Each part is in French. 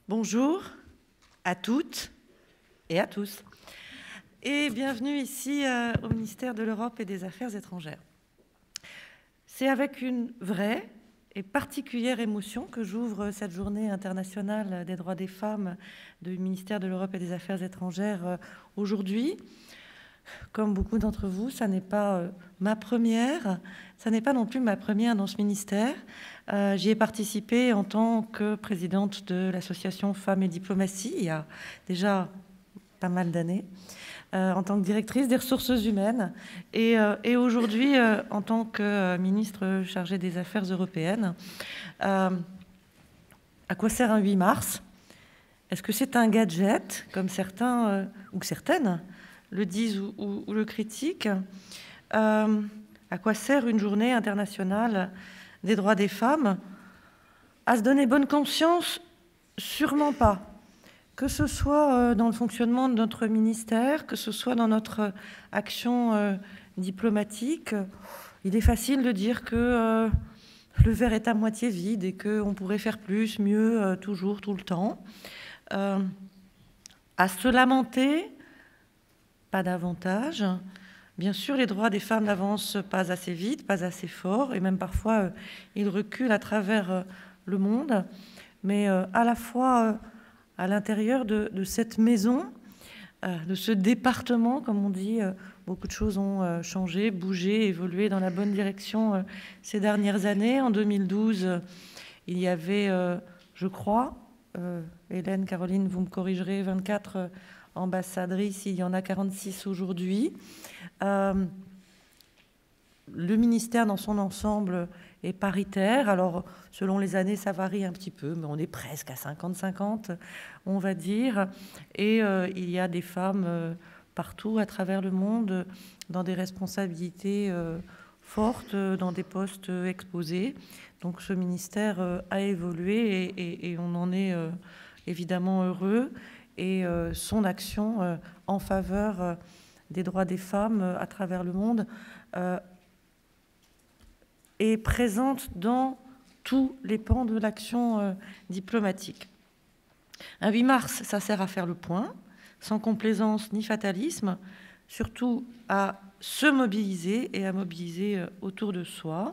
Bonjour à toutes et à tous, et bienvenue ici au ministère de l'Europe et des Affaires étrangères. C'est avec une vraie et particulière émotion que j'ouvre cette journée internationale des droits des femmes du ministère de l'Europe et des Affaires étrangères aujourd'hui. Comme beaucoup d'entre vous, ça n'est pas ma première, ça n'est pas non plus ma première dans ce ministère. J'y ai participé en tant que présidente de l'association Femmes et Diplomatie il y a déjà pas mal d'années, en tant que directrice des ressources humaines et aujourd'hui en tant que ministre chargée des Affaires européennes. À quoi sert un 8 mars? Est-ce que c'est un gadget, comme certains ou certaines le disent ou le critiquent? À quoi sert une journée internationale des droits des femmes? À se donner bonne conscience? Sûrement pas. Que ce soit dans le fonctionnement de notre ministère, que ce soit dans notre action diplomatique, il est facile de dire que le verre est à moitié vide et qu'on pourrait faire plus, mieux, toujours, tout le temps. À se lamenter, pas davantage. Bien sûr, les droits des femmes n'avancent pas assez vite, pas assez fort, et même parfois, ils reculent à travers le monde. Mais à la fois, à l'intérieur de cette maison, de ce département, comme on dit, beaucoup de choses ont changé, bougé, évolué dans la bonne direction ces dernières années. En 2012, il y avait, je crois, Hélène, Caroline, vous me corrigerez, 24 ambassadrices, il y en a 46 aujourd'hui. Le ministère dans son ensemble est paritaire. Alors, selon les années, ça varie un petit peu, mais on est presque à 50-50, on va dire. Et il y a des femmes partout à travers le monde, dans des responsabilités fortes, dans des postes exposés. Donc, ce ministère a évolué et on en est évidemment heureux. Et son action en faveur des droits des femmes à travers le monde est présente dans tous les pans de l'action diplomatique. Un 8 mars, ça sert à faire le point, sans complaisance ni fatalisme, surtout à se mobiliser et à mobiliser autour de soi.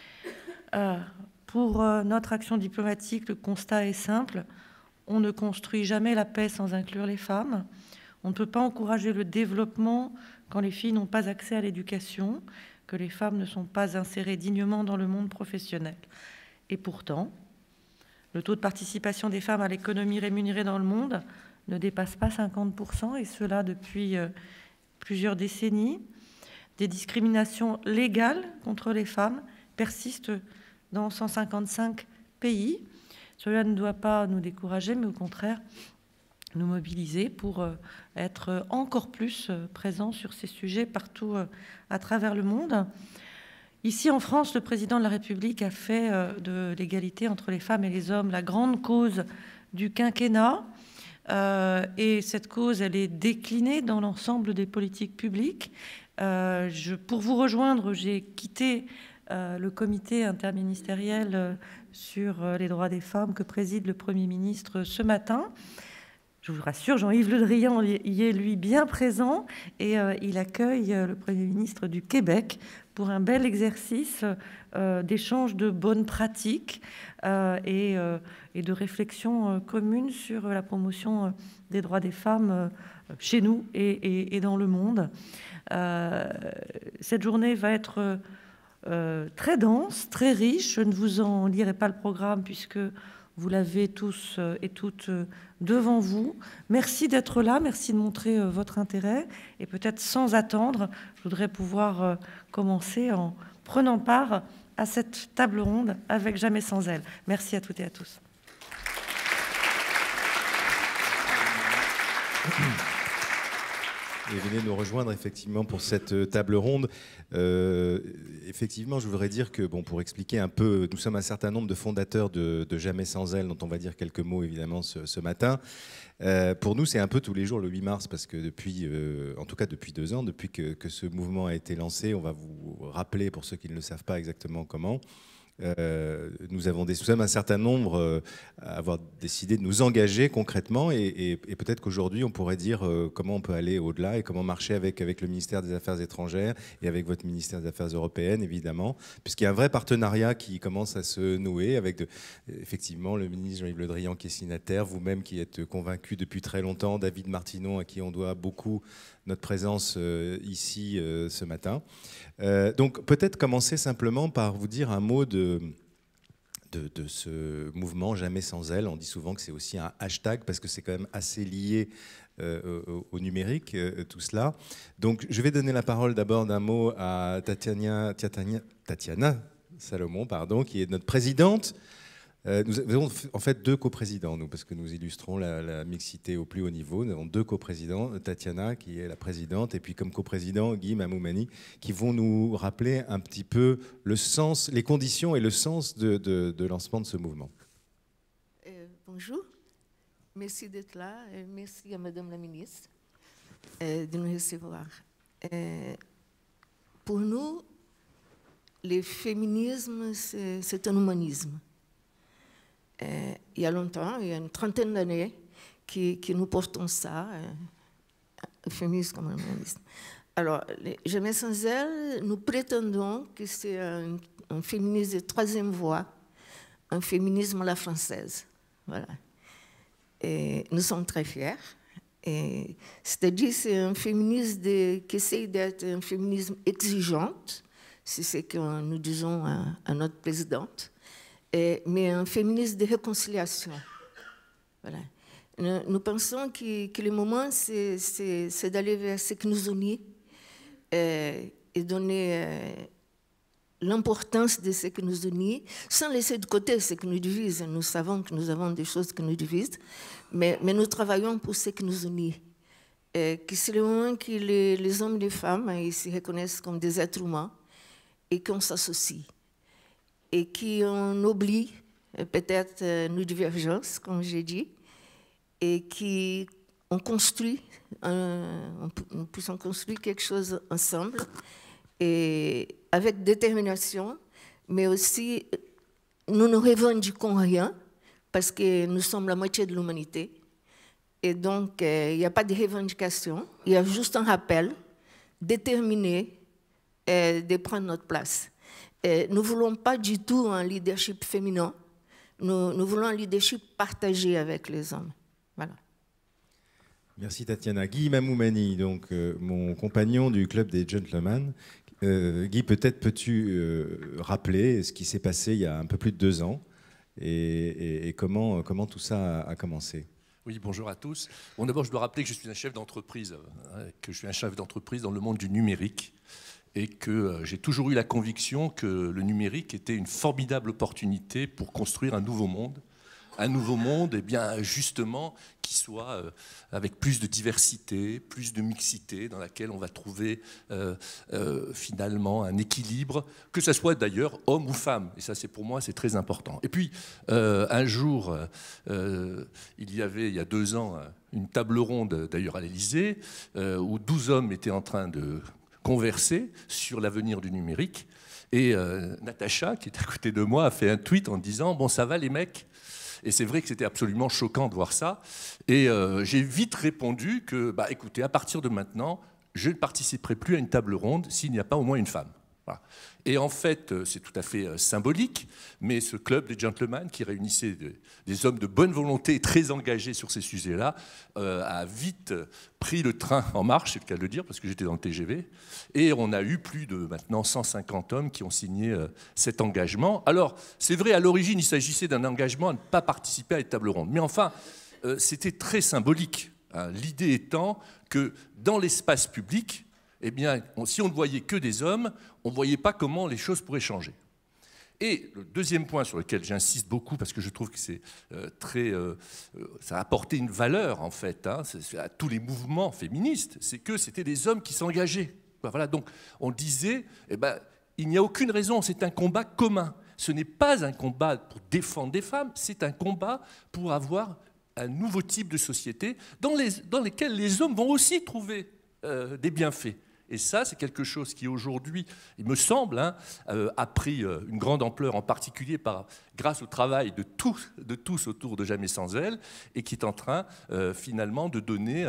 Pour notre action diplomatique, le constat est simple. On ne construit jamais la paix sans inclure les femmes. On ne peut pas encourager le développement quand les filles n'ont pas accès à l'éducation, que les femmes ne sont pas insérées dignement dans le monde professionnel. Et pourtant, le taux de participation des femmes à l'économie rémunérée dans le monde ne dépasse pas 50%, et cela depuis plusieurs décennies. Des discriminations légales contre les femmes persistent dans 155 pays. Cela ne doit pas nous décourager, mais au contraire nous mobiliser pour être encore plus présents sur ces sujets partout à travers le monde. Ici en France, le président de la République a fait de l'égalité entre les femmes et les hommes la grande cause du quinquennat. Et cette cause, elle est déclinée dans l'ensemble des politiques publiques. Pour vous rejoindre, j'ai quitté le comité interministériel sur les droits des femmes que préside le Premier ministre ce matin. Je vous rassure, Jean-Yves Le Drian y est, lui, bien présent, et il accueille le Premier ministre du Québec pour un bel exercice d'échange de bonnes pratiques et de réflexion commune sur la promotion des droits des femmes chez nous et dans le monde. Cette journée va être très dense, très riche. Je ne vous en lirai pas le programme puisque vous l'avez tous et toutes devant vous. Merci d'être là, merci de montrer votre intérêt. Et peut-être sans attendre, je voudrais pouvoir commencer en prenant part à cette table ronde avec Jamais sans elle. Merci à toutes et à tous. Et venez nous rejoindre effectivement pour cette table ronde. Effectivement, je voudrais dire que, bon, pour expliquer un peu, nous sommes un certain nombre de fondateurs de Jamais sans elle, dont on va dire quelques mots évidemment ce matin. Pour nous, c'est un peu tous les jours le 8 mars, parce que depuis, en tout cas depuis 2 ans, depuis que ce mouvement a été lancé, on va vous rappeler, pour ceux qui ne le savent pas exactement comment, nous sommes un certain nombre avoir décidé de nous engager concrètement et peut-être qu'aujourd'hui on pourrait dire comment on peut aller au-delà et comment marcher avec le ministère des Affaires étrangères et avec votre ministère des Affaires européennes évidemment, puisqu'il y a un vrai partenariat qui commence à se nouer avec effectivement le ministre Jean-Yves Le Drian qui est signataire, vous-même qui êtes convaincu depuis très longtemps, David Martinon à qui on doit beaucoup notre présence ici ce matin. Donc peut-être commencer simplement par vous dire un mot de ce mouvement Jamais sans elle. On dit souvent que c'est aussi un hashtag parce que c'est quand même assez lié au numérique, tout cela. Donc je vais donner la parole d'abord d'un mot à Tatiana Salomon, pardon, qui est notre présidente. Nous avons en fait deux coprésidents, nous, parce que nous illustrons la mixité au plus haut niveau. Nous avons deux coprésidents, Tatiana, qui est la présidente, et puis comme coprésident, Guy Mamoumani, qui vont nous rappeler un petit peu le sens, les conditions et le sens de lancement de ce mouvement. Bonjour, merci d'être là, et merci à Madame la Ministre de nous recevoir. Pour nous, le féminisme, c'est un humanisme. Il y a longtemps, il y a une trentaine d'années, que nous portons ça, le féminisme comme un humanisme. Alors, Jamais sans elle, nous prétendons que c'est un féminisme de troisième voie, un féminisme à la française. Voilà. Et nous sommes très fiers. C'est-à-dire c'est un féminisme qui essaie d'être un féminisme exigeant, c'est ce que nous disons à notre présidente, mais un féminisme de réconciliation. Voilà. Nous pensons que le moment, c'est d'aller vers ce qui nous unit et donner l'importance de ce qui nous unit, sans laisser de côté ce qui nous divise. Nous savons que nous avons des choses qui nous divisent, mais nous travaillons pour ce qui nous unit. Que c'est le moment que les hommes et les femmes ils se reconnaissent comme des êtres humains et qu'on s'associe. Et qu'on oublie peut-être nos divergences, comme j'ai dit, et qu'on construit, nous puissions construire quelque chose ensemble, et avec détermination, mais aussi nous ne revendiquons rien, parce que nous sommes la moitié de l'humanité, et donc il n'y a pas de revendication, il y a juste un rappel déterminé de prendre notre place. Nous ne voulons pas du tout un leadership féminin, nous voulons un leadership partagé avec les hommes. Voilà. Merci Tatiana. Guy Mamoumani, donc mon compagnon du Club des Gentlemen. Guy, peut-être peux-tu rappeler ce qui s'est passé il y a un peu plus de 2 ans et comment tout ça a commencé? Oui, bonjour à tous. Bon, d'abord, je dois rappeler que je suis un chef d'entreprise, dans le monde du numérique et que j'ai toujours eu la conviction que le numérique était une formidable opportunité pour construire un nouveau monde. Un nouveau monde, eh bien, justement, qui soit avec plus de diversité, plus de mixité, dans laquelle on va trouver finalement un équilibre, que ce soit d'ailleurs homme ou femme. Et ça, pour moi, c'est très important. Et puis, un jour, il y a 2 ans, une table ronde, d'ailleurs à l'Élysée, où 12 hommes étaient en train de converser sur l'avenir du numérique. Et Natacha, qui est à côté de moi, a fait un tweet en disant « Bon, ça va les mecs ?» Et c'est vrai que c'était absolument choquant de voir ça. Et j'ai vite répondu que, écoutez, à partir de maintenant, je ne participerai plus à une table ronde s'il n'y a pas au moins une femme. Voilà. Et en fait, c'est tout à fait symbolique, mais ce club des gentlemen qui réunissait des hommes de bonne volonté et très engagés sur ces sujets-là a vite pris le train en marche, c'est le cas de le dire, parce que j'étais dans le TGV, et on a eu plus de maintenant 150 hommes qui ont signé cet engagement. Alors, c'est vrai, à l'origine, il s'agissait d'un engagement à ne pas participer à une table ronde, mais enfin, c'était très symbolique, hein, l'idée étant que dans l'espace public, eh bien, si on ne voyait que des hommes, on ne voyait pas comment les choses pourraient changer. Et le deuxième point sur lequel j'insiste beaucoup, parce que je trouve que c'est ça a apporté une valeur, en fait, à tous les mouvements féministes, c'est que c'était des hommes qui s'engageaient. Voilà, donc on disait, il n'y a aucune raison, c'est un combat commun. Ce n'est pas un combat pour défendre des femmes, c'est un combat pour avoir un nouveau type de société dans lesquelles les hommes vont aussi trouver des bienfaits. Et ça, c'est quelque chose qui aujourd'hui, il me semble, a pris une grande ampleur, en particulier grâce au travail de tous autour de Jamais sans elle, et qui est en train finalement de donner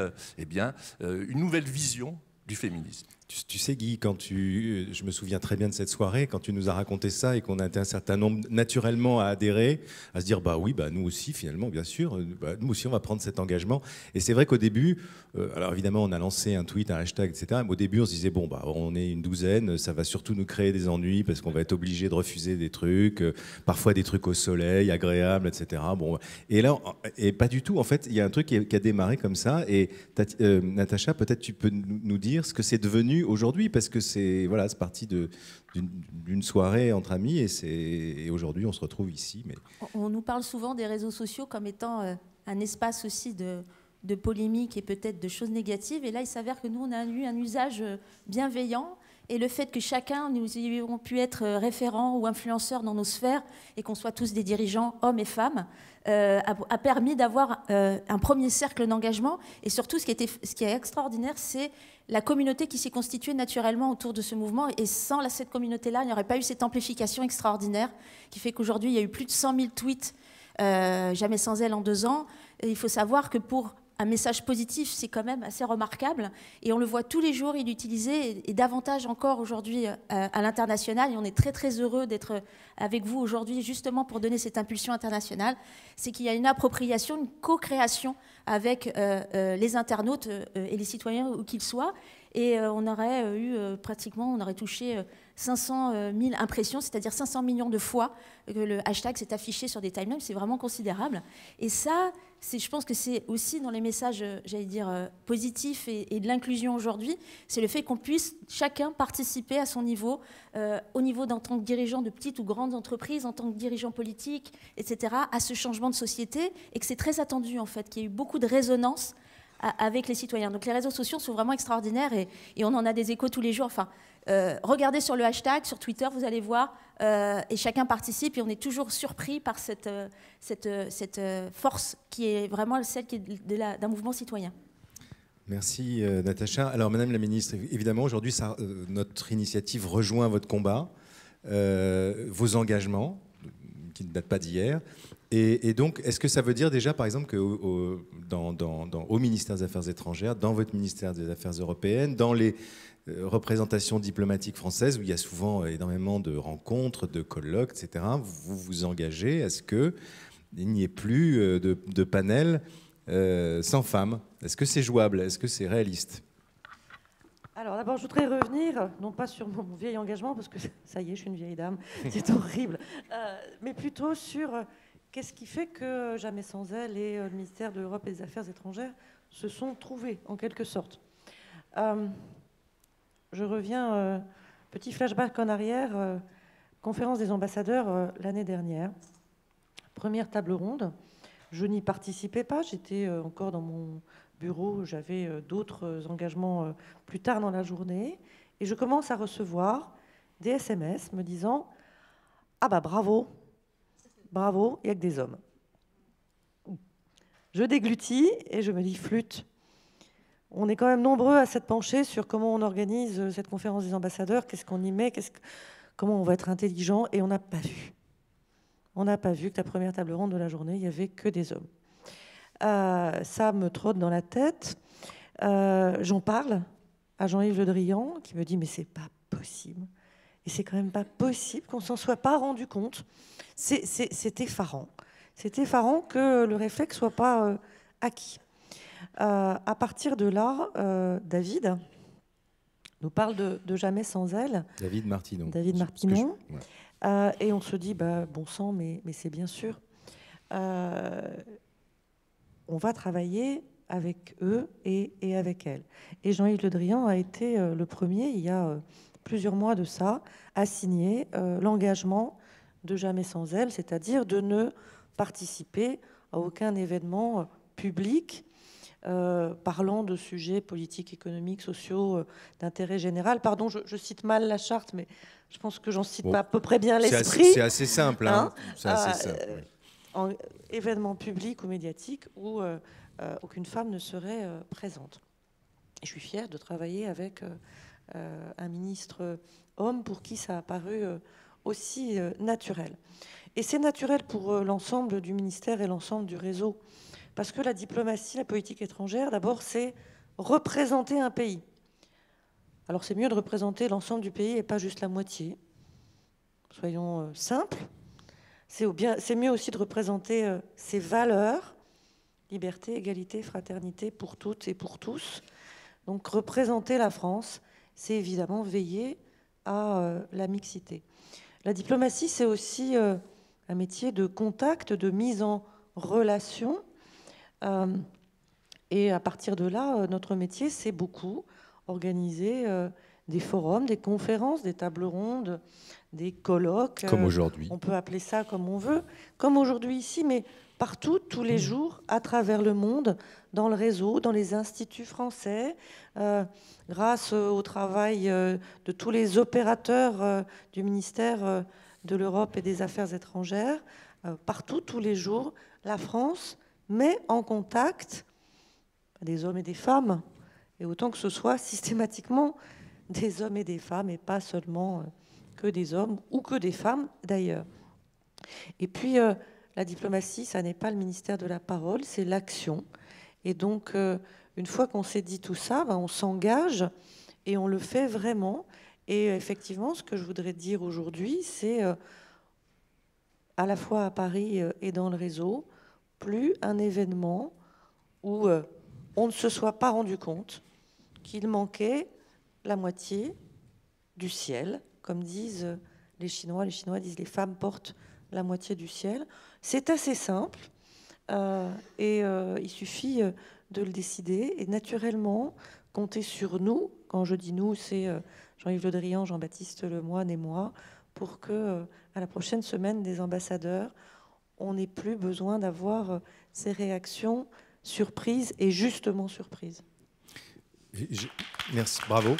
une nouvelle vision du féminisme. Tu sais, Guy, je me souviens très bien de cette soirée, quand tu nous as raconté ça et qu'on a été un certain nombre naturellement à adhérer, à se dire, bah oui, bah nous aussi, finalement, bien sûr, bah, nous aussi, on va prendre cet engagement. Et c'est vrai qu'au début, alors évidemment, on a lancé un tweet, un hashtag, etc. Mais au début, on se disait, bon, bah, on est une douzaine, ça va surtout nous créer des ennuis parce qu'on va être obligé de refuser des trucs, parfois des trucs au soleil, agréables, etc. Bon, et là, et pas du tout. En fait, il y a un truc qui a démarré comme ça. Et Natacha, peut-être tu peux nous dire ce que c'est devenu aujourd'hui, parce que c'est parti d'une soirée entre amis et aujourd'hui on se retrouve ici. Mais... On nous parle souvent des réseaux sociaux comme étant un espace aussi de polémique et peut-être de choses négatives, et là il s'avère que nous on a eu un usage bienveillant, et le fait que chacun nous ayons pu être référents ou influenceurs dans nos sphères et qu'on soit tous des dirigeants hommes et femmes a permis d'avoir un premier cercle d'engagement. Et surtout ce qui est extraordinaire, c'est la communauté qui s'est constituée naturellement autour de ce mouvement, et sans cette communauté-là, il n'y aurait pas eu cette amplification extraordinaire qui fait qu'aujourd'hui il y a eu plus de 100 000 tweets Jamais sans elle en 2 ans. Et il faut savoir que pour un message positif, c'est quand même assez remarquable. Et on le voit tous les jours, il est utilisé, et davantage encore aujourd'hui à l'international. Et on est très, très heureux d'être avec vous aujourd'hui, justement pour donner cette impulsion internationale. C'est qu'il y a une appropriation, une co-création avec les internautes et les citoyens, où qu'ils soient. Et on aurait on aurait touché 500 000 impressions, c'est-à-dire 500 millions de fois que le hashtag s'est affiché sur des timelines. C'est vraiment considérable. Et ça, je pense que c'est aussi dans les messages, j'allais dire, positifs et de l'inclusion aujourd'hui, c'est le fait qu'on puisse chacun participer à son niveau, au niveau d'en tant que dirigeant de petites ou grandes entreprises, en tant que dirigeant politique, etc., à ce changement de société, et que c'est très attendu, en fait, qu'il y ait eu beaucoup de résonance avec les citoyens. Donc les réseaux sociaux sont vraiment extraordinaires, et on en a des échos tous les jours. Enfin, regardez sur le hashtag, sur Twitter, vous allez voir, et chacun participe, et on est toujours surpris par cette force qui est vraiment celle d'un mouvement citoyen. Merci Natacha. Alors Madame la Ministre, évidemment aujourd'hui notre initiative rejoint votre combat, vos engagements qui ne datent pas d'hier. Et donc, est-ce que ça veut dire déjà, par exemple, qu'au ministère des Affaires étrangères, dans votre ministère des Affaires européennes, dans les représentations diplomatiques françaises, où il y a souvent énormément de rencontres, de colloques, etc., vous vous engagez à ce qu'il n'y ait plus de panel sans femmes? Est-ce que c'est jouable? Est-ce que c'est réaliste? Alors d'abord, je voudrais revenir, non pas sur mon vieil engagement, parce que ça y est, je suis une vieille dame, c'est horrible, mais plutôt sur qu'est-ce qui fait que Jamais sans elle et le ministère de l'Europe et des Affaires étrangères se sont trouvés, en quelque sorte. Je reviens, petit flashback en arrière, conférence des ambassadeurs l'année dernière, première table ronde. Je n'y participais pas, j'étais encore dans mon bureau, j'avais d'autres engagements plus tard dans la journée, et je commence à recevoir des SMS me disant « Ah bah bravo, bravo, il n'y a que des hommes ». Je déglutis et je me dis « Flûte ». On est quand même nombreux à s'être penchés sur comment on organise cette conférence des ambassadeurs, qu'est-ce qu'on y met, comment on va être intelligent, et on n'a pas vu. On n'a pas vu que la première table ronde de la journée, il n'y avait que des hommes. Ça me trotte dans la tête. J'en parle à Jean-Yves Le Drian, qui me dit « Mais c'est pas possible. Et c'est quand même pas possible qu'on s'en soit pas rendu compte. » C'est effarant. C'est effarant que le réflexe soit pas acquis. À partir de là, David nous parle de Jamais sans elle. David Martinon. David Martinon. Ouais. Et on se dit, bah, bon sang, mais c'est bien sûr. On va travailler avec eux et avec elle. Et Jean-Yves Le Drian a été le premier, il y a plusieurs mois de ça, à signer l'engagement de Jamais sans elle, c'est-à-dire de ne participer à aucun événement public parlant de sujets politiques, économiques, sociaux, d'intérêt général. Pardon, je cite mal la charte, mais je pense que j'en cite pas à peu près bien l'esprit. C'est assez simple. Hein, c'est assez simple. Oui. En événement public ou médiatique où aucune femme ne serait présente. Et je suis fière de travailler avec un ministre homme pour qui ça a paru aussi naturel. Et c'est naturel pour l'ensemble du ministère et l'ensemble du réseau, parce que la diplomatie, la politique étrangère, d'abord, c'est représenter un pays. Alors c'est mieux de représenter l'ensemble du pays et pas juste la moitié. Soyons simples. C'est mieux aussi de représenter ses valeurs, liberté, égalité, fraternité pour toutes et pour tous. Donc représenter la France, c'est évidemment veiller à la mixité. La diplomatie, c'est aussi un métier de contact, de mise en relation. Et à partir de là, notre métier, c'est beaucoup organiser des forums, des conférences, des tables rondes, des colloques. Comme aujourd'hui. On peut appeler ça comme on veut, comme aujourd'hui ici, mais partout, tous les jours, à travers le monde, dans le réseau, dans les instituts français, grâce au travail de tous les opérateurs du ministère de l'Europe et des Affaires étrangères. Partout, tous les jours, la France met en contact des hommes et des femmes, et autant que ce soit systématiquement des hommes et des femmes, et pas seulement que des hommes ou que des femmes d'ailleurs. Et puis, la diplomatie, ça n'est pas le ministère de la parole, c'est l'action. Et donc, une fois qu'on s'est dit tout ça, on s'engage et on le fait vraiment. Et effectivement, ce que je voudrais dire aujourd'hui, c'est à la fois à Paris et dans le réseau, plus un événement où on ne se soit pas rendu compte qu'il manquait la moitié du ciel, comme disent les Chinois. Les Chinois disent les femmes portent la moitié du ciel. C'est assez simple et il suffit de le décider. Et naturellement, compter sur nous, quand je dis nous, c'est Jean-Yves Le Drian, Jean-Baptiste Lemoyne et moi, pour que à la prochaine semaine des ambassadeurs, on n'ait plus besoin d'avoir ces réactions surprises et justement surprises. Merci, bravo.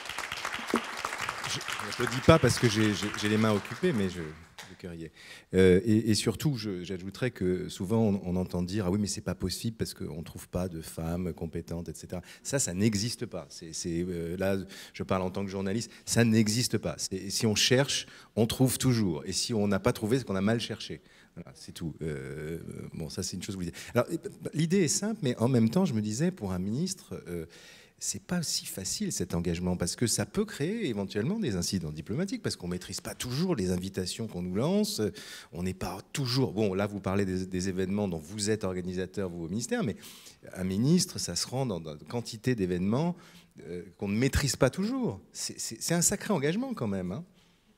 Je n'applaudis pas parce que j'ai les mains occupées, mais le cœur y est. Et surtout, j'ajouterais que souvent on entend dire « Ah oui, mais c'est pas possible parce qu'on ne trouve pas de femmes compétentes, etc. » Ça n'existe pas. Là, je parle en tant que journaliste, ça n'existe pas. Si on cherche, on trouve toujours. Et si on n'a pas trouvé, c'est qu'on a mal cherché. Voilà, c'est tout. Bon, ça, c'est une chose que vous dites. Alors, l'idée est simple, mais en même temps, je me disais, pour un ministre, c'est pas si facile cet engagement, parce que ça peut créer éventuellement des incidents diplomatiques, parce qu'on maîtrise pas toujours les invitations qu'on nous lance. On n'est pas toujours... Bon, là, vous parlez des événements dont vous êtes organisateur, vous, au ministère, mais un ministre, ça se rend dans une quantité d'événements qu'on ne maîtrise pas toujours. C'est un sacré engagement, quand même, hein.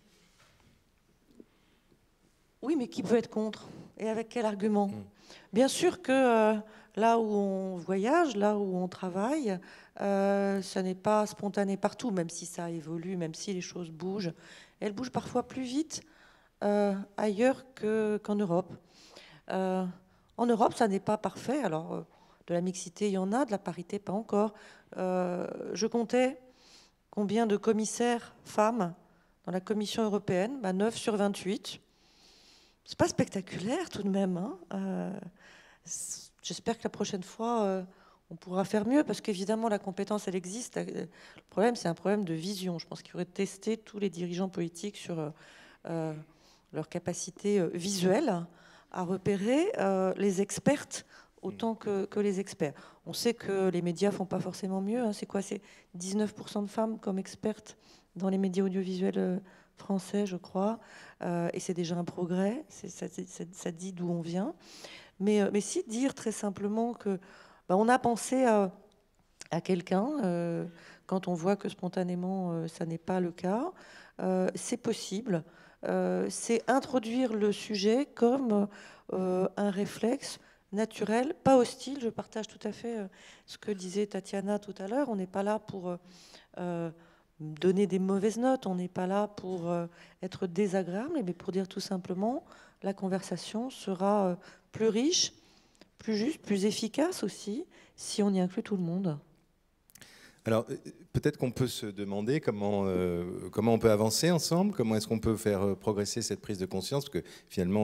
Oui, mais qui peut être contre? Et avec quel argument? Bien sûr que là où on voyage, là où on travaille, ça n'est pas spontané partout, même si ça évolue, même si les choses bougent. Elles bougent parfois plus vite ailleurs qu'en Europe. En Europe, ça n'est pas parfait. Alors, de la mixité, il y en a, de la parité, pas encore. Je comptais combien de commissaires femmes dans la Commission européenne, 9 sur 28. C'est pas spectaculaire tout de même, hein. J'espère que la prochaine fois, on pourra faire mieux, parce qu'évidemment, la compétence, elle existe. Le problème, c'est un problème de vision. Je pense qu'il faudrait tester tous les dirigeants politiques sur leur capacité visuelle à repérer les expertes autant que les experts. On sait que les médias font pas forcément mieux, hein. C'est quoi? C'est 19% de femmes comme expertes dans les médias audiovisuels français, je crois, et c'est déjà un progrès, ça dit d'où on vient. Mais si dire très simplement que on a pensé à quelqu'un, quand on voit que spontanément ça n'est pas le cas, c'est possible. C'est introduire le sujet comme un réflexe naturel, pas hostile. Je partage tout à fait ce que disait Tatiana tout à l'heure. On n'est pas là pour donner des mauvaises notes, on n'est pas là pour être désagréable, mais pour dire tout simplement la conversation sera plus riche, plus juste, plus efficace aussi, si on y inclut tout le monde. Alors, peut-être qu'on peut se demander comment on peut avancer ensemble, comment est-ce qu'on peut faire progresser cette prise de conscience, parce que finalement,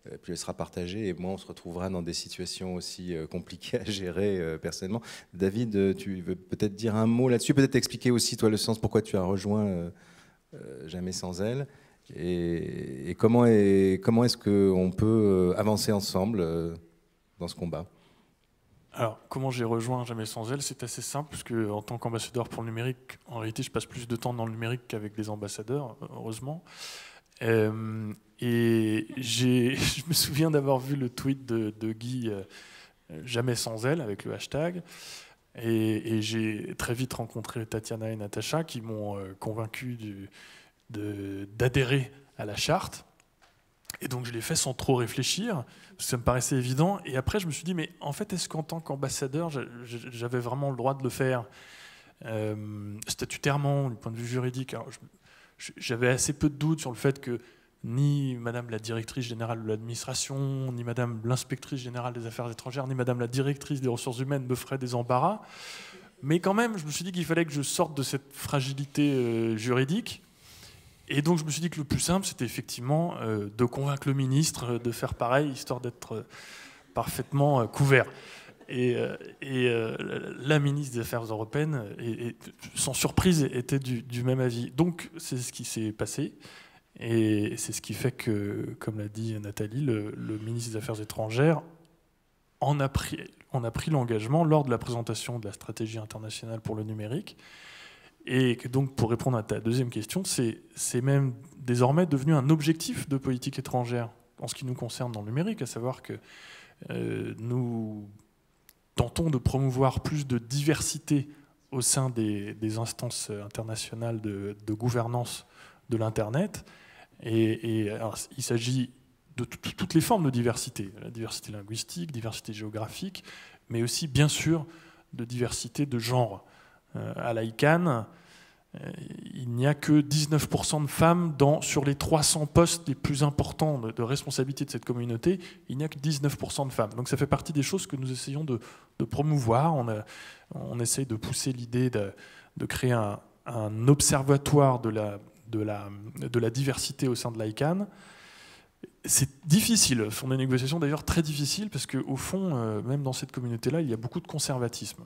puis elle sera partagée, et moi, on se retrouvera dans des situations aussi compliquées à gérer personnellement. David, tu veux peut-être dire un mot là-dessus, peut-être expliquer aussi, toi, le sens, pourquoi tu as rejoint Jamais sans elle, et comment est-ce qu'on peut avancer ensemble dans ce combat? Alors, comment j'ai rejoint Jamais sans elle? C'est assez simple, parce que en tant qu'ambassadeur pour le numérique, en réalité, je passe plus de temps dans le numérique qu'avec des ambassadeurs, heureusement. Et je me souviens d'avoir vu le tweet de Guy Jamais sans elle, avec le hashtag. Et j'ai très vite rencontré Tatiana et Natacha, qui m'ont convaincu d'adhérer à la charte. Et donc je l'ai fait sans trop réfléchir, parce que ça me paraissait évident. Et après, je me suis dit, mais en fait, est-ce qu'en tant qu'ambassadeur, j'avais vraiment le droit de le faire statutairement, du point de vue juridique? Alors, j'avais assez peu de doutes sur le fait que ni Madame la directrice générale de l'administration, ni Madame l'inspectrice générale des affaires étrangères, ni Madame la directrice des ressources humaines me feraient des embarras. Mais quand même, je me suis dit qu'il fallait que je sorte de cette fragilité juridique. Et donc je me suis dit que le plus simple, c'était effectivement de convaincre le ministre de faire pareil, histoire d'être parfaitement couvert. Et la ministre des Affaires européennes, sans surprise, était du même avis. Donc c'est ce qui s'est passé. Et c'est ce qui fait que, comme l'a dit Nathalie, le ministre des Affaires étrangères en a pris l'engagement lors de la présentation de la stratégie internationale pour le numérique. Et donc, pour répondre à ta deuxième question, c'est même désormais devenu un objectif de politique étrangère en ce qui nous concerne dans le numérique, à savoir que nous tentons de promouvoir plus de diversité au sein des instances internationales de gouvernance de l'Internet. Et alors, il s'agit de toutes les formes de diversité, la diversité linguistique, diversité géographique, mais aussi, bien sûr, de diversité de genre. À l'ICANN, il n'y a que 19% de femmes sur les 300 postes les plus importants de responsabilité de cette communauté, il n'y a que 19% de femmes. Donc ça fait partie des choses que nous essayons de promouvoir. On essaye de pousser l'idée de créer un observatoire de la diversité au sein de l'ICANN. C'est difficile, ce sont des négociations d'ailleurs très difficiles, parce qu'au fond, même dans cette communauté-là, il y a beaucoup de conservatisme.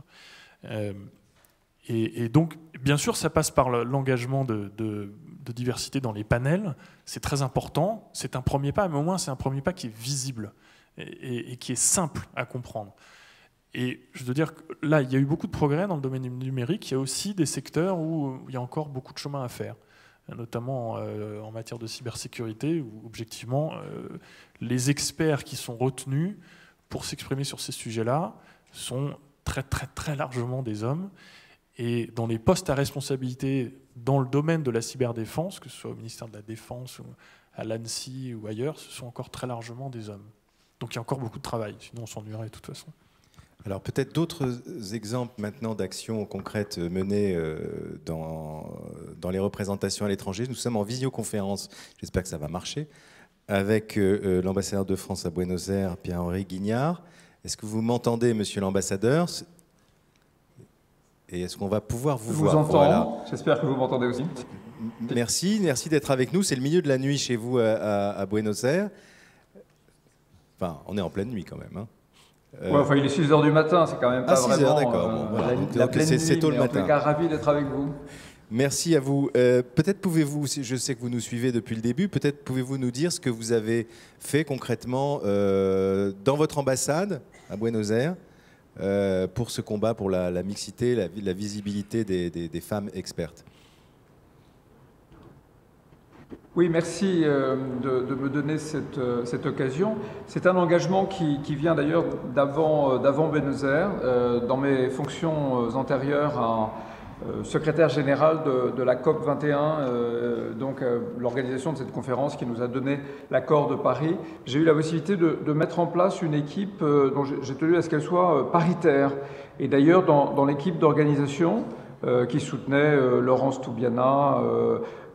Et donc, bien sûr, ça passe par l'engagement de diversité dans les panels. C'est très important, c'est un premier pas, mais au moins c'est un premier pas qui est visible et qui est simple à comprendre. Et je veux dire que là, il y a eu beaucoup de progrès dans le domaine numérique. Il y a aussi des secteurs où il y a encore beaucoup de chemin à faire, notamment en matière de cybersécurité, où objectivement, les experts qui sont retenus pour s'exprimer sur ces sujets-là sont très, très, très largement des hommes. Et dans les postes à responsabilité dans le domaine de la cyberdéfense, que ce soit au ministère de la Défense, ou à l'ANSSI ou ailleurs, ce sont encore très largement des hommes. Donc il y a encore beaucoup de travail, sinon on s'ennuierait de toute façon. Alors peut-être d'autres exemples maintenant d'actions concrètes menées dans les représentations à l'étranger. Nous sommes en visioconférence, j'espère que ça va marcher, avec l'ambassadeur de France à Buenos Aires, Pierre-Henri Guignard. Est-ce que vous m'entendez, monsieur l'ambassadeur ? Et est-ce qu'on va pouvoir vous voir? Je vous entends, voilà. J'espère que vous m'entendez aussi. Merci d'être avec nous. C'est le milieu de la nuit chez vous à Buenos Aires. Enfin, on est en pleine nuit quand même. Hein. Ouais, enfin, il est 6h du matin, c'est quand même pas 6 vraiment... 6h, d'accord. Bon, voilà. La pleine nuit, c'est tôt le matin. En tout cas, ravi d'être avec vous. Merci à vous. Peut-être pouvez-vous, je sais que vous nous suivez depuis le début, peut-être pouvez-vous nous dire ce que vous avez fait concrètement dans votre ambassade à Buenos Aires pour ce combat pour la mixité, la visibilité des femmes expertes. Oui, merci de me donner cette occasion. C'est un engagement qui vient d'ailleurs d'avant Buenos Aires. Dans mes fonctions antérieures à secrétaire général de la COP 21, donc l'organisation de cette conférence qui nous a donné l'accord de Paris, j'ai eu la possibilité de mettre en place une équipe dont j'ai tenu à ce qu'elle soit paritaire. Et d'ailleurs, dans l'équipe d'organisation qui soutenait Laurence Toubiana,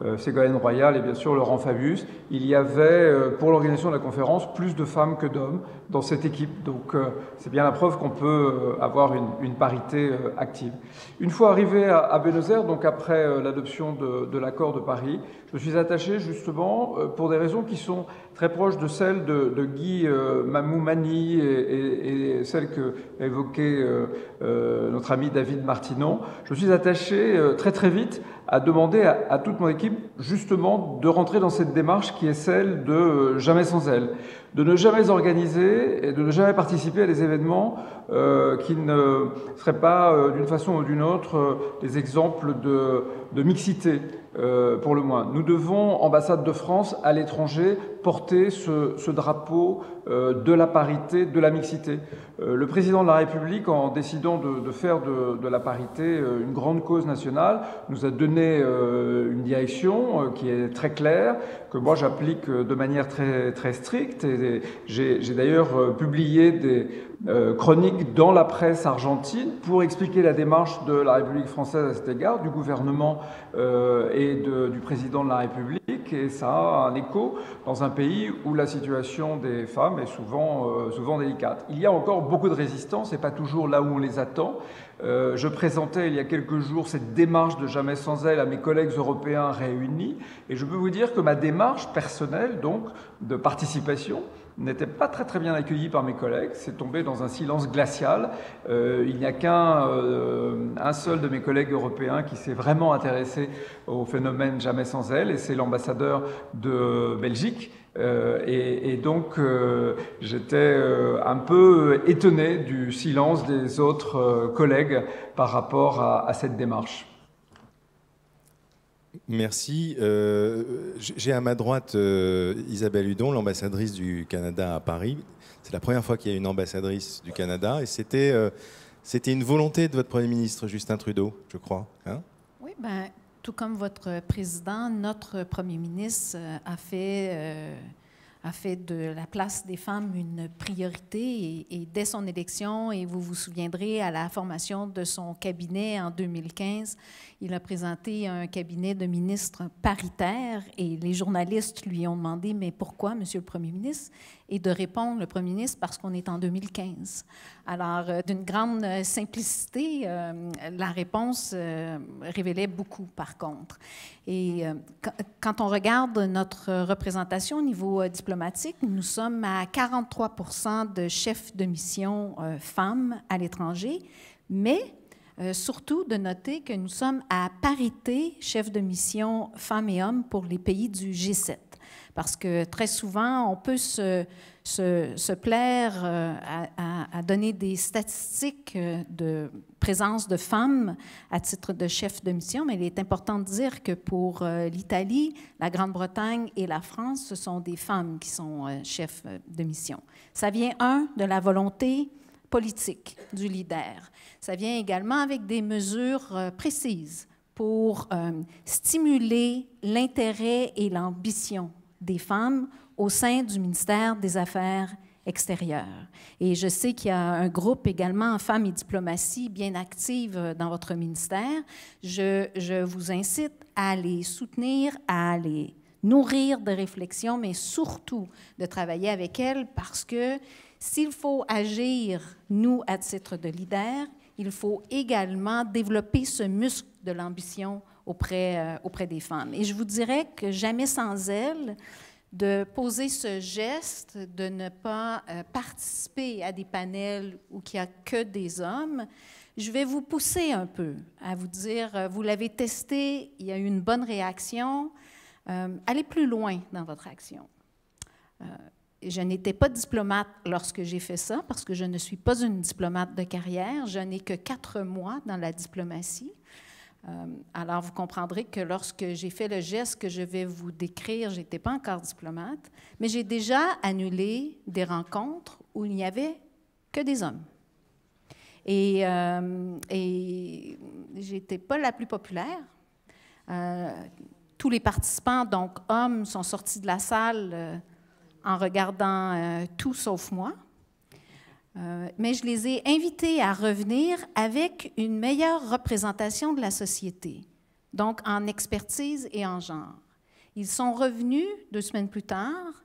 Ségolène Royal et bien sûr Laurent Fabius, il y avait pour l'organisation de la conférence plus de femmes que d'hommes dans cette équipe. Donc c'est bien la preuve qu'on peut avoir une parité active. Une fois arrivé à Buenos Aires, donc après l'adoption de l'accord de Paris, je me suis attaché justement pour des raisons qui sont très proches de celles de Guy Mamoumani et celles que évoquait notre ami David Martinon. Je me suis attaché très vite à demander à toute mon équipe justement de rentrer dans cette démarche qui est celle de Jamais sans elle, de ne jamais organiser et de ne jamais participer à des événements qui ne seraient pas d'une façon ou d'une autre des exemples de mixité. Pour le moins. Nous devons, ambassade de France, à l'étranger, porter ce drapeau de la parité, de la mixité. Le président de la République, en décidant de faire de la parité une grande cause nationale, nous a donné une direction qui est très claire, que moi j'applique de manière très stricte. Et j'ai d'ailleurs publié des chroniques dans la presse argentine pour expliquer la démarche de la République française à cet égard, du gouvernement et du président de la République, et ça a un écho dans un pays où la situation des femmes est souvent délicate. Il y a encore beaucoup de résistance et pas toujours là où on les attend. Je présentais il y a quelques jours cette démarche de Jamais sans elle à mes collègues européens réunis, et je peux vous dire que ma démarche personnelle, donc, de participation, n'était pas très bien accueillie par mes collègues. C'est tombé dans un silence glacial. Il n'y a qu'un seul de mes collègues européens qui s'est vraiment intéressé au phénomène Jamais sans elle, et c'est l'ambassadeur de Belgique. Et donc j'étais un peu étonné du silence des autres collègues par rapport à cette démarche. Merci. J'ai à ma droite Isabelle Hudon, l'ambassadrice du Canada à Paris. C'est la première fois qu'il y a une ambassadrice du Canada, et c'était une volonté de votre Premier ministre, Justin Trudeau, je crois. Hein? Oui, ben, tout comme votre président, notre Premier ministre a fait de la place des femmes une priorité et dès son élection, et vous vous souviendrez, à la formation de son cabinet en 2015, il a présenté un cabinet de ministres paritaire et les journalistes lui ont demandé « Mais pourquoi, Monsieur le Premier ministre ?» et de répondre, le Premier ministre, parce qu'on est en 2015. Alors, d'une grande simplicité, la réponse révélait beaucoup, par contre. Et quand on regarde notre représentation au niveau diplomatique, nous sommes à 43% de chefs de mission femmes à l'étranger, mais surtout de noter que nous sommes à parité chefs de mission femmes et hommes pour les pays du G7. Parce que très souvent, on peut se plaire à donner des statistiques de présence de femmes à titre de chef de mission, mais il est important de dire que pour l'Italie, la Grande-Bretagne et la France, ce sont des femmes qui sont chefs de mission. Ça vient, de la volonté politique du leader. Ça vient également avec des mesures précises pour stimuler l'intérêt et l'ambition des femmes au sein du ministère des Affaires extérieures. Et je sais qu'il y a un groupe également en femmes et diplomatie bien active dans votre ministère. Je vous incite à les soutenir, à les nourrir de réflexion, mais surtout de travailler avec elles parce que s'il faut agir, nous, à titre de leader, il faut également développer ce muscle de l'ambition auprès des femmes. Et je vous dirais que jamais sans elles, de poser ce geste, de ne pas participer à des panels où il n'y a que des hommes, je vais vous pousser un peu à vous dire, vous l'avez testé, il y a eu une bonne réaction, allez plus loin dans votre action. Je n'étais pas diplomate lorsque j'ai fait ça, parce que je ne suis pas une diplomate de carrière. Je n'ai que 4 mois dans la diplomatie. Alors, vous comprendrez que lorsque j'ai fait le geste que je vais vous décrire, je n'étais pas encore diplomate, mais j'ai déjà annulé des rencontres où il n'y avait que des hommes. Et je n'étais pas la plus populaire. Tous les participants, donc hommes, sont sortis de la salle en regardant tout sauf moi. Mais je les ai invités à revenir avec une meilleure représentation de la société. donc en expertise et en genre. Ils sont revenus 2 semaines plus tard.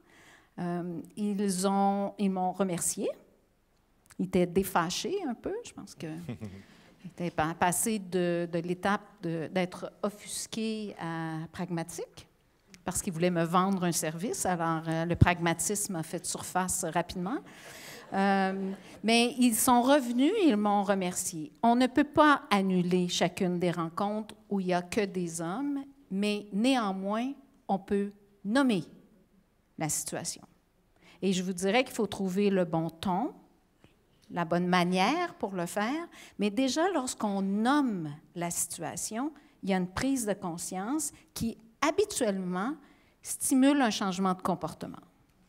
Ils m'ont remercié. Ils étaient défâchés un peu. Je pense qu'ils étaient passés de l'étape d'être offusqués à pragmatique, parce qu'ils voulaient me vendre un service. Alors, le pragmatisme a fait surface rapidement. Mais ils sont revenus et ils m'ont remercié. On ne peut pas annuler chacune des rencontres où il n'y a que des hommes, mais néanmoins, on peut nommer la situation. Et je vous dirais qu'il faut trouver le bon ton, la bonne manière pour le faire, mais déjà, lorsqu'on nomme la situation, il y a une prise de conscience qui, habituellement, stimule un changement de comportement.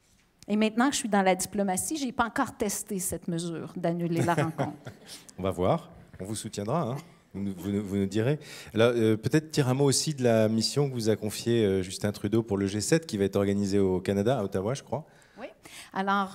Et maintenant que je suis dans la diplomatie, je n'ai pas encore testé cette mesure d'annuler la rencontre. On va voir, on vous soutiendra, hein. Vous nous direz. Alors, peut-être dire un mot aussi de la mission que vous a confiée Justin Trudeau pour le G7 qui va être organisé au Canada, à Ottawa, je crois. Oui. Alors,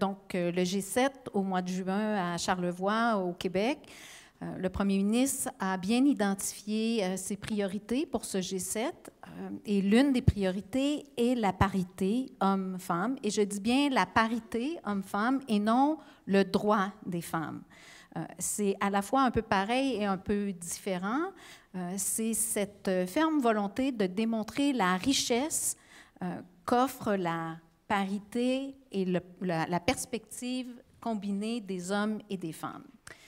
le G7 au mois de juin à Charlevoix, au Québec, le premier ministre a bien identifié ses priorités pour ce G7 et l'une des priorités est la parité hommes-femmes. Et je dis bien la parité hommes-femmes et non le droit des femmes. C'est à la fois un peu pareil et un peu différent. C'est cette ferme volonté de démontrer la richesse qu'offre la parité et la perspective combinée des hommes et des femmes.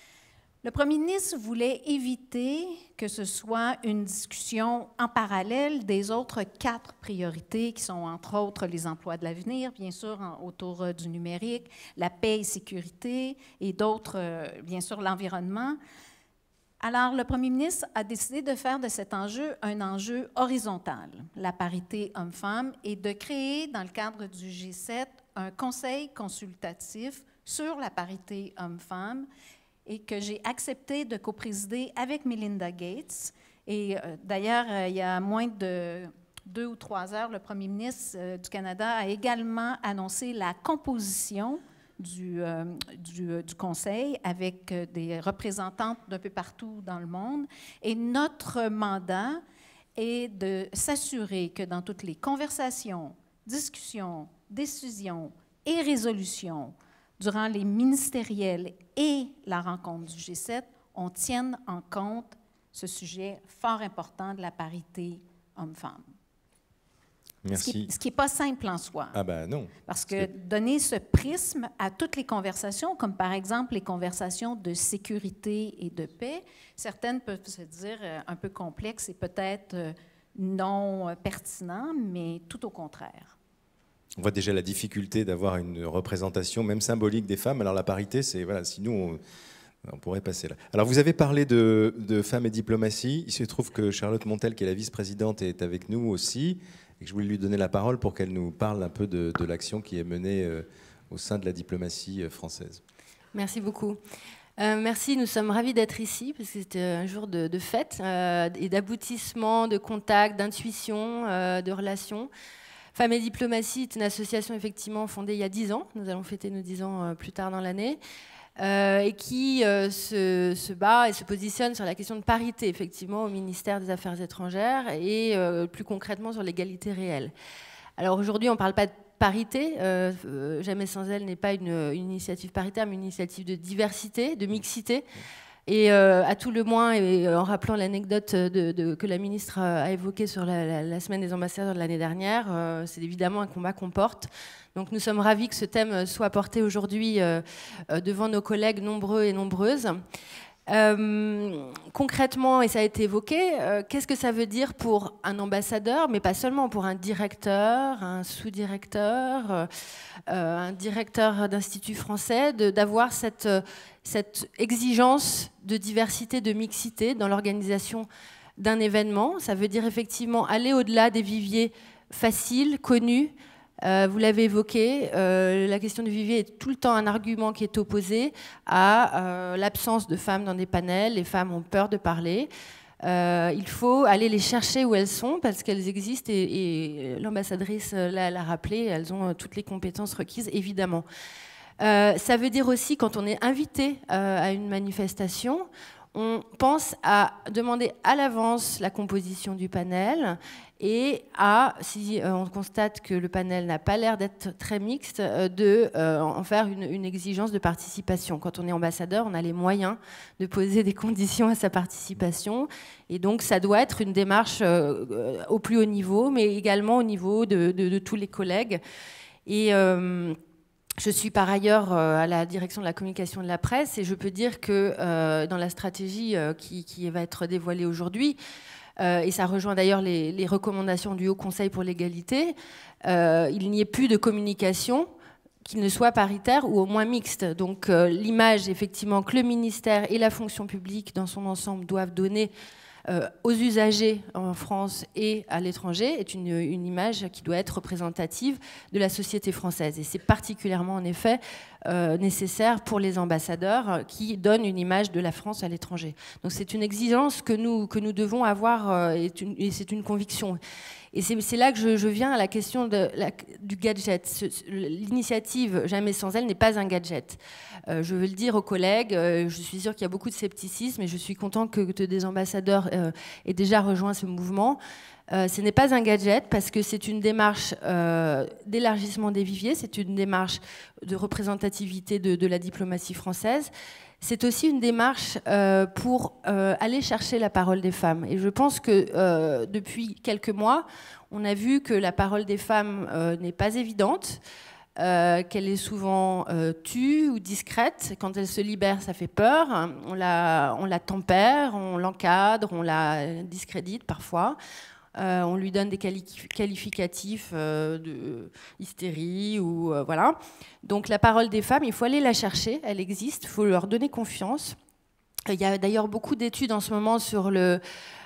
Le premier ministre voulait éviter que ce soit une discussion en parallèle des autres 4 priorités qui sont, entre autres, les emplois de l'avenir, bien sûr, autour du numérique, la paix et sécurité, et d'autres, bien sûr, l'environnement. Alors, le premier ministre a décidé de faire de cet enjeu un enjeu horizontal, la parité homme-femme, et de créer, dans le cadre du G7, un conseil consultatif sur la parité homme-femme, et que j'ai accepté de coprésider avec Melinda Gates. Et d'ailleurs, il y a moins de 2 ou 3 heures, le premier ministre du Canada a également annoncé la composition du Conseil avec des représentantes d'un peu partout dans le monde. Et notre mandat est de s'assurer que dans toutes les conversations, discussions, décisions et résolutions, durant les ministériels et la rencontre du G7, on tienne en compte ce sujet fort important de la parité homme-femme. Merci. Ce qui n'est pas simple en soi. Ah ben non. Parce que donner ce prisme à toutes les conversations, comme par exemple les conversations de sécurité et de paix, certaines peuvent se dire un peu complexes et peut-être non pertinentes, mais tout au contraire. On voit déjà la difficulté d'avoir une représentation, même symbolique, des femmes. Alors la parité, c'est voilà, sinon on pourrait passer là. Alors vous avez parlé de femmes et diplomatie. Il se trouve que Charlotte Montel, qui est la vice-présidente, est avec nous aussi, et que je voulais lui donner la parole pour qu'elle nous parle un peu de l'action qui est menée au sein de la diplomatie française. Merci beaucoup. Merci, nous sommes ravis d'être ici, parce que c'était un jour de fête et d'aboutissement, de contact, d'intuition, de relations. Femmes et Diplomatie est une association effectivement fondée il y a 10 ans. Nous allons fêter nos 10 ans plus tard dans l'année. Et qui se bat et se positionne sur la question de parité, effectivement, au ministère des Affaires étrangères et plus concrètement sur l'égalité réelle. Alors aujourd'hui, on ne parle pas de parité. Jamais sans elle n'est pas une initiative paritaire, mais une initiative de diversité, de mixité. Et à tout le moins, et en rappelant l'anecdote que la ministre a évoquée sur la semaine des ambassadeurs de l'année dernière, c'est évidemment un combat qu'on porte. Donc nous sommes ravis que ce thème soit porté aujourd'hui devant nos collègues nombreux et nombreuses. Concrètement, et ça a été évoqué, qu'est-ce que ça veut dire pour un ambassadeur, mais pas seulement, pour un directeur, un sous-directeur, un directeur d'institut français, d'avoir cette exigence de diversité, de mixité dans l'organisation d'un événement. Ça veut dire effectivement aller au-delà des viviers faciles, connus. Vous l'avez évoqué, la question du vivier est tout le temps un argument qui est opposé à l'absence de femmes dans des panels. Les femmes ont peur de parler. Il faut aller les chercher où elles sont parce qu'elles existent et l'ambassadrice l'a rappelé, elles ont toutes les compétences requises, évidemment. Ça veut dire aussi, quand on est invité à une manifestation, on pense à demander à l'avance la composition du panel et si on constate que le panel n'a pas l'air d'être très mixte, en faire une exigence de participation. Quand on est ambassadeur, on a les moyens de poser des conditions à sa participation. Et donc, ça doit être une démarche au plus haut niveau, mais également au niveau de tous les collègues. Et je suis par ailleurs à la direction de la communication de la presse et je peux dire que dans la stratégie qui va être dévoilée aujourd'hui, et ça rejoint d'ailleurs les recommandations du Haut Conseil pour l'égalité, il n'y ait plus de communication qui ne soit paritaire ou au moins mixte. Donc l'image effectivement que le ministère et la fonction publique dans son ensemble doivent donner aux usagers en France et à l'étranger est une image qui doit être représentative de la société française. Et c'est particulièrement en effet nécessaire pour les ambassadeurs qui donnent une image de la France à l'étranger. Donc c'est une exigence que nous devons avoir et c'est une conviction. Et c'est là que je viens à la question du gadget. L'initiative Jamais sans elle n'est pas un gadget. Je veux le dire aux collègues, je suis sûre qu'il y a beaucoup de scepticisme et je suis contente que des ambassadeurs aient déjà rejoint ce mouvement. Ce n'est pas un gadget parce que c'est une démarche d'élargissement des viviers, c'est une démarche de représentativité de la diplomatie française. C'est aussi une démarche pour aller chercher la parole des femmes. Et je pense que depuis quelques mois, on a vu que la parole des femmes n'est pas évidente, qu'elle est souvent tue ou discrète. Quand elle se libère, ça fait peur. On la tempère, on l'encadre, on la discrédite parfois. On lui donne des qualificatifs de hystérie ou voilà. Donc la parole des femmes, il faut aller la chercher, elle existe, il faut leur donner confiance. Il y a d'ailleurs beaucoup d'études en ce moment sur la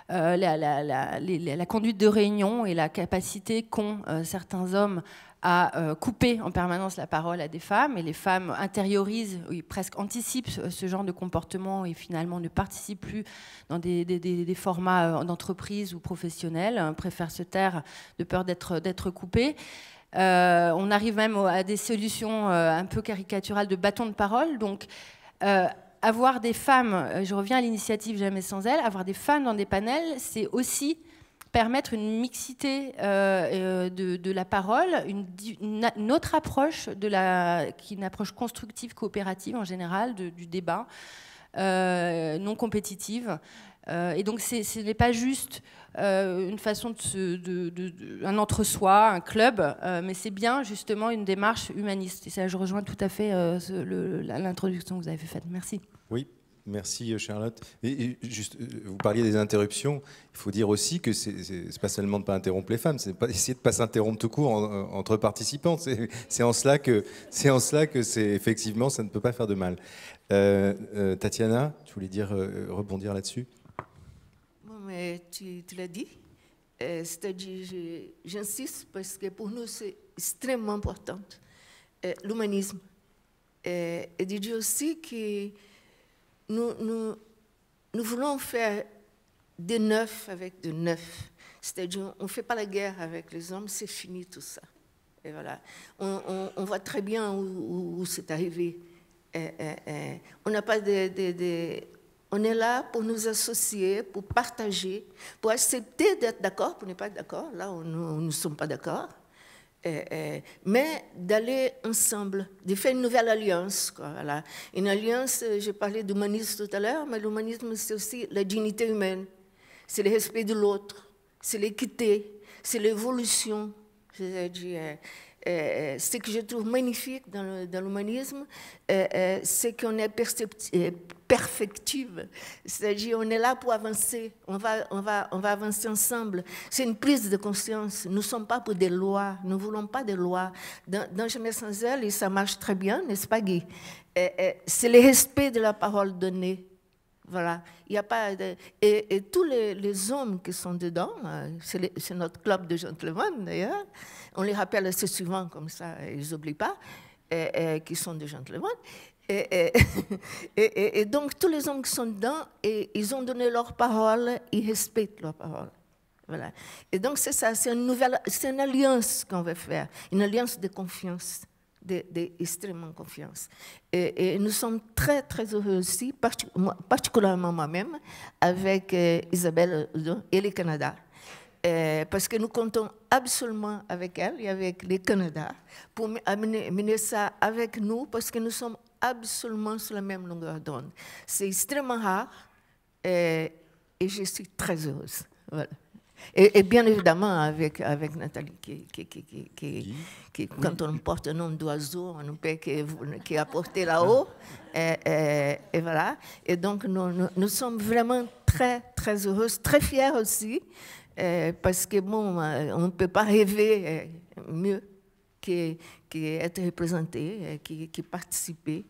conduite de réunion et la capacité qu'ont certains hommes à couper en permanence la parole à des femmes, et les femmes intériorisent, presque anticipent ce genre de comportement et finalement ne participent plus dans des formats d'entreprise ou professionnels, préfèrent se taire de peur d'être coupées. On arrive même à des solutions un peu caricaturales de bâton de parole. Donc, avoir des femmes, je reviens à l'initiative Jamais sans elle, avoir des femmes dans des panels, c'est aussi permettre une mixité de la parole, une autre approche, qui est une approche constructive, coopérative en général, du débat, non compétitive. Et donc ce n'est pas juste une façon un entre-soi, un club, mais c'est bien justement une démarche humaniste. Et ça, je rejoins tout à fait l'introduction que vous avez faite. Merci. Oui. Merci Charlotte. Et juste, vous parliez des interruptions. Il faut dire aussi que c'est pas seulement de ne pas interrompre les femmes, c'est pas essayer de ne pas s'interrompre tout court entre participants. C'est en cela que effectivement ça ne peut pas faire de mal. Tatiana, tu voulais rebondir là-dessus? Bon, mais tu l'as dit. C'est-à-dire, j'insiste parce que pour nous c'est extrêmement important l'humanisme. Et de dire aussi que nous voulons faire de neuf avec de neuf. C'est-à-dire, on ne fait pas la guerre avec les hommes, c'est fini tout ça. Et voilà. On voit très bien où c'est arrivé. On n'a pas on est là pour nous associer, pour partager, pour accepter d'être d'accord, pour ne pas être d'accord, là où nous ne sommes pas d'accord. Mais d'aller ensemble, de faire une nouvelle alliance. Voilà. Une alliance, j'ai parlé d'humanisme tout à l'heure, mais l'humanisme, c'est aussi la dignité humaine, c'est le respect de l'autre, c'est l'équité, c'est l'évolution. C'est-à-dire, ce que je trouve magnifique dans l'humanisme, c'est qu'on est perfectible. C'est-à-dire, on est là pour avancer. On va avancer ensemble. C'est une prise de conscience. Nous ne sommes pas pour des lois. Nous ne voulons pas des lois. Dans Jamais sans elle, et ça marche très bien, n'est-ce pas, Guy? C'est le respect de la parole donnée. Voilà. Il y a pas et tous les hommes qui sont dedans, c'est notre club de gentlemen d'ailleurs, on les rappelle assez souvent comme ça, ils n'oublient pas, qui sont des gentlemen. Et donc tous les hommes qui sont dedans, ils ont donné leur parole, ils respectent leur parole. Voilà. Et donc c'est ça, c'est une alliance qu'on veut faire, une alliance de confiance. d'extrêmement confiance. Et nous sommes très, très heureux aussi, particulièrement moi-même, avec Isabelle et le Canada, parce que nous comptons absolument avec elle et avec le Canada pour mener ça avec nous, parce que nous sommes absolument sur la même longueur d'onde. C'est extrêmement rare et je suis très heureuse. Voilà. Et bien évidemment avec Nathalie, qui quand on porte un nom d'oiseau, on peut qui a porté là-haut. Et voilà. Et donc, nous sommes vraiment très, très heureuses, très fiers aussi, parce que, bon, on ne peut pas rêver mieux qu'être représenté, qui participer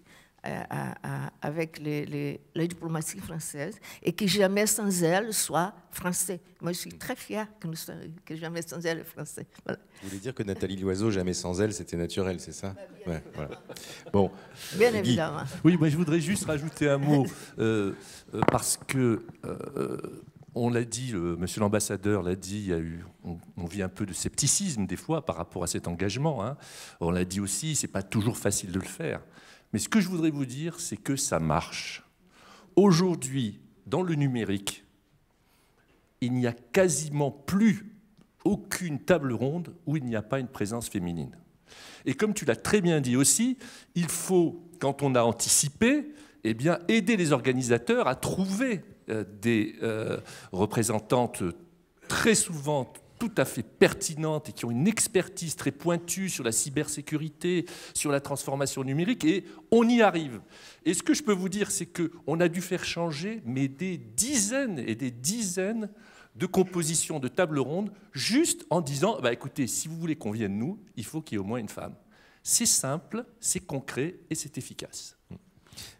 avec la diplomatie française et que jamais sans elle soit français. Moi, je suis très fière que jamais sans elle est français. Voilà. Vous voulez dire que Nathalie Loiseau, jamais sans elle, c'était naturel, c'est ça? Ouais, voilà. Bon. Bien évidemment. Oui, moi je voudrais juste rajouter un mot, parce que, on l'a dit, monsieur l'ambassadeur l'a dit, on vit un peu de scepticisme des fois par rapport à cet engagement. Hein. On l'a dit aussi, c'est pas toujours facile de le faire. Mais ce que je voudrais vous dire, c'est que ça marche. Aujourd'hui, dans le numérique, il n'y a quasiment plus aucune table ronde où il n'y a pas une présence féminine. Et comme tu l'as très bien dit aussi, il faut, quand on a anticipé, eh bien, aider les organisateurs à trouver des représentantes très souvent tout à fait pertinentes et qui ont une expertise très pointue sur la cybersécurité, sur la transformation numérique, et on y arrive. Et ce que je peux vous dire, c'est qu'on a dû faire changer mais des dizaines et des dizaines de compositions de tables rondes, juste en disant, bah, écoutez, si vous voulez qu'on vienne nous, il faut qu'il y ait au moins une femme. C'est simple, c'est concret et c'est efficace. Natacha ?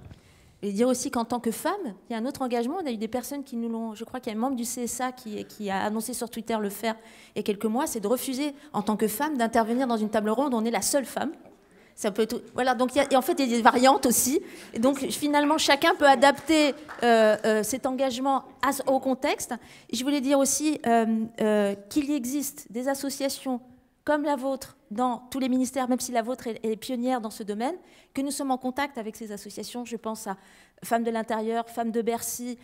Et dire aussi qu'en tant que femme, il y a un autre engagement. On a eu des personnes qui nous l'ont... Je crois qu'il y a un membre du CSA qui a annoncé sur Twitter le faire il y a quelques mois, c'est de refuser, en tant que femme, d'intervenir dans une table ronde où on est la seule femme. Ça peut être... Voilà, donc et en fait, il y a des variantes aussi. Et donc, finalement, chacun peut adapter cet engagement au contexte. Et je voulais dire aussi qu'il y existe des associations comme la vôtre, dans tous les ministères, même si la vôtre est pionnière dans ce domaine, que nous sommes en contact avec ces associations. Je pense à Femmes de l'Intérieur, Femmes de Bercy,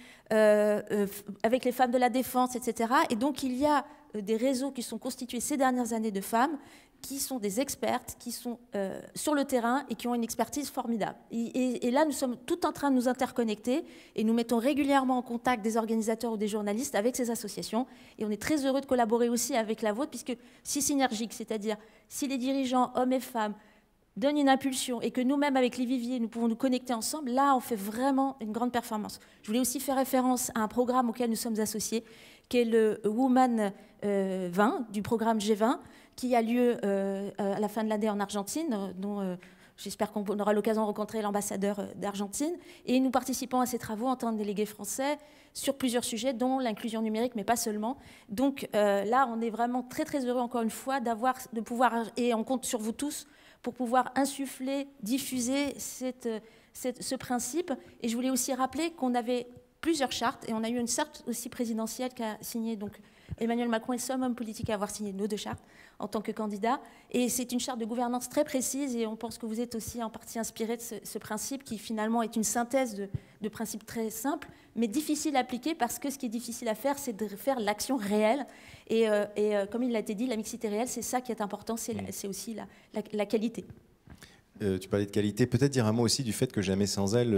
avec les Femmes de la Défense, etc. Et donc, il y a des réseaux qui sont constitués ces dernières années de femmes qui sont des expertes, qui sont sur le terrain et qui ont une expertise formidable. Et là, nous sommes tout en train de nous interconnecter et nous mettons régulièrement en contact des organisateurs ou des journalistes avec ces associations. Et on est très heureux de collaborer aussi avec la vôtre, puisque si synergique, c'est-à-dire si les dirigeants, hommes et femmes, donnent une impulsion et que nous-mêmes, avec les viviers, nous pouvons nous connecter ensemble, là, on fait vraiment une grande performance. Je voulais aussi faire référence à un programme auquel nous sommes associés, qui est le Woman 20, du programme G20, qui a lieu à la fin de l'année en Argentine, dont j'espère qu'on aura l'occasion de rencontrer l'ambassadeur d'Argentine. Et nous participons à ces travaux en tant que délégués français sur plusieurs sujets, dont l'inclusion numérique, mais pas seulement. Donc là, on est vraiment très, très heureux, encore une fois, de pouvoir, et on compte sur vous tous, pour pouvoir insuffler, diffuser ce principe. Et je voulais aussi rappeler qu'on avait plusieurs chartes, et on a eu une charte aussi présidentielle qu'a signée donc Emmanuel Macron est le seul homme politique à avoir signé nos deux chartes en tant que candidat. Et c'est une charte de gouvernance très précise, et on pense que vous êtes aussi en partie inspiré de ce principe qui finalement est une synthèse de principes très simples, mais difficiles à appliquer, parce que ce qui est difficile à faire, c'est de faire l'action réelle. Et comme il l'a été dit, la mixité réelle, c'est ça qui est important, c'est aussi la qualité. Tu parlais de qualité, peut-être dire un mot aussi du fait que Jamais sans elle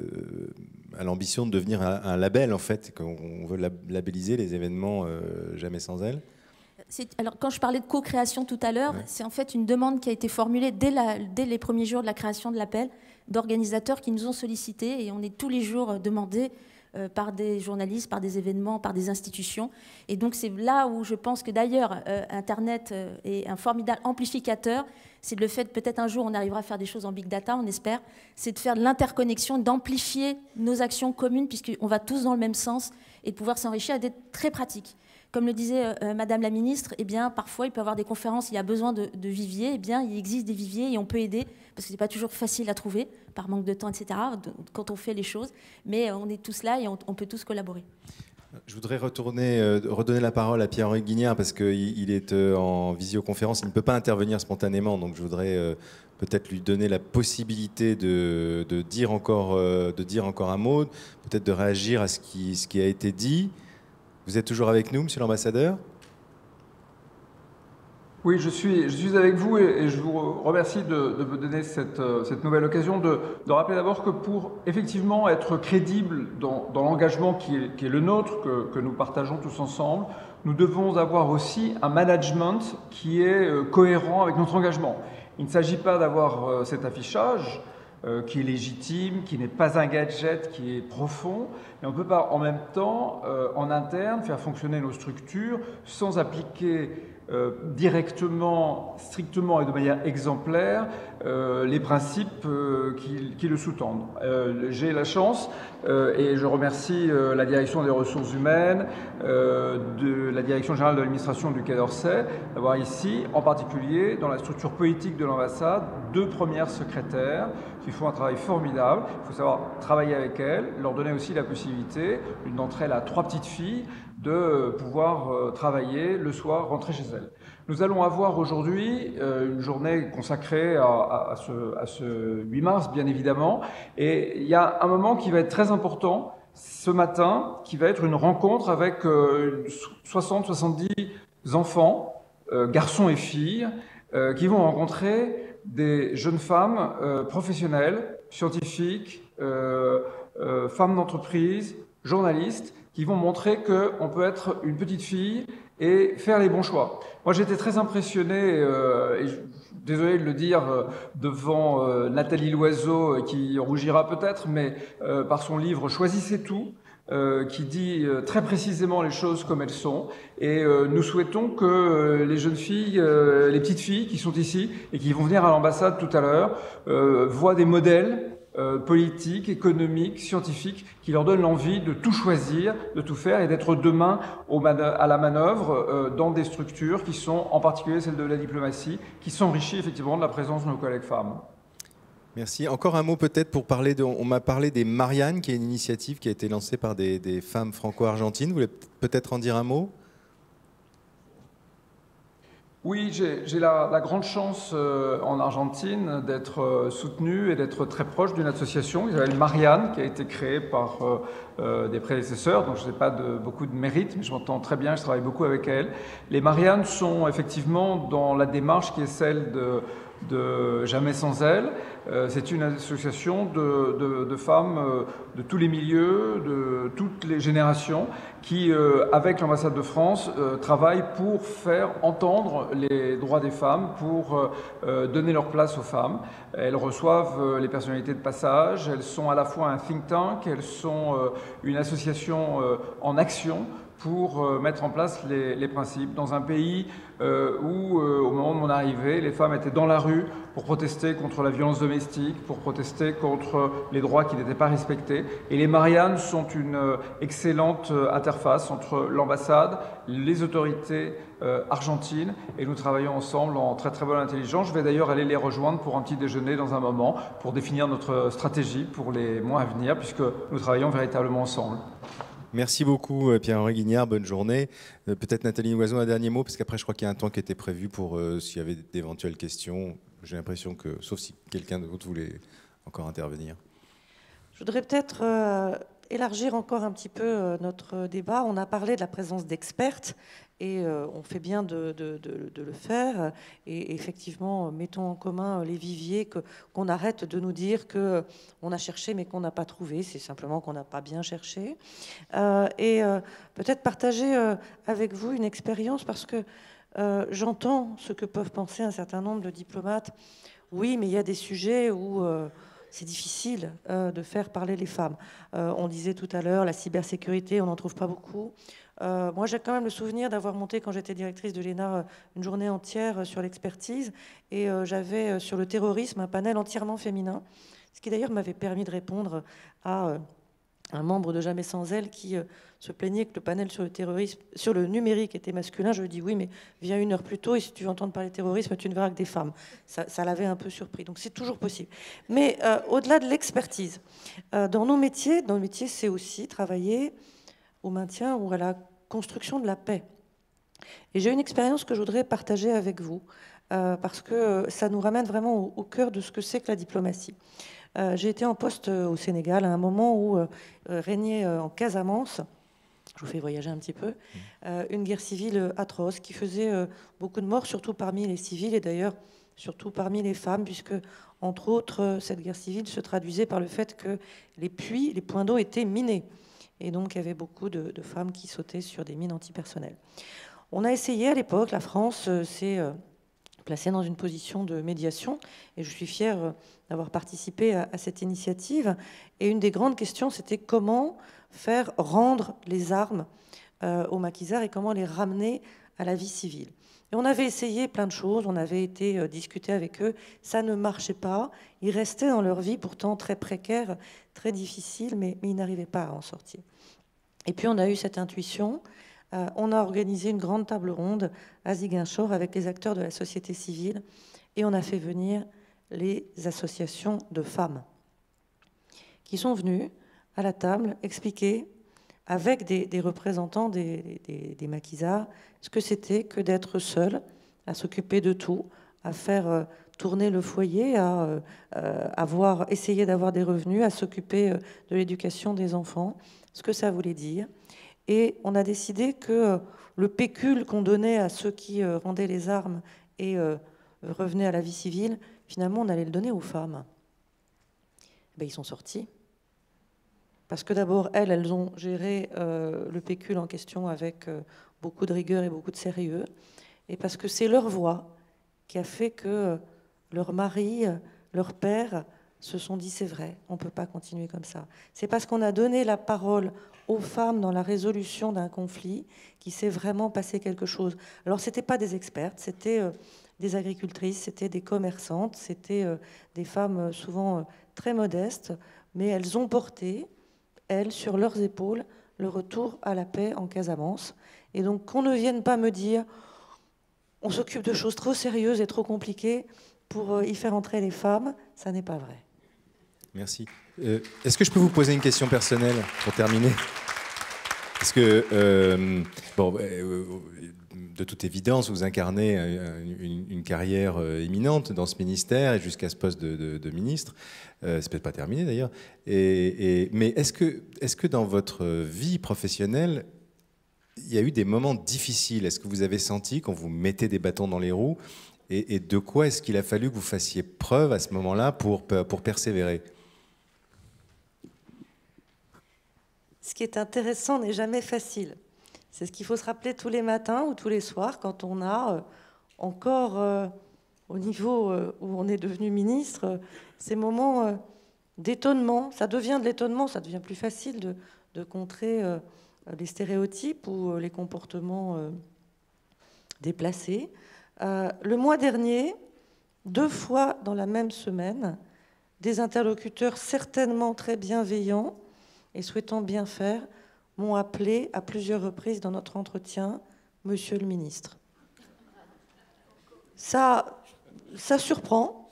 a l'ambition de devenir un label, en fait, qu'on veut labelliser les événements Jamais sans elle. Alors, quand je parlais de co-création tout à l'heure, c'est en fait une demande qui a été formulée dès les premiers jours de la création de l'appel, d'organisateurs qui nous ont sollicités, et on est tous les jours demandés par des journalistes, par des événements, par des institutions. Et donc c'est là où je pense que d'ailleurs Internet est un formidable amplificateur. C'est le fait, peut-être un jour on arrivera à faire des choses en big data, on espère, c'est de faire de l'interconnexion, d'amplifier nos actions communes, puisqu'on va tous dans le même sens, et de pouvoir s'enrichir et d'être très pratique. Comme le disait Madame la Ministre, eh bien, parfois il peut y avoir des conférences, il y a besoin de viviers, eh bien, il existe des viviers et on peut aider, parce que ce n'est pas toujours facile à trouver, par manque de temps, etc., quand on fait les choses, mais on est tous là et on peut tous collaborer. Je voudrais redonner la parole à Pierre-Henri Guignard parce qu'il est en visioconférence, il ne peut pas intervenir spontanément, donc je voudrais peut-être lui donner la possibilité de dire encore un mot, peut-être de réagir à ce qui a été dit. Vous êtes toujours avec nous, monsieur l'ambassadeur ? Oui, je suis avec vous et je vous remercie de me donner cette nouvelle occasion de rappeler d'abord que pour effectivement être crédible dans l'engagement qui est le nôtre, que nous partageons tous ensemble, nous devons avoir aussi un management qui est cohérent avec notre engagement. Il ne s'agit pas d'avoir cet affichage qui est légitime, qui n'est pas un gadget, qui est profond, mais on ne peut pas en même temps, en interne, faire fonctionner nos structures sans appliquer directement, strictement et de manière exemplaire les principes qui le sous-tendent. J'ai la chance, et je remercie la direction des ressources humaines, de la direction générale de l'administration du Quai d'Orsay, d'avoir ici, en particulier, dans la structure politique de l'ambassade, 2 premières secrétaires qui font un travail formidable. Il faut savoir travailler avec elles, leur donner aussi la possibilité, une d'entre elles a 3 petites filles, de pouvoir travailler le soir, rentrer chez elles. Nous allons avoir aujourd'hui une journée consacrée à ce 8 mars, bien évidemment, et il y a un moment qui va être très important ce matin, qui va être une rencontre avec 60-70 enfants, garçons et filles, qui vont rencontrer des jeunes femmes professionnelles, scientifiques, femmes d'entreprise, journalistes, qui vont montrer qu'on peut être une petite fille et faire les bons choix. Moi, j'étais très impressionné, et désolé de le dire devant Nathalie Loiseau, qui rougira peut-être, mais par son livre « Choisissez tout », qui dit très précisément les choses comme elles sont. Et nous souhaitons que les jeunes filles, les petites filles qui sont ici et qui vont venir à l'ambassade tout à l'heure, voient des modèles politiques, économiques, scientifiques, qui leur donnent l'envie de tout choisir, de tout faire et d'être demain à la manœuvre dans des structures qui sont, en particulier celles de la diplomatie, qui s'enrichissent effectivement de la présence de nos collègues femmes. Merci. Encore un mot peut-être pour parler on m'a parlé des Mariannes, qui est une initiative qui a été lancée par des femmes franco-argentines. Vous voulez peut-être en dire un mot ? Oui, j'ai la grande chance en Argentine d'être soutenu et d'être très proche d'une association qui s'appelle Marianne, qui a été créée par des prédécesseurs, donc je n'ai pas beaucoup de mérite, mais je m'entends très bien, je travaille beaucoup avec elles. Les Mariannes sont effectivement dans la démarche qui est celle de Jamais sans elles. C'est une association de femmes de tous les milieux, de toutes les générations, qui, avec l'ambassade de France, travaillent pour faire entendre les droits des femmes, pour donner leur place aux femmes. Elles reçoivent les personnalités de passage, elles sont à la fois un think tank, elles sont une association en action pour mettre en place les principes dans un pays où, au moment de mon arrivée, les femmes étaient dans la rue pour protester contre la violence domestique, pour protester contre les droits qui n'étaient pas respectés. Et les Mariannes sont une excellente interface entre l'ambassade, les autorités argentines, et nous travaillons ensemble en très très bonne intelligence. Je vais d'ailleurs aller les rejoindre pour un petit déjeuner dans un moment, pour définir notre stratégie pour les mois à venir, puisque nous travaillons véritablement ensemble. Merci beaucoup Pierre-Henri Guignard, bonne journée. Peut-être Nathalie Loiseau, un dernier mot, parce qu'après je crois qu'il y a un temps qui était prévu pour s'il y avait d'éventuelles questions. J'ai l'impression que, sauf si quelqu'un d'autre voulait encore intervenir. Je voudrais peut-être élargir encore un petit peu notre débat. On a parlé de la présence d'expertes et on fait bien de le faire. Et effectivement, mettons en commun les viviers, qu'on arrête de nous dire qu'on a cherché mais qu'on n'a pas trouvé. C'est simplement qu'on n'a pas bien cherché. Et peut-être partager avec vous une expérience, parce que j'entends ce que peuvent penser un certain nombre de diplomates. Oui, mais il y a des sujets où c'est difficile de faire parler les femmes. On disait tout à l'heure, la cybersécurité, on n'en trouve pas beaucoup. Moi, j'ai quand même le souvenir d'avoir monté, quand j'étais directrice de l'ENA, une journée entière sur l'expertise. Et j'avais sur le terrorisme un panel entièrement féminin, ce qui d'ailleurs m'avait permis de répondre à un membre de Jamais sans elle qui se plaignait que le panel sur le terrorisme, sur le numérique était masculin. Je lui dis oui, mais viens 1 heure plus tôt et si tu veux entendre parler de terrorisme, tu ne verras que des femmes. Ça l'avait un peu surpris. Donc c'est toujours possible. Mais au-delà de l'expertise, dans nos métiers, c'est aussi travailler au maintien ou à la construction de la paix. Et j'ai une expérience que je voudrais partager avec vous, parce que ça nous ramène vraiment au cœur de ce que c'est que la diplomatie. J'ai été en poste au Sénégal à un moment où régnait en Casamance, je vous fais voyager un petit peu, une guerre civile atroce qui faisait beaucoup de morts, surtout parmi les civils et d'ailleurs surtout parmi les femmes, puisque, entre autres, cette guerre civile se traduisait par le fait que les puits, les points d'eau étaient minés. Et donc, il y avait beaucoup de femmes qui sautaient sur des mines antipersonnelles. On a essayé à l'époque, la France s'est placée dans une position de médiation, et je suis fière d'avoir participé à cette initiative. Et une des grandes questions, c'était comment faire rendre les armes aux maquisards et comment les ramener à la vie civile. Et on avait essayé plein de choses, on avait été discuter avec eux, ça ne marchait pas. Ils restaient dans leur vie pourtant très précaire, très difficile, mais ils n'arrivaient pas à en sortir. Et puis on a eu cette intuition, on a organisé une grande table ronde à Ziguinchor avec les acteurs de la société civile et on a fait venir les associations de femmes qui sont venues à la table expliquer avec des représentants des maquisards ce que c'était que d'être seul, à s'occuper de tout, à faire tourner le foyer, à essayer d'avoir des revenus, à s'occuper de l'éducation des enfants, ce que ça voulait dire. Et on a décidé que le pécule qu'on donnait à ceux qui rendaient les armes et revenaient à la vie civile, finalement, on allait le donner aux femmes. Ben, ils sont sortis. Parce que d'abord, elles ont géré le pécule en question avec beaucoup de rigueur et beaucoup de sérieux. Et parce que c'est leur voix qui a fait que leur mari, leur père, se sont dit c'est vrai, on ne peut pas continuer comme ça. C'est parce qu'on a donné la parole aux femmes dans la résolution d'un conflit qu'il s'est vraiment passé quelque chose. Alors, ce n'étaient pas des expertes, c'était des agricultrices, c'était des commerçantes, c'était des femmes souvent très modestes, mais elles ont porté, elles, sur leurs épaules, le retour à la paix en Casamance. Et donc, qu'on ne vienne pas me dire on s'occupe de choses trop sérieuses et trop compliquées pour y faire entrer les femmes, ça n'est pas vrai. Merci. Est-ce que je peux vous poser une question personnelle pour terminer ? Parce que, de toute évidence, vous incarnez une carrière éminente dans ce ministère et jusqu'à ce poste de ministre. C'est peut-être pas terminé d'ailleurs. Mais est-ce que dans votre vie professionnelle, il y a eu des moments difficiles ? Est-ce que vous avez senti qu'on vous mettait des bâtons dans les roues ? Et de quoi est-ce qu'il a fallu que vous fassiez preuve à ce moment-là pour persévérer ? Ce qui est intéressant n'est jamais facile. C'est ce qu'il faut se rappeler tous les matins ou tous les soirs quand on a encore, au niveau où on est devenu ministre, ces moments d'étonnement. Ça devient de l'étonnement, ça devient plus facile de contrer les stéréotypes ou les comportements déplacés. Le mois dernier, 2 fois dans la même semaine, des interlocuteurs certainement très bienveillants et souhaitant bien faire, m'ont appelé à plusieurs reprises dans notre entretien « Monsieur le ministre ». Ça surprend,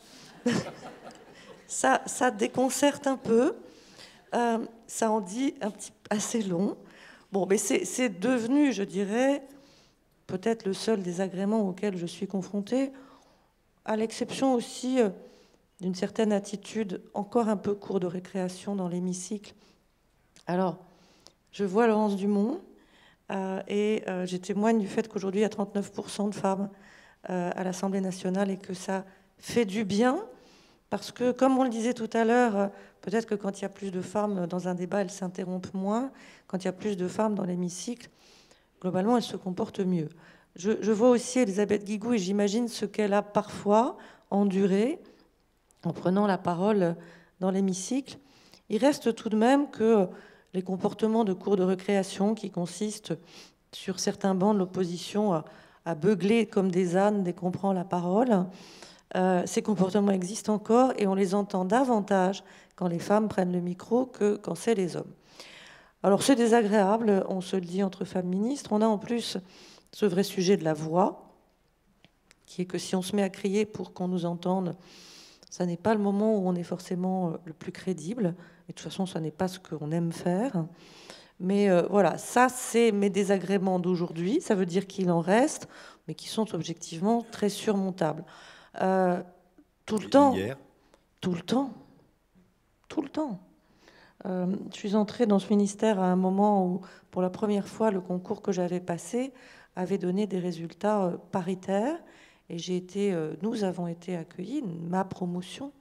ça déconcerte un peu, ça en dit assez long. Bon, mais c'est devenu, je dirais, peut-être le seul désagrément auquel je suis confrontée, à l'exception aussi d'une certaine attitude encore un peu court de récréation dans l'hémicycle. Alors, je vois Laurence Dumont et je témoigne du fait qu'aujourd'hui, il y a 39% de femmes à l'Assemblée nationale et que ça fait du bien parce que, comme on le disait tout à l'heure, peut-être que quand il y a plus de femmes dans un débat, elles s'interrompent moins. Quand il y a plus de femmes dans l'hémicycle, globalement, elles se comportent mieux. Je vois aussi Elisabeth Guigou et j'imagine ce qu'elle a parfois enduré en prenant la parole dans l'hémicycle. Il reste tout de même que les comportements de cours de récréation qui consistent sur certains bancs de l'opposition à beugler comme des ânes dès qu'on prend la parole, ces comportements existent encore et on les entend davantage quand les femmes prennent le micro que quand c'est les hommes. Alors c'est désagréable, on se le dit entre femmes ministres. On a en plus ce vrai sujet de la voix, qui est que si on se met à crier pour qu'on nous entende, ça n'est pas le moment où on est forcément le plus crédible. Et de toute façon, ça n'est pas ce qu'on aime faire. Mais voilà, ça, c'est mes désagréments d'aujourd'hui. Ça veut dire qu'il en reste, mais qui sont objectivement très surmontables. Tout le temps. Hier. Tout le temps. Tout le temps. Je suis entrée dans ce ministère à un moment où, pour la première fois, le concours que j'avais passé avait donné des résultats paritaires. Et nous avons été accueillis, ma promotion,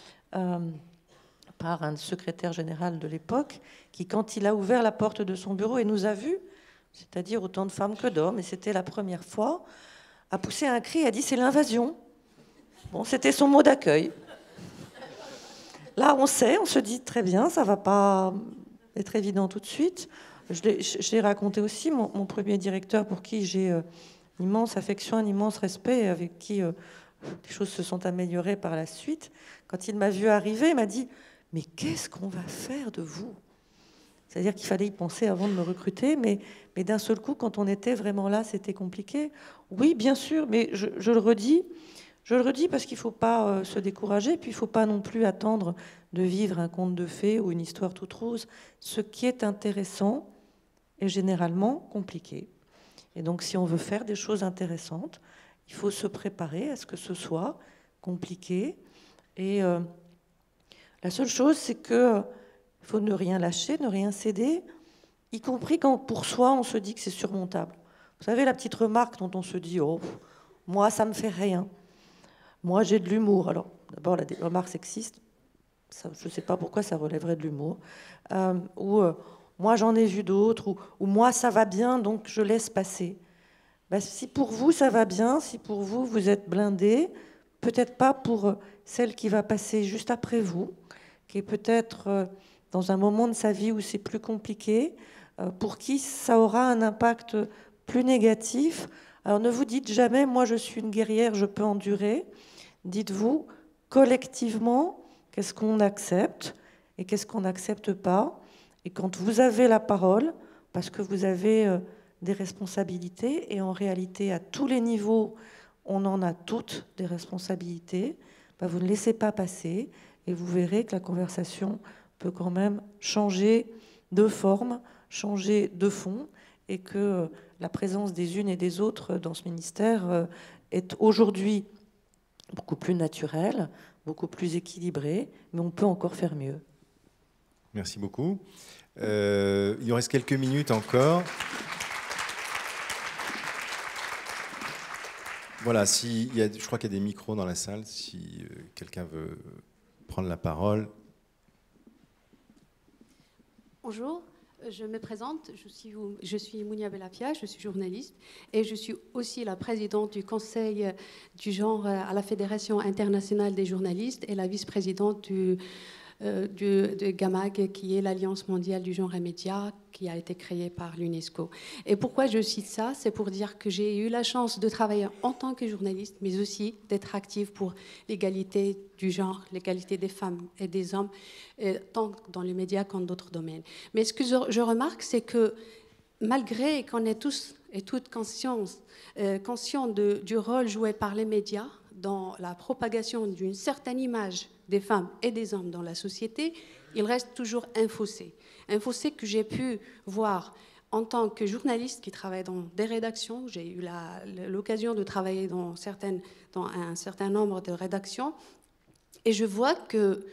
par un secrétaire général de l'époque, qui, quand il a ouvert la porte de son bureau et nous a vus, c'est-à-dire autant de femmes que d'hommes, et c'était la première fois, a poussé un cri et a dit « c'est l'invasion ». Bon, c'était son mot d'accueil. Là, on se dit très bien, ça ne va pas être évident tout de suite. Je l'ai raconté aussi, mon premier directeur, pour qui j'ai une immense affection, un immense respect, et avec qui les choses se sont améliorées par la suite. Quand il m'a vu arriver, il m'a dit « mais qu'est-ce qu'on va faire de vous ?» C'est-à-dire qu'il fallait y penser avant de me recruter, mais d'un seul coup, quand on était vraiment là, c'était compliqué. Oui, bien sûr, mais je le redis parce qu'il ne faut pas se décourager, puis il ne faut pas non plus attendre de vivre un conte de fées ou une histoire toute rose. Ce qui est intéressant est généralement compliqué. Et donc, si on veut faire des choses intéressantes, il faut se préparer à ce que ce soit compliqué. Et la seule chose, c'est qu'il faut ne rien lâcher, ne rien céder, y compris quand pour soi, on se dit que c'est surmontable. Vous savez, la petite remarque dont on se dit « oh, moi, ça ne me fait rien ». Moi, j'ai de l'humour. Alors, d'abord, la remarque sexiste, ça, je ne sais pas pourquoi ça relèverait de l'humour. Moi, j'en ai vu d'autres. Ou moi, ça va bien, donc je laisse passer. Ben, si pour vous, ça va bien, si pour vous, vous êtes blindé, peut-être pas pour celle qui va passer juste après vous, qui est peut-être dans un moment de sa vie où c'est plus compliqué, pour qui ça aura un impact plus négatif. Alors, ne vous dites jamais, moi, je suis une guerrière, je peux endurer. Dites-vous, collectivement, qu'est-ce qu'on accepte et qu'est-ce qu'on n'accepte pas. Et quand vous avez la parole, parce que vous avez des responsabilités, et en réalité, à tous les niveaux, on en a toutes des responsabilités, ben vous ne laissez pas passer, et vous verrez que la conversation peut quand même changer de forme, changer de fond, et que la présence des unes et des autres dans ce ministère est aujourd'hui beaucoup plus naturel, beaucoup plus équilibré, mais on peut encore faire mieux. Merci beaucoup. Il nous reste quelques minutes encore. Voilà, je crois qu'il y a des micros dans la salle, si quelqu'un veut prendre la parole. Bonjour. Je me présente, je suis Mounia Bellafia, je suis journaliste et je suis aussi la présidente du Conseil du genre à la Fédération internationale des journalistes et la vice-présidente de GAMAG, qui est l'Alliance mondiale du genre et médias, qui a été créée par l'UNESCO. Et pourquoi je cite ça? C'est pour dire que j'ai eu la chance de travailler en tant que journaliste, mais aussi d'être active pour l'égalité du genre, l'égalité des femmes et des hommes, tant dans les médias qu'en d'autres domaines. Mais ce que je remarque, c'est que malgré qu'on est tous et toutes conscients du rôle joué par les médias dans la propagation d'une certaine image des femmes et des hommes dans la société, il reste toujours un fossé. Un fossé que j'ai pu voir en tant que journaliste qui travaille dans des rédactions. J'ai eu l'occasion de travailler dans un certain nombre de rédactions. Et je vois que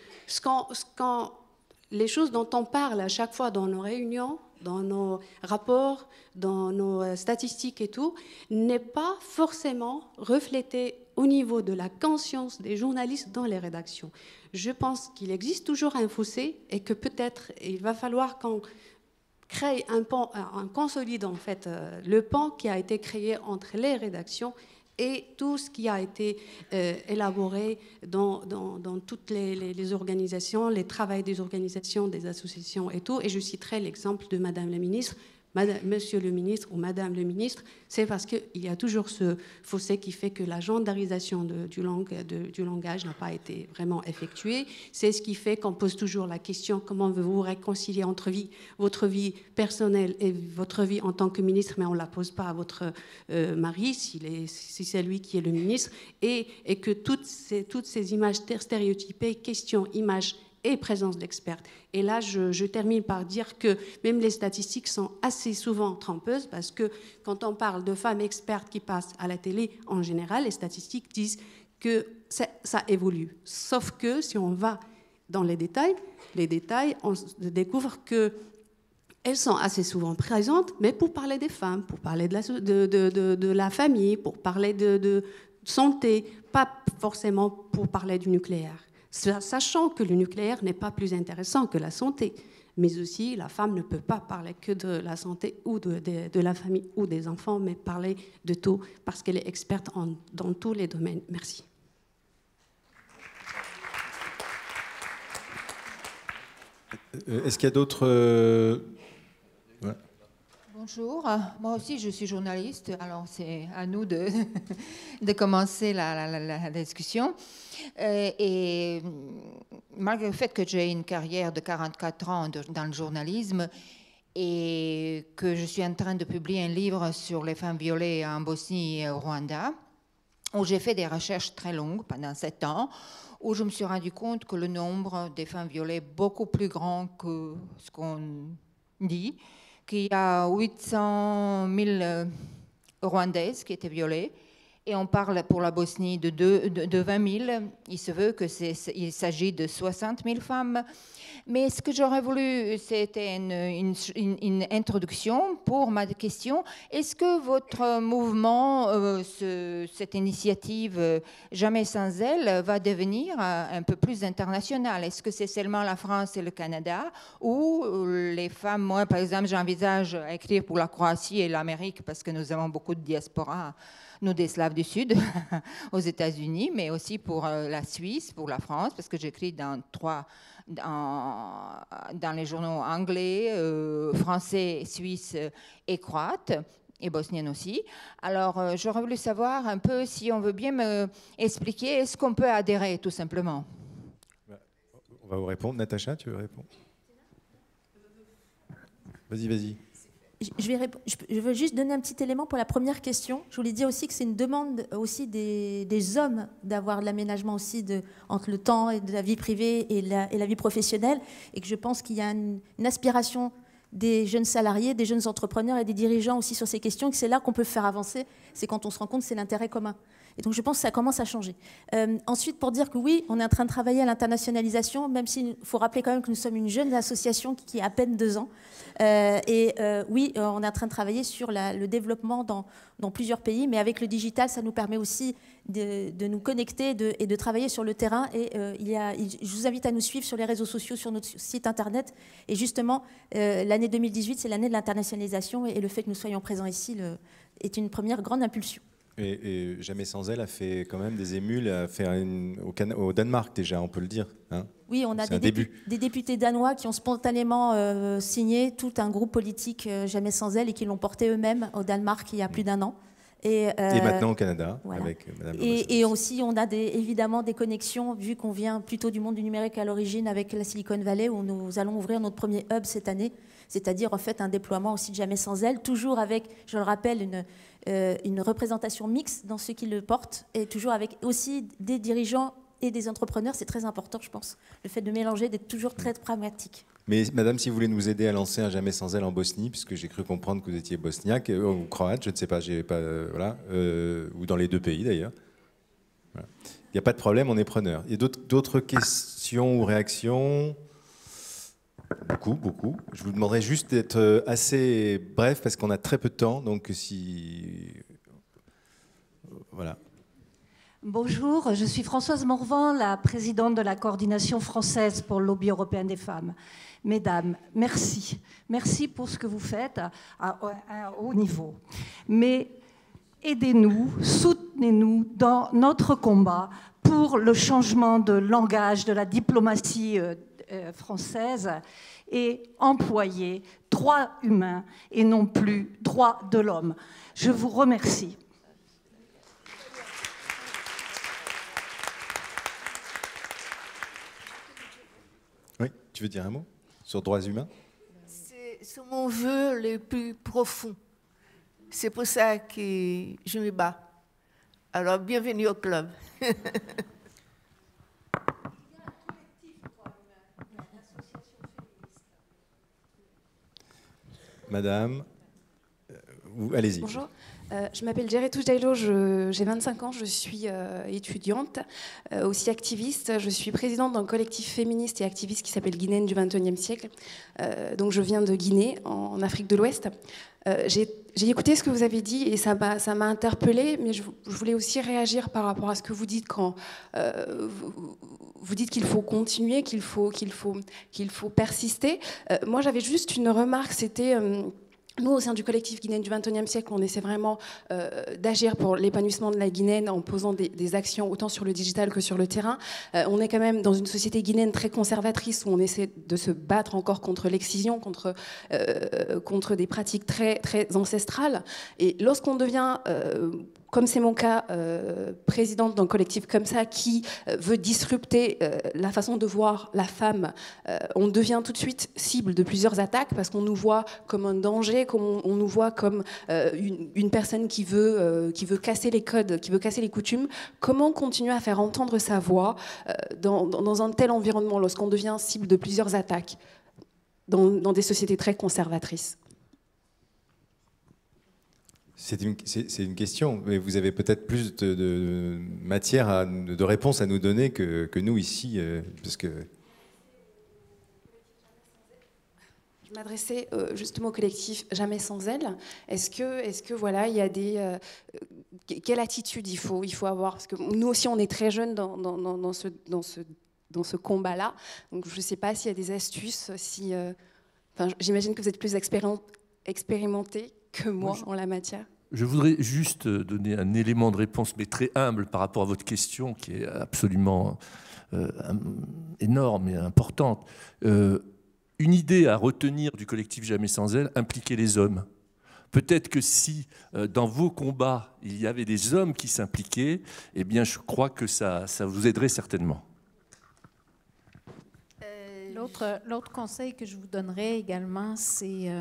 les choses dont on parle à chaque fois dans nos réunions, dans nos rapports, dans nos statistiques et tout, n'est pas forcément reflété au niveau de la conscience des journalistes dans les rédactions. Je pense qu'il existe toujours un fossé et que peut-être il va falloir qu'on crée un pont, un consolide en fait le pont qui a été créé entre les rédactions et tout ce qui a été élaboré dans toutes les organisations, les travaux des organisations, des associations et tout. Et je citerai l'exemple de Madame la ministre. Monsieur le ministre ou Madame le ministre, c'est parce qu'il y a toujours ce fossé qui fait que la gendarisation du langage n'a pas été vraiment effectuée. C'est ce qui fait qu'on pose toujours la question comment vous réconcilier entre votre vie personnelle et votre vie en tant que ministre, mais on ne la pose pas à votre mari, si c'est lui qui est le ministre, et que toutes ces images stéréotypées, questions, images et présence d'experts. Et là, je termine par dire que même les statistiques sont assez souvent trompeuses, parce que quand on parle de femmes expertes qui passent à la télé, en général, les statistiques disent que ça évolue. Sauf que si on va dans les détails, on découvre qu'elles sont assez souvent présentes, mais pour parler des femmes, pour parler de la famille, pour parler de santé, pas forcément pour parler du nucléaire. Sachant que le nucléaire n'est pas plus intéressant que la santé, mais aussi la femme ne peut pas parler que de la santé ou de la famille ou des enfants, mais parler de tout parce qu'elle est experte dans tous les domaines. Merci. Est-ce qu'il y a d'autres... Ouais. Bonjour, moi aussi je suis journaliste, alors c'est à nous de commencer la discussion. Et malgré le fait que j'ai une carrière de 44 ans dans le journalisme et que je suis en train de publier un livre sur les femmes violées en Bosnie et au Rwanda, où j'ai fait des recherches très longues pendant 7 ans, où je me suis rendu compte que le nombre des femmes violées est beaucoup plus grand que ce qu'on dit, qu'il y a 800 000 Rwandaises qui étaient violées, et on parle pour la Bosnie de 20 000. Il se veut qu'il s'agit de 60 000 femmes. Mais ce que j'aurais voulu, c'était une introduction pour ma question. Est-ce que votre mouvement, cette initiative Jamais sans elle, va devenir un peu plus international? Est-ce que c'est seulement la France et le Canada, ou les femmes, moi par exemple, j'envisage écrire pour la Croatie et l'Amérique parce que nous avons beaucoup de diaspora, nous des Slaves du Sud, aux États-Unis, mais aussi pour la Suisse, pour la France, parce que j'écris dans les journaux anglais, français, suisse et croate, et bosnienne aussi. Alors, j'aurais voulu savoir un peu, si on veut bien me expliquer, est-ce qu'on peut adhérer, tout simplement? On va vous répondre. Natacha, tu veux répondre? Vas-y. Je veux juste donner un petit élément pour la première question. Je voulais dire aussi que c'est une demande aussi des hommes d'avoir de l'aménagement aussi entre le temps et de la vie privée et la vie professionnelle, et que je pense qu'il y a une aspiration des jeunes salariés, des jeunes entrepreneurs et des dirigeants aussi sur ces questions, que c'est là qu'on peut faire avancer, c'est quand on se rend compte que c'est l'intérêt commun. Et donc je pense que ça commence à changer. Ensuite, pour dire que oui, on est en train de travailler à l'internationalisation, même s'il faut rappeler quand même que nous sommes une jeune association qui a à peine 2 ans. Oui, on est en train de travailler sur le développement dans plusieurs pays, mais avec le digital, ça nous permet aussi de nous connecter et de travailler sur le terrain. Et je vous invite à nous suivre sur les réseaux sociaux, sur notre site internet. Et justement, l'année 2018, c'est l'année de l'internationalisation, et le fait que nous soyons présents ici est une première grande impulsion. Et Jamais sans elle a fait quand même des émules, a fait au Danemark déjà, on peut le dire. Hein. Oui, on a des députés danois qui ont spontanément signé tout un groupe politique Jamais sans elle, et qui l'ont porté eux-mêmes au Danemark il y a plus d'1 an. Et maintenant au Canada, voilà. Avec Madame. Et aussi, on a évidemment des connexions, vu qu'on vient plutôt du monde du numérique à l'origine, avec la Silicon Valley, où nous allons ouvrir notre premier hub cette année, c'est-à-dire en fait un déploiement aussi de Jamais sans elle, toujours avec, je le rappelle, une représentation mixte dans ceux qui le portent, et toujours avec aussi des dirigeants et des entrepreneurs. C'est très important, je pense, le fait de mélanger, d'être toujours très pragmatique. Mais madame, si vous voulez nous aider à lancer un Jamais sans elle en Bosnie, puisque j'ai cru comprendre que vous étiez bosniaque ou croate, je ne sais pas, voilà, ou dans les 2 pays d'ailleurs. Voilà. Il n'y a pas de problème, on est preneur. Il y a d'autres questions ou réactions? Beaucoup. Je vous demanderai juste d'être assez bref parce qu'on a très peu de temps, donc si... Voilà. Bonjour, je suis Françoise Morvan, la présidente de la coordination française pour le lobby européen des femmes. Mesdames, merci. Merci pour ce que vous faites à haut niveau. Mais aidez-nous, soutenez-nous dans notre combat pour le changement de langage de la diplomatie française, et employer droits humains et non plus droits de l'homme. Je vous remercie. Oui, tu veux dire un mot sur droits humains? C'est mon vœu le plus profond. C'est pour ça que je me bats. Alors, bienvenue au club. Madame, allez-y. Bonjour. Je m'appelle Jerry Touchdailo, j'ai 25 ans, je suis étudiante, aussi activiste. Je suis présidente d'un collectif féministe et activiste qui s'appelle Guinéenne du XXIe siècle. Donc je viens de Guinée, en Afrique de l'Ouest. J'ai écouté ce que vous avez dit et ça m'a interpellée, mais je voulais aussi réagir par rapport à ce que vous dites quand vous dites qu'il faut continuer, qu'il faut persister. Moi, j'avais juste une remarque, c'était... Nous, au sein du collectif Guinéenne du XXIe siècle, on essaie vraiment d'agir pour l'épanouissement de la Guinéenne en posant des actions autant sur le digital que sur le terrain. On est quand même dans une société guinéenne très conservatrice où on essaie de se battre encore contre l'excision, contre des pratiques très, très ancestrales. Et lorsqu'on devient... comme c'est mon cas, présidente d'un collectif comme ça qui veut disrupter la façon de voir la femme, on devient tout de suite cible de plusieurs attaques parce qu'on nous voit comme un danger, on nous voit comme une personne qui veut casser les codes, qui veut casser les coutumes. Comment continuer à faire entendre sa voix dans un tel environnement lorsqu'on devient cible de plusieurs attaques dans des sociétés très conservatrices ? C'est une question, mais vous avez peut-être plus de matière, de réponses à nous donner que nous ici, parce que... Je m'adressais justement au collectif Jamais sans elle. Est-ce que voilà, il y a quelle attitude il faut avoir? Parce que nous aussi, on est très jeunes dans ce combat-là. Donc, je ne sais pas s'il y a des astuces. J'imagine que vous êtes plus expérimenté que moi en la matière. Je voudrais juste donner un élément de réponse, mais très humble par rapport à votre question, qui est absolument énorme et importante. Une idée à retenir du collectif Jamais sans elle, impliquer les hommes. Peut-être que si dans vos combats, il y avait des hommes qui s'impliquaient, eh bien, je crois que ça vous aiderait certainement. L'autre conseil que je vous donnerais également, c'est...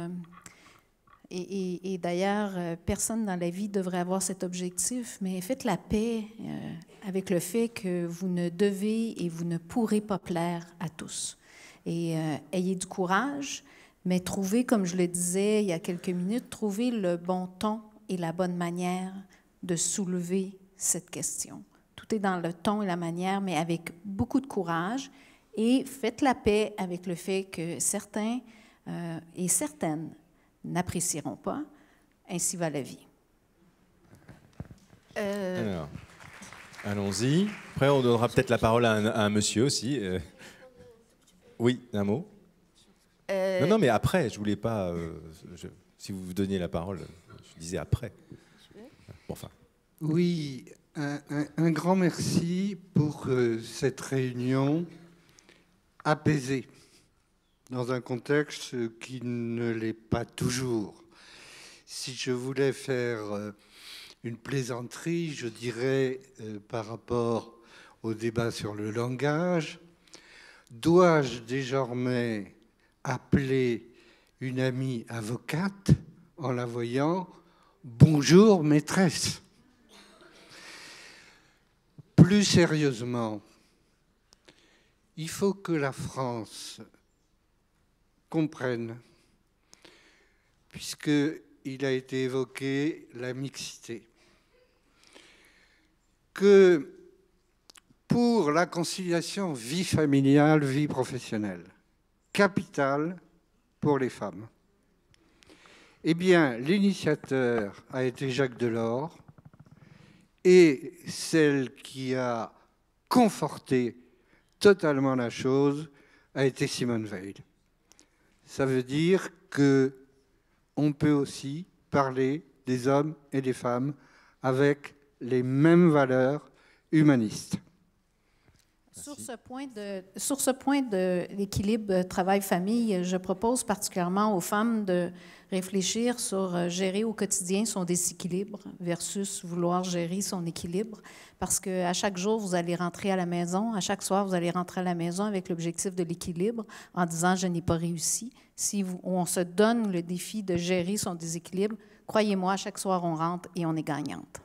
Et d'ailleurs, personne dans la vie devrait avoir cet objectif, mais faites la paix avec le fait que vous ne devez et vous ne pourrez pas plaire à tous. Et ayez du courage, mais trouvez, comme je le disais il y a quelques minutes, trouvez le bon ton et la bonne manière de soulever cette question. Tout est dans le ton et la manière, mais avec beaucoup de courage. Et faites la paix avec le fait que certains et certaines n'apprécieront pas. Ainsi va la vie. Alors, allons-y. Après, on donnera peut-être la parole à un monsieur aussi. Oui, un mot. Non, mais après, je voulais pas... si vous vous donniez la parole, je disais après. Bon, enfin. Oui, un grand merci pour cette réunion apaisée, dans un contexte qui ne l'est pas toujours. Si je voulais faire une plaisanterie, je dirais par rapport au débat sur le langage, dois-je désormais appeler une amie avocate en la voyant « Bonjour maîtresse ». Plus sérieusement, il faut que la France comprenne, puisqu'il a été évoqué la mixité, que pour la conciliation vie familiale, vie professionnelle, capitale pour les femmes, eh bien, l'initiateur a été Jacques Delors et celle qui a conforté totalement la chose a été Simone Veil. Ça veut dire qu'on peut aussi parler des hommes et des femmes avec les mêmes valeurs humanistes. Sur ce point de l'équilibre travail-famille, je propose particulièrement aux femmes de réfléchir sur gérer au quotidien son déséquilibre versus vouloir gérer son équilibre. Parce qu'à chaque jour, vous allez rentrer à la maison, à chaque soir, vous allez rentrer à la maison avec l'objectif de l'équilibre en disant « je n'ai pas réussi ». Si on se donne le défi de gérer son déséquilibre, croyez-moi, à chaque soir, on rentre et on est gagnante.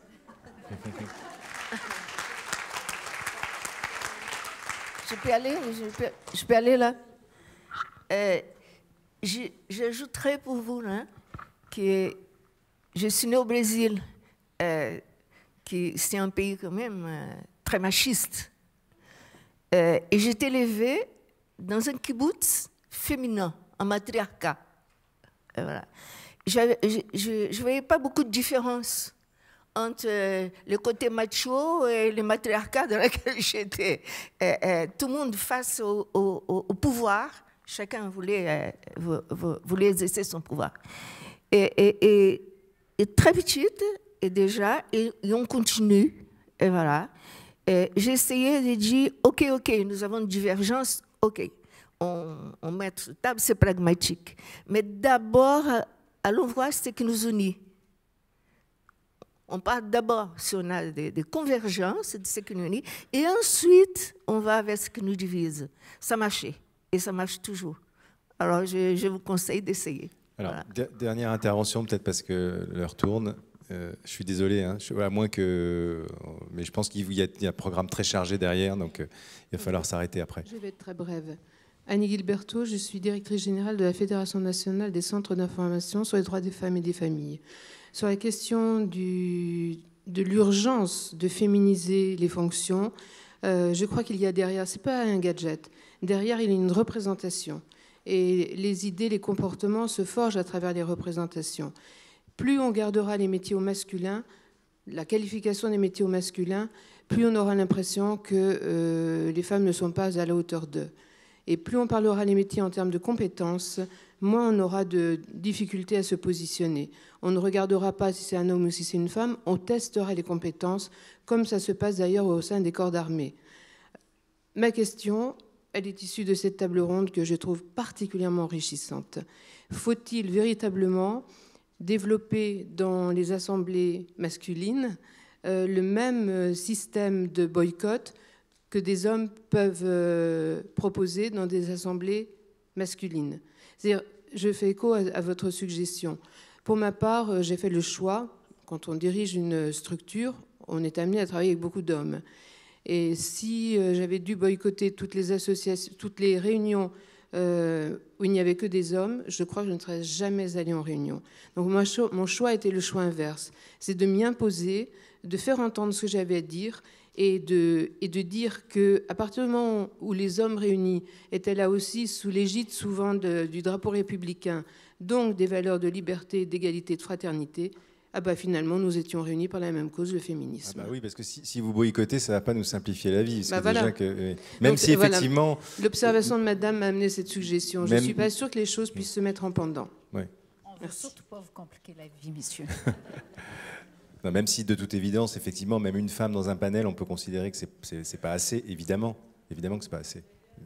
Je peux aller là. j'ajouterais pour vous hein, que je suis née au Brésil, qui c'est un pays quand même très machiste. Et j'étais élevée dans un kibbutz féminin, un matriarcat. Voilà. Je ne voyais pas beaucoup de différence entre le côté macho et le matriarcat dans lequel j'étais. Tout le monde face au pouvoir, chacun voulait exercer son pouvoir. Et très petite, et déjà, et on continue, et voilà. J'ai essayé de dire, OK, nous avons une divergence, OK, on met sur table, c'est pragmatique. Mais d'abord, allons voir ce qui nous unit. On part d'abord si on a des convergences de ce qui nous unit, et ensuite, on va vers ce qui nous divise. Ça marchait, et ça marche toujours. Alors, je vous conseille d'essayer. Alors, Voilà. dernière intervention, peut-être parce que l'heure tourne. Je suis désolé, hein, à moins que... Mais je pense qu'il y a un programme très chargé derrière, donc il va falloir s'arrêter après. Je vais être très brève. Annie Gilberto, je suis directrice générale de la Fédération nationale des centres d'information sur les droits des femmes et des familles. Sur la question de l'urgence de féminiser les fonctions, je crois qu'il y a derrière, ce n'est pas un gadget, derrière il y a une représentation. Et les idées, les comportements se forgent à travers les représentations. Plus on gardera les métiers au masculin, la qualification des métiers au masculin, plus on aura l'impression que les femmes ne sont pas à la hauteur d'eux. Et plus on parlera les métiers en termes de compétences, moins on aura de difficultés à se positionner. On ne regardera pas si c'est un homme ou si c'est une femme, on testera les compétences, comme ça se passe d'ailleurs au sein des corps d'armée. Ma question, elle est issue de cette table ronde que je trouve particulièrement enrichissante. Faut-il véritablement développer dans les assemblées masculines le même système de boycott que des hommes peuvent proposer dans des assemblées masculines? C'est-à-dire, je fais écho à votre suggestion. Pour ma part, j'ai fait le choix, quand on dirige une structure, on est amené à travailler avec beaucoup d'hommes. Et si j'avais dû boycotter toutes les associations, toutes les réunions où il n'y avait que des hommes, je crois que je ne serais jamais allée en réunion. Donc mon choix était le choix inverse. C'est de m'y imposer, de faire entendre ce que j'avais à dire et de dire qu'à partir du moment où les hommes réunis étaient là aussi sous l'égide souvent du drapeau républicain, donc des valeurs de liberté, d'égalité, de fraternité, ah bah finalement, nous étions réunis par la même cause, le féminisme. Ah bah oui, parce que si vous boycottez, ça ne va pas nous simplifier la vie. Parce bah que voilà. déjà même donc, si effectivement... Voilà. L'observation de madame m'a amené cette suggestion. Je ne suis pas sûre que les choses puissent se mettre en pendant. Ouais. On ne veut surtout pas vous compliquer la vie, messieurs. Non, même si, de toute évidence, effectivement, même une femme dans un panel, on peut considérer que c'est pas assez, évidemment. Évidemment que c'est pas assez.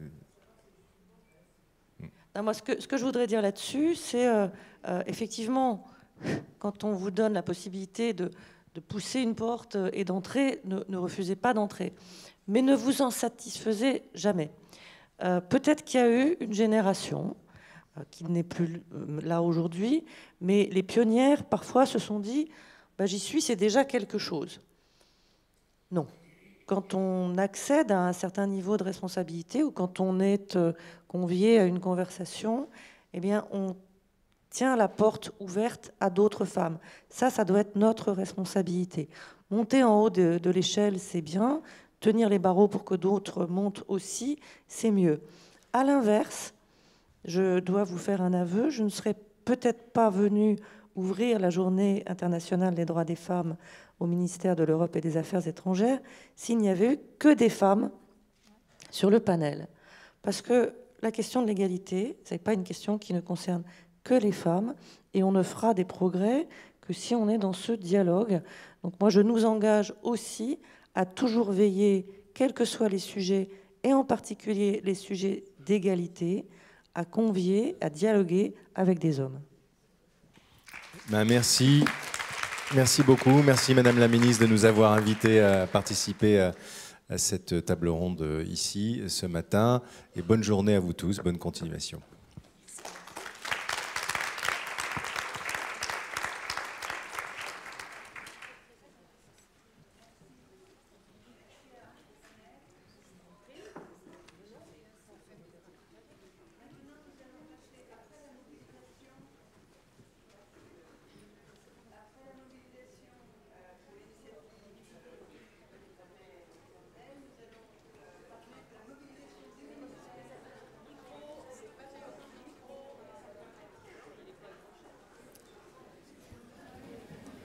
Non, moi, ce que je voudrais dire là-dessus, c'est effectivement... Quand on vous donne la possibilité de pousser une porte et d'entrer, ne refusez pas d'entrer. Mais ne vous en satisfaisez jamais. Peut-être qu'il y a eu une génération qui n'est plus là aujourd'hui, mais les pionnières, parfois, se sont dit bah, « j'y suis, c'est déjà quelque chose ». Non. Quand on accède à un certain niveau de responsabilité ou quand on est convié à une conversation, eh bien, on tient la porte ouverte à d'autres femmes. Ça doit être notre responsabilité. Monter en haut de l'échelle, c'est bien. Tenir les barreaux pour que d'autres montent aussi, c'est mieux. À l'inverse, je dois vous faire un aveu, je ne serais peut-être pas venue ouvrir la Journée internationale des droits des femmes au ministère de l'Europe et des Affaires étrangères s'il n'y avait eu que des femmes sur le panel. Parce que la question de l'égalité, ce n'est pas une question qui ne concerne que les femmes, et on ne fera des progrès que si on est dans ce dialogue. Donc moi, je nous engage aussi à toujours veiller, quels que soient les sujets, et en particulier les sujets d'égalité, à convier, à dialoguer avec des hommes. Ben merci. Merci beaucoup. Merci Madame la Ministre de nous avoir invités à participer à cette table ronde ici ce matin. Et bonne journée à vous tous. Bonne continuation.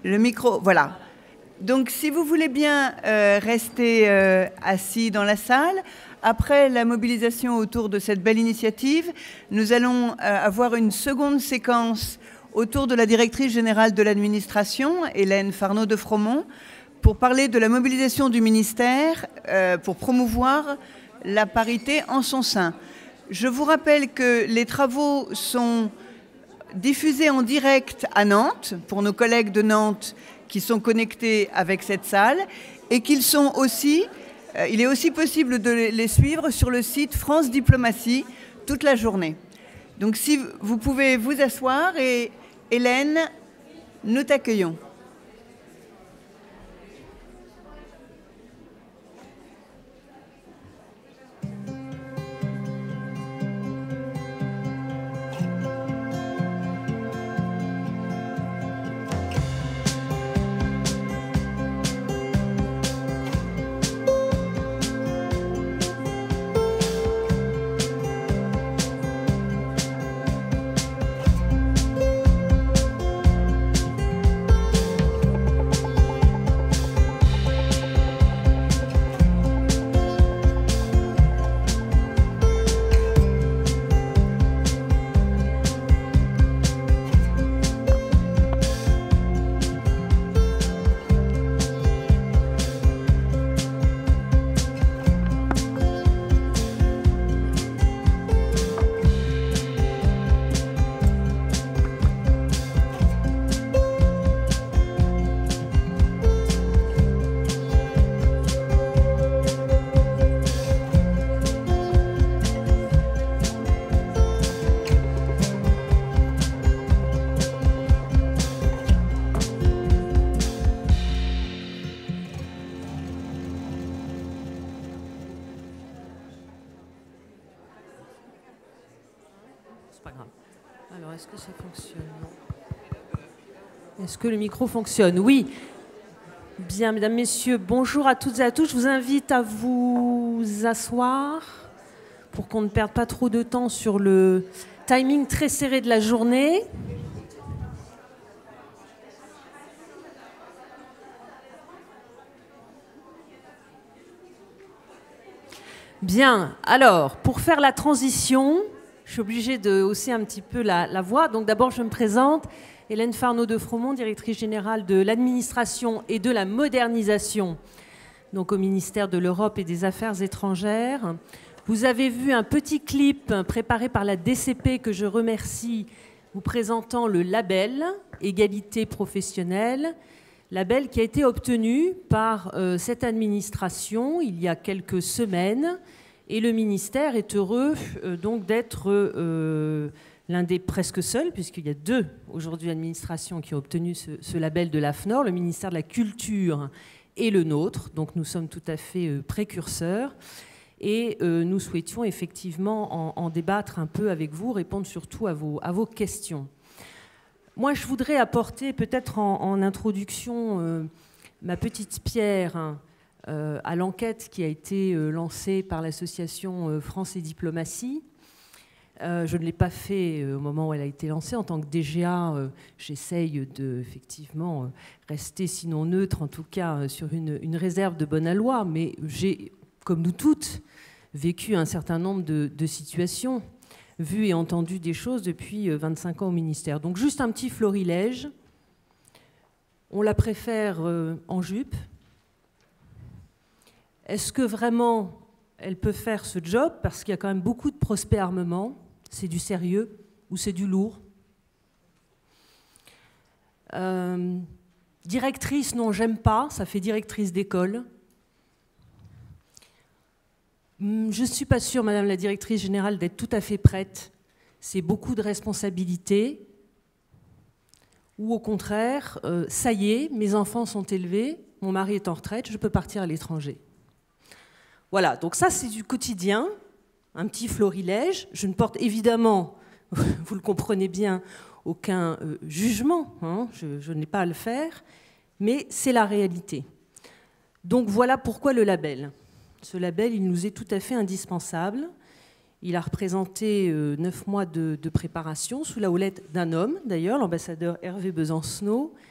Le micro, voilà. Donc, si vous voulez bien rester assis dans la salle, après la mobilisation autour de cette belle initiative, nous allons avoir une seconde séquence autour de la directrice générale de l'administration, Hélène Farnaud de Fromont, pour parler de la mobilisation du ministère pour promouvoir la parité en son sein. Je vous rappelle que les travaux sont diffusés en direct à Nantes, pour nos collègues de Nantes qui sont connectés avec cette salle, et qu'ils sont aussi... il est aussi possible de les suivre sur le site France Diplomatie toute la journée. Donc si vous pouvez vous asseoir et Hélène, nous t'accueillons. Est-ce que ça fonctionne? Est-ce que le micro fonctionne? Oui. Bien, mesdames, messieurs, bonjour à toutes et à tous. Je vous invite à vous asseoir pour qu'on ne perde pas trop de temps sur le timing très serré de la journée. Bien, alors, pour faire la transition, je suis obligée de hausser un petit peu la voix. Donc d'abord, je me présente, Hélène Farnaud de Fromont, directrice générale de l'administration et de la modernisation, donc au ministère de l'Europe et des Affaires étrangères. Vous avez vu un petit clip préparé par la DCP que je remercie, vous présentant le label Égalité professionnelle, label qui a été obtenu par cette administration il y a quelques semaines. Et le ministère est heureux donc d'être l'un des presque seuls, puisqu'il y a 2 aujourd'hui administrations qui ont obtenu ce label de l'AFNOR, le ministère de la Culture et le nôtre. Donc nous sommes tout à fait précurseurs. Et nous souhaitions effectivement en débattre un peu avec vous, répondre surtout à vos questions. Moi, je voudrais apporter peut-être en introduction ma petite pierre à l'enquête qui a été lancée par l'association France et Diplomatie. Je ne l'ai pas fait au moment où elle a été lancée. En tant que DGA, j'essaye de effectivement rester sinon neutre, en tout cas sur une réserve de bonne aloi, mais j'ai, comme nous toutes, vécu un certain nombre de situations, vu et entendu des choses depuis 25 ans au ministère. Donc juste un petit florilège. On la préfère en jupe. Est-ce que vraiment elle peut faire ce job? Parce qu'il y a quand même beaucoup de prospects armement. C'est du sérieux ou c'est du lourd? Directrice, non, j'aime pas. Ça fait directrice d'école. Je ne suis pas sûre, Madame la Directrice Générale, d'être tout à fait prête. C'est beaucoup de responsabilités. Ou au contraire, ça y est, mes enfants sont élevés, mon mari est en retraite, je peux partir à l'étranger. Voilà, donc ça c'est du quotidien, un petit florilège. Je ne porte évidemment, vous le comprenez bien, aucun jugement, hein, je n'ai pas à le faire, mais c'est la réalité. Donc voilà pourquoi le label. Ce label, il nous est tout à fait indispensable. Il a représenté 9 mois de préparation sous la houlette d'un homme, d'ailleurs, l'ambassadeur Hervé Besancenot,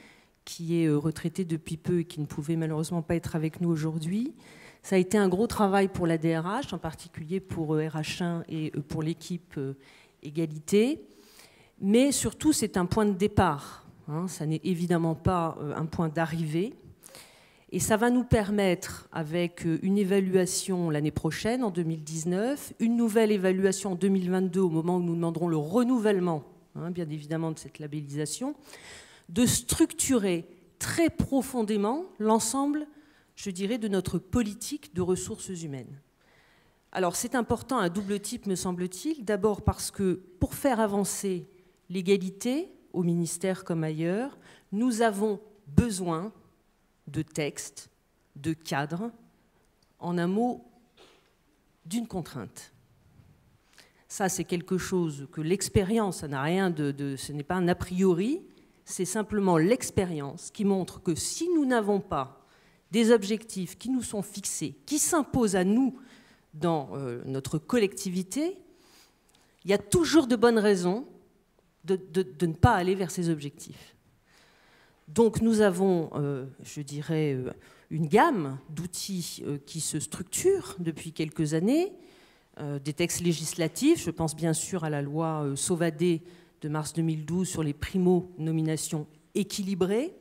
qui est retraitée depuis peu et qui ne pouvait malheureusement pas être avec nous aujourd'hui. Ça a été un gros travail pour la DRH, en particulier pour RH1 et pour l'équipe égalité. Mais surtout, c'est un point de départ. Ça n'est évidemment pas un point d'arrivée. Et ça va nous permettre, avec une évaluation l'année prochaine, en 2019, une nouvelle évaluation en 2022, au moment où nous demanderons le renouvellement, bien évidemment, de cette labellisation, de structurer très profondément l'ensemble, je dirais, de notre politique de ressources humaines. Alors c'est important à double type, me semble-t-il. D'abord parce que pour faire avancer l'égalité, au ministère comme ailleurs, nous avons besoin de textes, de cadres, en un mot, d'une contrainte. Ça, c'est quelque chose que l'expérience, ça n'a rien ce n'est pas un a priori, c'est simplement l'expérience qui montre que si nous n'avons pas des objectifs qui nous sont fixés, qui s'imposent à nous dans notre collectivité, il y a toujours de bonnes raisons de ne pas aller vers ces objectifs. Donc nous avons, je dirais, une gamme d'outils qui se structurent depuis quelques années, des textes législatifs, je pense bien sûr à la loi Sauvadet de mars 2012 sur les primo-nominations équilibrées.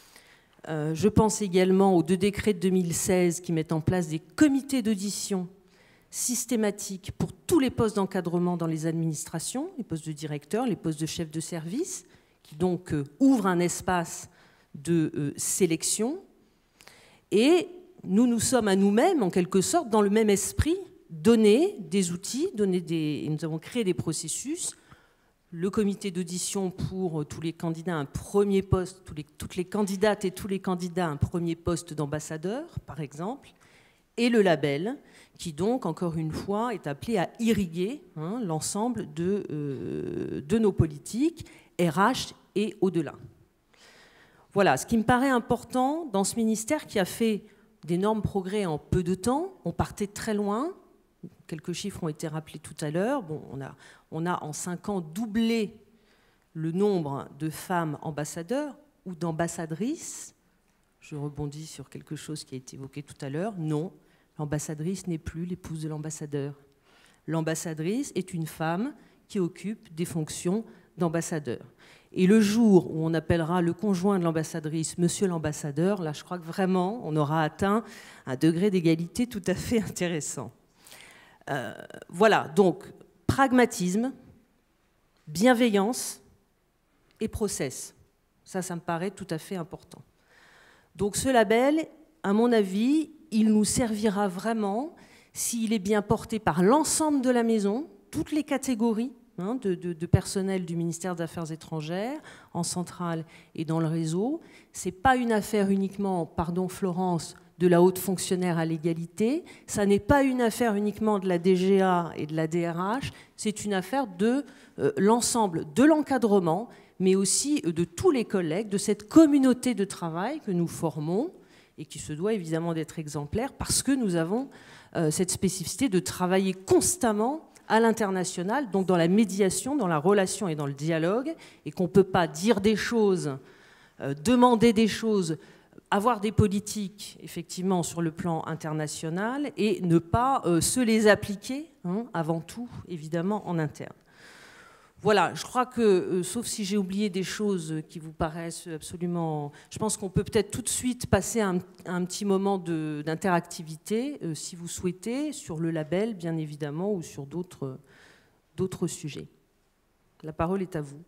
Je pense également aux 2 décrets de 2016 qui mettent en place des comités d'audition systématiques pour tous les postes d'encadrement dans les administrations, les postes de directeur, les postes de chef de service, qui donc ouvrent un espace de sélection. Et nous sommes à nous-mêmes, en quelque sorte, dans le même esprit, donner des outils, nous avons créé des processus. Le comité d'audition pour tous les candidats, un premier poste, toutes les candidates et tous les candidats, un premier poste d'ambassadeur, par exemple, et le label, qui donc, encore une fois, est appelé à irriguer l'ensemble de nos politiques, RH et au-delà. Voilà, ce qui me paraît important dans ce ministère qui a fait d'énormes progrès en peu de temps. On partait très loin. Quelques chiffres ont été rappelés tout à l'heure. Bon, on a en 5 ans doublé le nombre de femmes ambassadeurs ou d'ambassadrices. Je rebondis sur quelque chose qui a été évoqué tout à l'heure. Non, l'ambassadrice n'est plus l'épouse de l'ambassadeur. L'ambassadrice est une femme qui occupe des fonctions d'ambassadeur. Et le jour où on appellera le conjoint de l'ambassadrice monsieur l'ambassadeur, là je crois que vraiment on aura atteint un degré d'égalité tout à fait intéressant. Voilà, donc pragmatisme, bienveillance et process. Ça me paraît tout à fait important. Donc ce label, à mon avis, il nous servira vraiment s'il est bien porté par l'ensemble de la maison, toutes les catégories de personnel du ministère des Affaires étrangères, en centrale et dans le réseau. Ce n'est pas une affaire uniquement, pardon Florence, de la haute fonctionnaire à l'égalité, ça n'est pas une affaire uniquement de la DGA et de la DRH, c'est une affaire de l'ensemble de l'encadrement, mais aussi de tous les collègues, de cette communauté de travail que nous formons et qui se doit évidemment d'être exemplaire parce que nous avons cette spécificité de travailler constamment à l'international, donc dans la médiation, dans la relation et dans le dialogue, et qu'on ne peut pas dire des choses, demander des choses, avoir des politiques, effectivement, sur le plan international et ne pas se les appliquer, avant tout, évidemment, en interne. Voilà, je crois que, sauf si j'ai oublié des choses qui vous paraissent absolument... Je pense qu'on peut peut-être tout de suite passer à un petit moment d'interactivité, si vous souhaitez, sur le label, bien évidemment, ou sur d'autres sujets. La parole est à vous.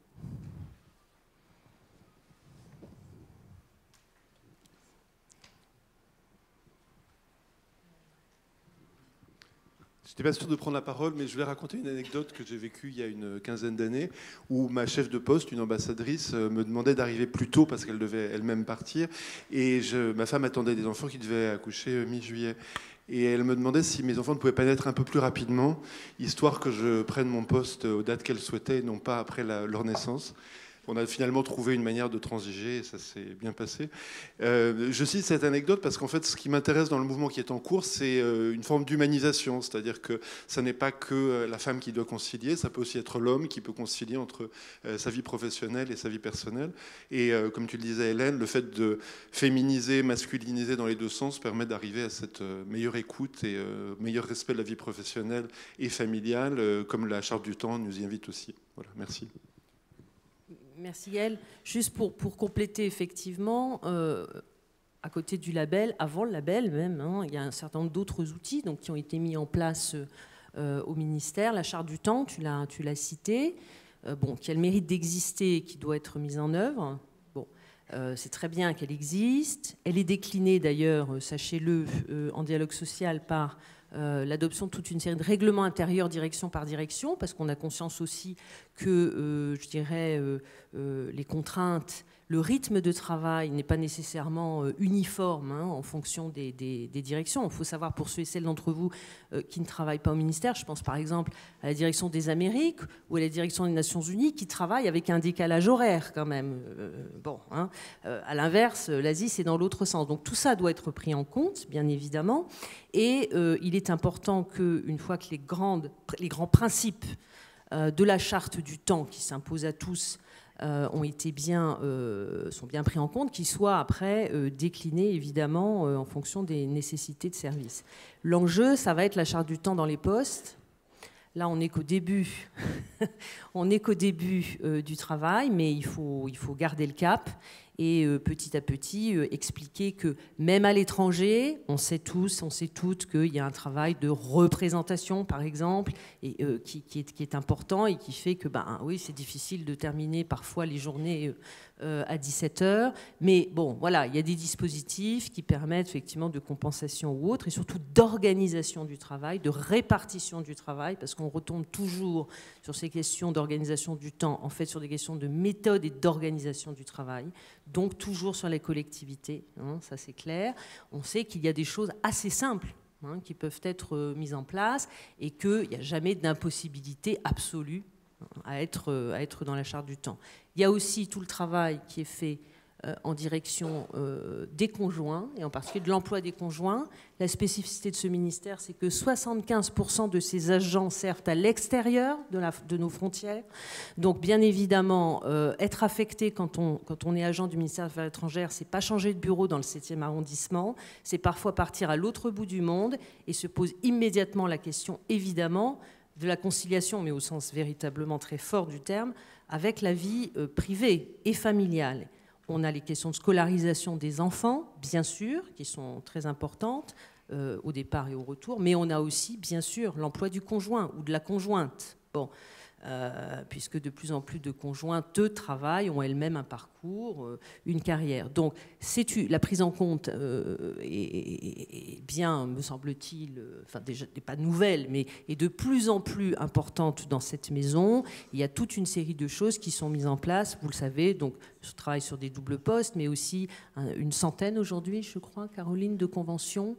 Je n'étais pas sûr de prendre la parole, mais je vais raconter une anecdote que j'ai vécue il y a une quinzaine d'années, où ma chef de poste, une ambassadrice, me demandait d'arriver plus tôt parce qu'elle devait elle-même partir. Et ma femme attendait des enfants qui devaient accoucher mi-juillet. Et elle me demandait si mes enfants ne pouvaient pas naître un peu plus rapidement, histoire que je prenne mon poste aux dates qu'elle souhaitait, et non pas après leur naissance. On a finalement trouvé une manière de transiger et ça s'est bien passé. Je cite cette anecdote parce qu'en fait, ce qui m'intéresse dans le mouvement qui est en cours, c'est une forme d'humanisation, c'est-à-dire que ça n'est pas que la femme qui doit concilier, ça peut aussi être l'homme qui peut concilier entre sa vie professionnelle et sa vie personnelle. Et comme tu le disais, Hélène, le fait de féminiser, masculiniser dans les deux sens permet d'arriver à cette meilleure écoute et meilleur respect de la vie professionnelle et familiale, comme la Charte du temps nous y invite aussi. Voilà, merci. Merci Yael. Juste pour compléter, effectivement, à côté du label, avant le label même, hein, il y a un certain nombre d'autres outils donc, qui ont été mis en place au ministère. La Charte du temps, tu l'as citée, qui a le mérite d'exister et qui doit être mise en œuvre. Bon, c'est très bien qu'elle existe. Elle est déclinée d'ailleurs, sachez-le, en dialogue social par l'adoption de toute une série de règlements intérieurs direction par direction, parce qu'on a conscience aussi que, je dirais, les contraintes, le rythme de travail n'est pas nécessairement uniforme hein, en fonction des directions. Il faut savoir, pour ceux et celles d'entre vous qui ne travaillent pas au ministère, je pense par exemple à la direction des Amériques ou à la direction des Nations Unies, qui travaillent avec un décalage horaire quand même. À l'inverse, l'Asie, c'est dans l'autre sens. Donc tout ça doit être pris en compte, bien évidemment. Et il est important qu'une fois que les grands principes de la charte du temps qui s'impose à tous sont bien pris en compte, qu'ils soient après déclinés évidemment en fonction des nécessités de service. L'enjeu, ça va être la charte du temps dans les postes. Là, on n'est qu'au début, du travail, mais il faut garder le cap et petit à petit expliquer que même à l'étranger, on sait toutes qu'il y a un travail de représentation, par exemple, et, qui est important et qui fait que, oui, c'est difficile de terminer parfois les journées à 17h, mais bon, voilà, il y a des dispositifs qui permettent effectivement de compensation ou autre, et surtout d'organisation du travail, de répartition du travail, parce qu'on retombe toujours sur ces questions d'organisation du temps, en fait sur des questions de méthode et d'organisation du travail, donc toujours sur les collectivités, hein, ça c'est clair. On sait qu'il y a des choses assez simples hein, qui peuvent être mises en place et qu'il n'y a jamais d'impossibilité absolue à être dans la charte du temps. Il y a aussi tout le travail qui est fait en direction des conjoints, et en particulier de l'emploi des conjoints. La spécificité de ce ministère, c'est que 75% de ces agents servent à l'extérieur de nos frontières. Donc, bien évidemment, être affecté quand on est agent du ministère des Affaires étrangères, c'est pas changer de bureau dans le 7e arrondissement, c'est parfois partir à l'autre bout du monde, et se pose immédiatement la question, évidemment, de la conciliation, mais au sens véritablement très fort du terme, avec la vie privée et familiale. On a les questions de scolarisation des enfants, bien sûr, qui sont très importantes au départ et au retour, mais on a aussi, bien sûr, l'emploi du conjoint ou de la conjointe. Bon, puisque de plus en plus de conjointes travaillent, ont elles-mêmes un parcours, une carrière. Donc, la prise en compte est bien, me semble-t-il, enfin déjà n'est pas nouvelle, mais est de plus en plus importante dans cette maison. Il y a toute une série de choses qui sont mises en place, vous le savez, donc je travaille sur des doubles postes, mais aussi une centaine aujourd'hui, je crois, Caroline, de conventions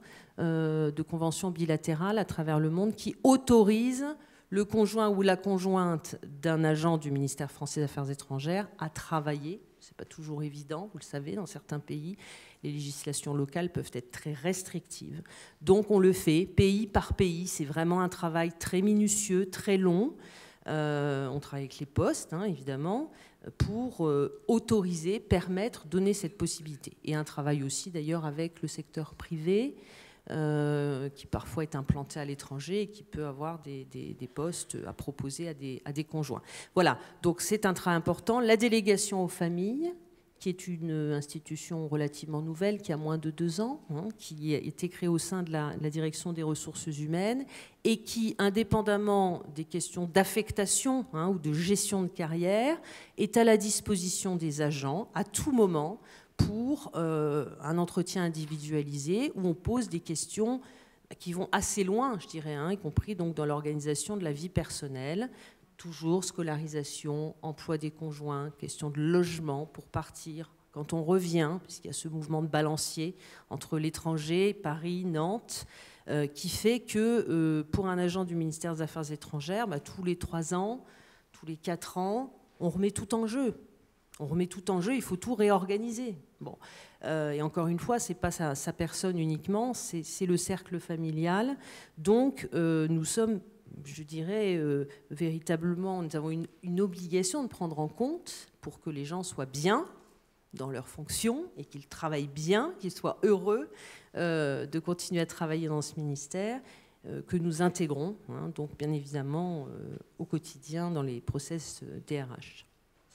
bilatérales à travers le monde qui autorisent le conjoint ou la conjointe d'un agent du ministère français des Affaires étrangères à travailler. Ce n'est pas toujours évident, vous le savez, dans certains pays, les législations locales peuvent être très restrictives. Donc on le fait pays par pays, c'est vraiment un travail très minutieux, très long. On travaille avec les postes, hein, évidemment, pour autoriser, permettre, donner cette possibilité. Et un travail aussi d'ailleurs avec le secteur privé, qui parfois est implanté à l'étranger et qui peut avoir des postes à proposer à des conjoints. Voilà, donc c'est un travail important. La délégation aux familles, qui est une institution relativement nouvelle, qui a moins de 2 ans, hein, qui a été créée au sein de la direction des ressources humaines et qui, indépendamment des questions d'affectation hein, ou de gestion de carrière, est à la disposition des agents à tout moment pour un entretien individualisé où on pose des questions qui vont assez loin, je dirais, hein, y compris donc dans l'organisation de la vie personnelle. Toujours scolarisation, emploi des conjoints, question de logement pour partir quand on revient, puisqu'il y a ce mouvement de balancier entre l'étranger, Paris, Nantes, qui fait que pour un agent du ministère des Affaires étrangères, tous les 3 ans, tous les 4 ans, on remet tout en jeu. on remet tout en jeu, il faut tout réorganiser. Bon. Et encore une fois, ce n'est pas sa personne uniquement, c'est le cercle familial. Donc, nous sommes, je dirais, véritablement, nous avons une obligation de prendre en compte pour que les gens soient bien dans leurs fonctions et qu'ils travaillent bien, qu'ils soient heureux de continuer à travailler dans ce ministère, que nous intégrons, hein, donc bien évidemment au quotidien dans les process DRH.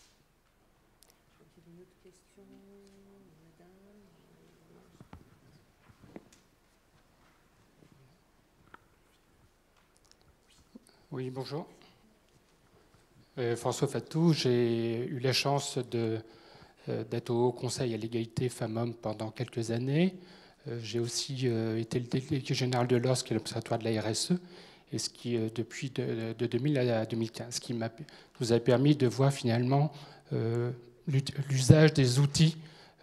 Oui, bonjour. François Fatou, j'ai eu la chance d'être au Haut Conseil à l'égalité femmes-hommes pendant quelques années. J'ai aussi été le délégué général de l'ORS, qui est l'observatoire de la RSE, et ce qui, depuis de 2000 à 2015, ce qui nous a permis de voir finalement l'usage des outils,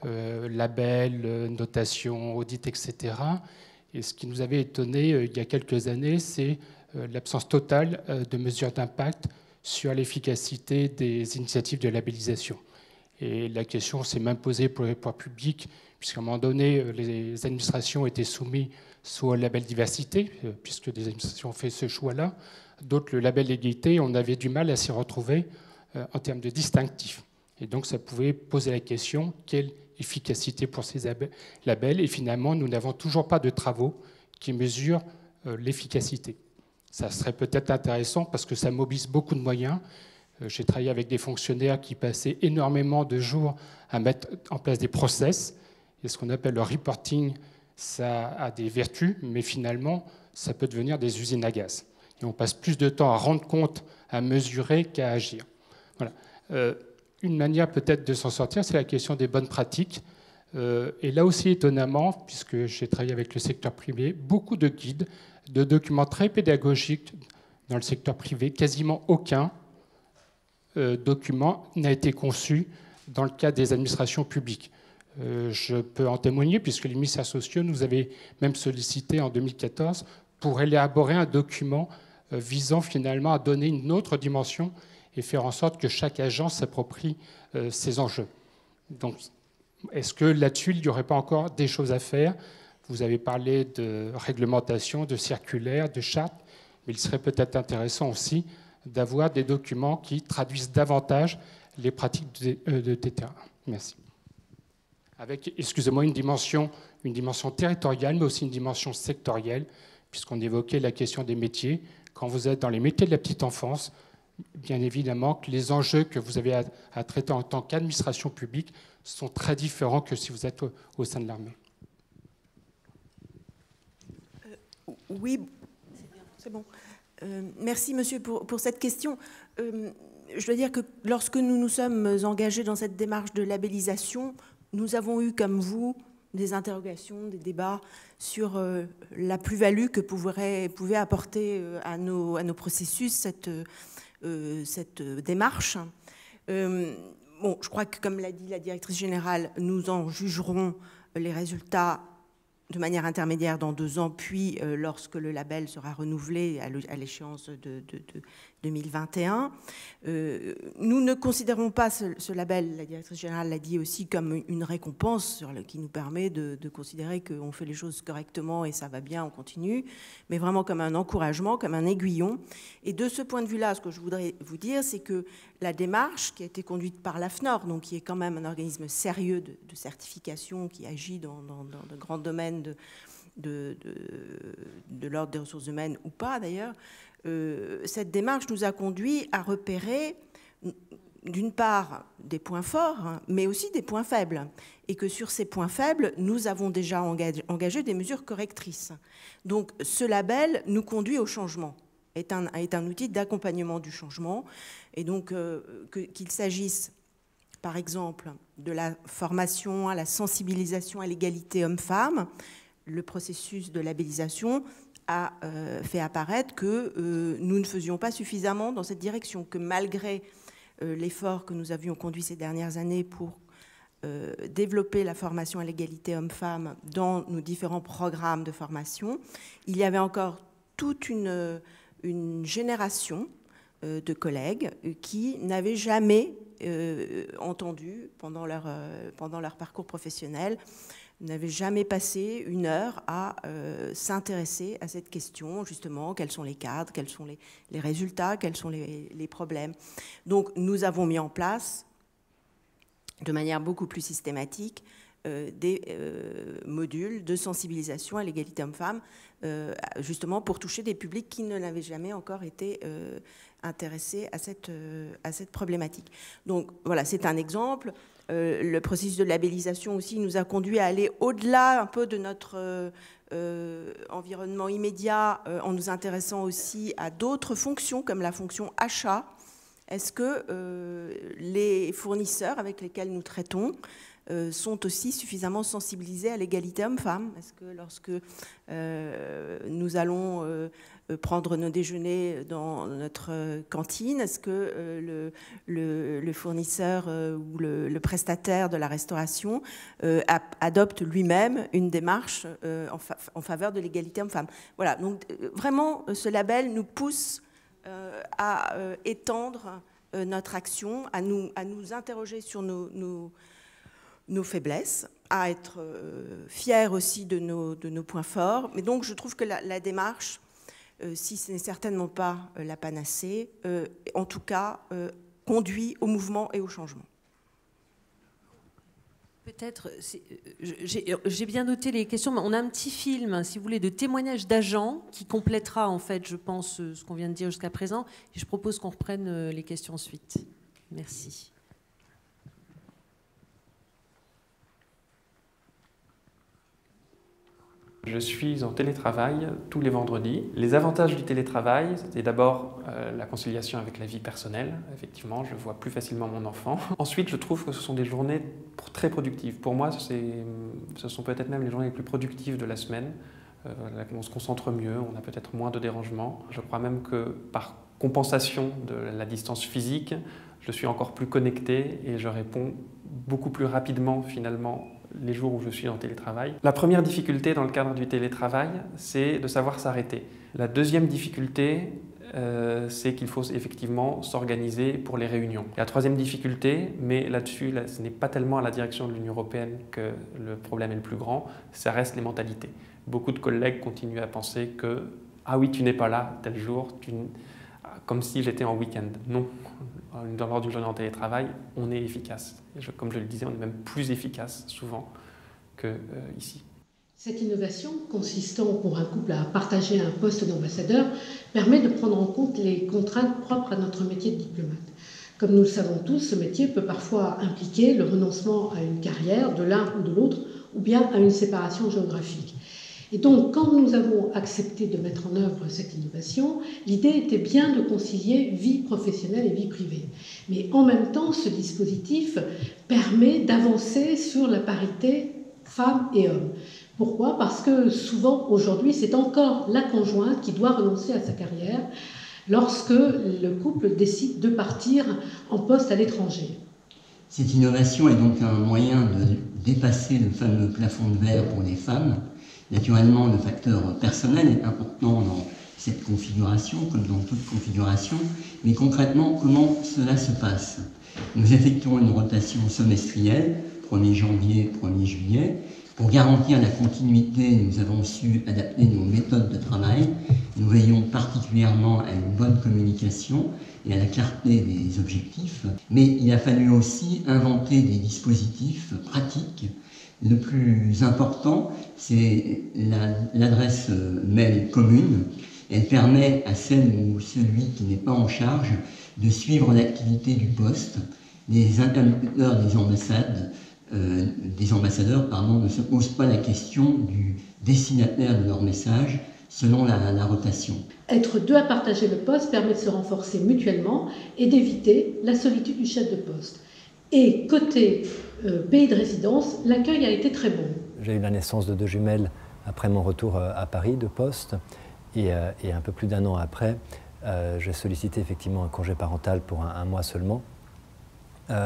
labels, notation, audit, etc. Et ce qui nous avait étonné il y a quelques années, c'est l'absence totale de mesures d'impact sur l'efficacité des initiatives de labellisation. Et la question s'est même posée pour les pouvoirs publics, puisqu'à un moment donné, les administrations étaient soumises soit au label diversité, puisque des administrations ont fait ce choix-là, d'autres le label égalité, on avait du mal à s'y retrouver en termes de distinctifs. Et donc ça pouvait poser la question, quelle efficacité pour ces labels? Et finalement, nous n'avons toujours pas de travaux qui mesurent l'efficacité. Ça serait peut-être intéressant parce que ça mobilise beaucoup de moyens. J'ai travaillé avec des fonctionnaires qui passaient énormément de jours à mettre en place des process. Et ce qu'on appelle le reporting, ça a des vertus, mais finalement, ça peut devenir des usines à gaz. Et on passe plus de temps à rendre compte, à mesurer qu'à agir. Voilà. Une manière peut-être de s'en sortir, c'est la question des bonnes pratiques. Et là aussi, étonnamment, puisque j'ai travaillé avec le secteur privé, beaucoup de guides, de documents très pédagogiques dans le secteur privé, quasiment aucun document n'a été conçu dans le cadre des administrations publiques. Je peux en témoigner, puisque les ministères sociaux nous avaient même sollicité en 2014 pour élaborer un document visant finalement à donner une autre dimension et faire en sorte que chaque agence s'approprie ces enjeux. Donc, est-ce que là-dessus, il n'y aurait pas encore des choses à faire? Vous avez parlé de réglementation, de circulaire, de charte, mais il serait peut-être intéressant aussi d'avoir des documents qui traduisent davantage les pratiques de terrain. Merci. Avec, excusez-moi, une dimension territoriale, mais aussi une dimension sectorielle, puisqu'on évoquait la question des métiers. Quand vous êtes dans les métiers de la petite enfance, bien évidemment que les enjeux que vous avez à traiter en tant qu'administration publique sont très différents que si vous êtes au sein de l'armée. Oui, c'est bon. Merci, monsieur, pour cette question. Je dois dire que lorsque nous nous sommes engagés dans cette démarche de labellisation, nous avons eu, comme vous, des interrogations, des débats sur la plus-value que pouvait apporter à nos processus cette démarche. Bon, je crois que, comme l'a dit la directrice générale, nous en jugerons les résultats de manière intermédiaire dans 2 ans, puis lorsque le label sera renouvelé à l'échéance de 2021. Nous ne considérons pas ce label, la directrice générale l'a dit aussi, comme une récompense qui nous permet de considérer qu'on fait les choses correctement et ça va bien, on continue, mais vraiment comme un encouragement, comme un aiguillon. Et de ce point de vue-là, ce que je voudrais vous dire, c'est que la démarche qui a été conduite par l'AFNOR, donc qui est quand même un organisme sérieux de certification qui agit dans de grands domaines de l'ordre des ressources humaines ou pas d'ailleurs, cette démarche nous a conduit à repérer d'une part des points forts, hein, mais aussi des points faibles. Et que sur ces points faibles, nous avons déjà engagé des mesures correctrices. Donc ce label nous conduit au changement, est un outil d'accompagnement du changement. Et donc qu'il s'agisse par exemple de la formation à la sensibilisation à l'égalité homme-femme, le processus de labellisation a fait apparaître que nous ne faisions pas suffisamment dans cette direction, que malgré l'effort que nous avions conduit ces dernières années pour développer la formation à l'égalité homme-femme dans nos différents programmes de formation, il y avait encore toute une génération de collègues qui n'avaient jamais entendu pendant leur parcours professionnel, n'avaient jamais passé une heure à s'intéresser à cette question, justement, quels sont les cadres, quels sont les résultats, quels sont les problèmes. Donc nous avons mis en place, de manière beaucoup plus systématique, des modules de sensibilisation à l'égalité homme-femme, justement pour toucher des publics qui ne l'avaient jamais encore été intéressés à cette problématique. Donc voilà, c'est un exemple. Le processus de labellisation aussi nous a conduit à aller au-delà un peu de notre environnement immédiat en nous intéressant aussi à d'autres fonctions comme la fonction achat. Est-ce que les fournisseurs avec lesquels nous traitons sont aussi suffisamment sensibilisés à l'égalité homme-femme? Est-ce que lorsque nous allons prendre nos déjeuners dans notre cantine, est-ce que le fournisseur ou le prestataire de la restauration adopte lui-même une démarche en faveur de l'égalité homme-femme? Voilà, donc vraiment ce label nous pousse à étendre notre action, à nous interroger sur nos faiblesses, à être fiers aussi de nos points forts. Mais donc je trouve que la démarche, si ce n'est certainement pas la panacée, en tout cas conduit au mouvement et au changement. Peut-être, j'ai bien noté les questions, mais on a un petit film, si vous voulez, de témoignages d'agents qui complétera, en fait, je pense, ce qu'on vient de dire jusqu'à présent. Et je propose qu'on reprenne les questions ensuite. Merci. Je suis en télétravail tous les vendredis. Les avantages du télétravail, c'était d'abord la conciliation avec la vie personnelle. Effectivement, je vois plus facilement mon enfant. Ensuite, je trouve que ce sont des journées très productives. Pour moi, ce sont peut-être même les journées les plus productives de la semaine. On se concentre mieux, on a peut-être moins de dérangements. Je crois même que par compensation de la distance physique, je suis encore plus connecté et je réponds beaucoup plus rapidement finalement les jours où je suis en télétravail. La première difficulté dans le cadre du télétravail, c'est de savoir s'arrêter. La deuxième difficulté, c'est qu'il faut effectivement s'organiser pour les réunions. La troisième difficulté, mais là-dessus, ce n'est pas tellement à la direction de l'Union européenne que le problème est le plus grand, ça reste les mentalités. Beaucoup de collègues continuent à penser que « Ah oui, tu n'es pas là tel jour, comme si j'étais en week-end ». Non, lors d'une journée en télétravail, on est efficace. Comme je le disais, on est même plus efficace souvent qu'ici. Cette innovation, consistant pour un couple à partager un poste d'ambassadeur, permet de prendre en compte les contraintes propres à notre métier de diplomate. Comme nous le savons tous, ce métier peut parfois impliquer le renoncement à une carrière de l'un ou de l'autre, ou bien à une séparation géographique. Et donc, quand nous avons accepté de mettre en œuvre cette innovation, l'idée était bien de concilier vie professionnelle et vie privée. Mais en même temps, ce dispositif permet d'avancer sur la parité femmes et hommes. Pourquoi? Parce que souvent, aujourd'hui, c'est encore la conjointe qui doit renoncer à sa carrière lorsque le couple décide de partir en poste à l'étranger. Cette innovation est donc un moyen de dépasser le fameux plafond de verre pour les femmes. Naturellement, le facteur personnel est important dans cette configuration, comme dans toute configuration, mais concrètement, comment cela se passe? Nous effectuons une rotation semestrielle, 1er janvier, 1er juillet. Pour garantir la continuité, nous avons su adapter nos méthodes de travail. Nous veillons particulièrement à une bonne communication et à la clarté des objectifs, mais il a fallu aussi inventer des dispositifs pratiques. Le plus important, c'est l'adresse mail commune. Elle permet à celle ou celui qui n'est pas en charge de suivre l'activité du poste. Les interlocuteurs des ambassadeurs ne se posent pas la question du destinataire de leur message selon la rotation. Être deux à partager le poste permet de se renforcer mutuellement et d'éviter la solitude du chef de poste. Et côté pays de résidence, l'accueil a été très bon. J'ai eu la naissance de 2 jumelles après mon retour à Paris de poste et un peu plus d'1 an après, j'ai sollicité effectivement un congé parental pour un mois seulement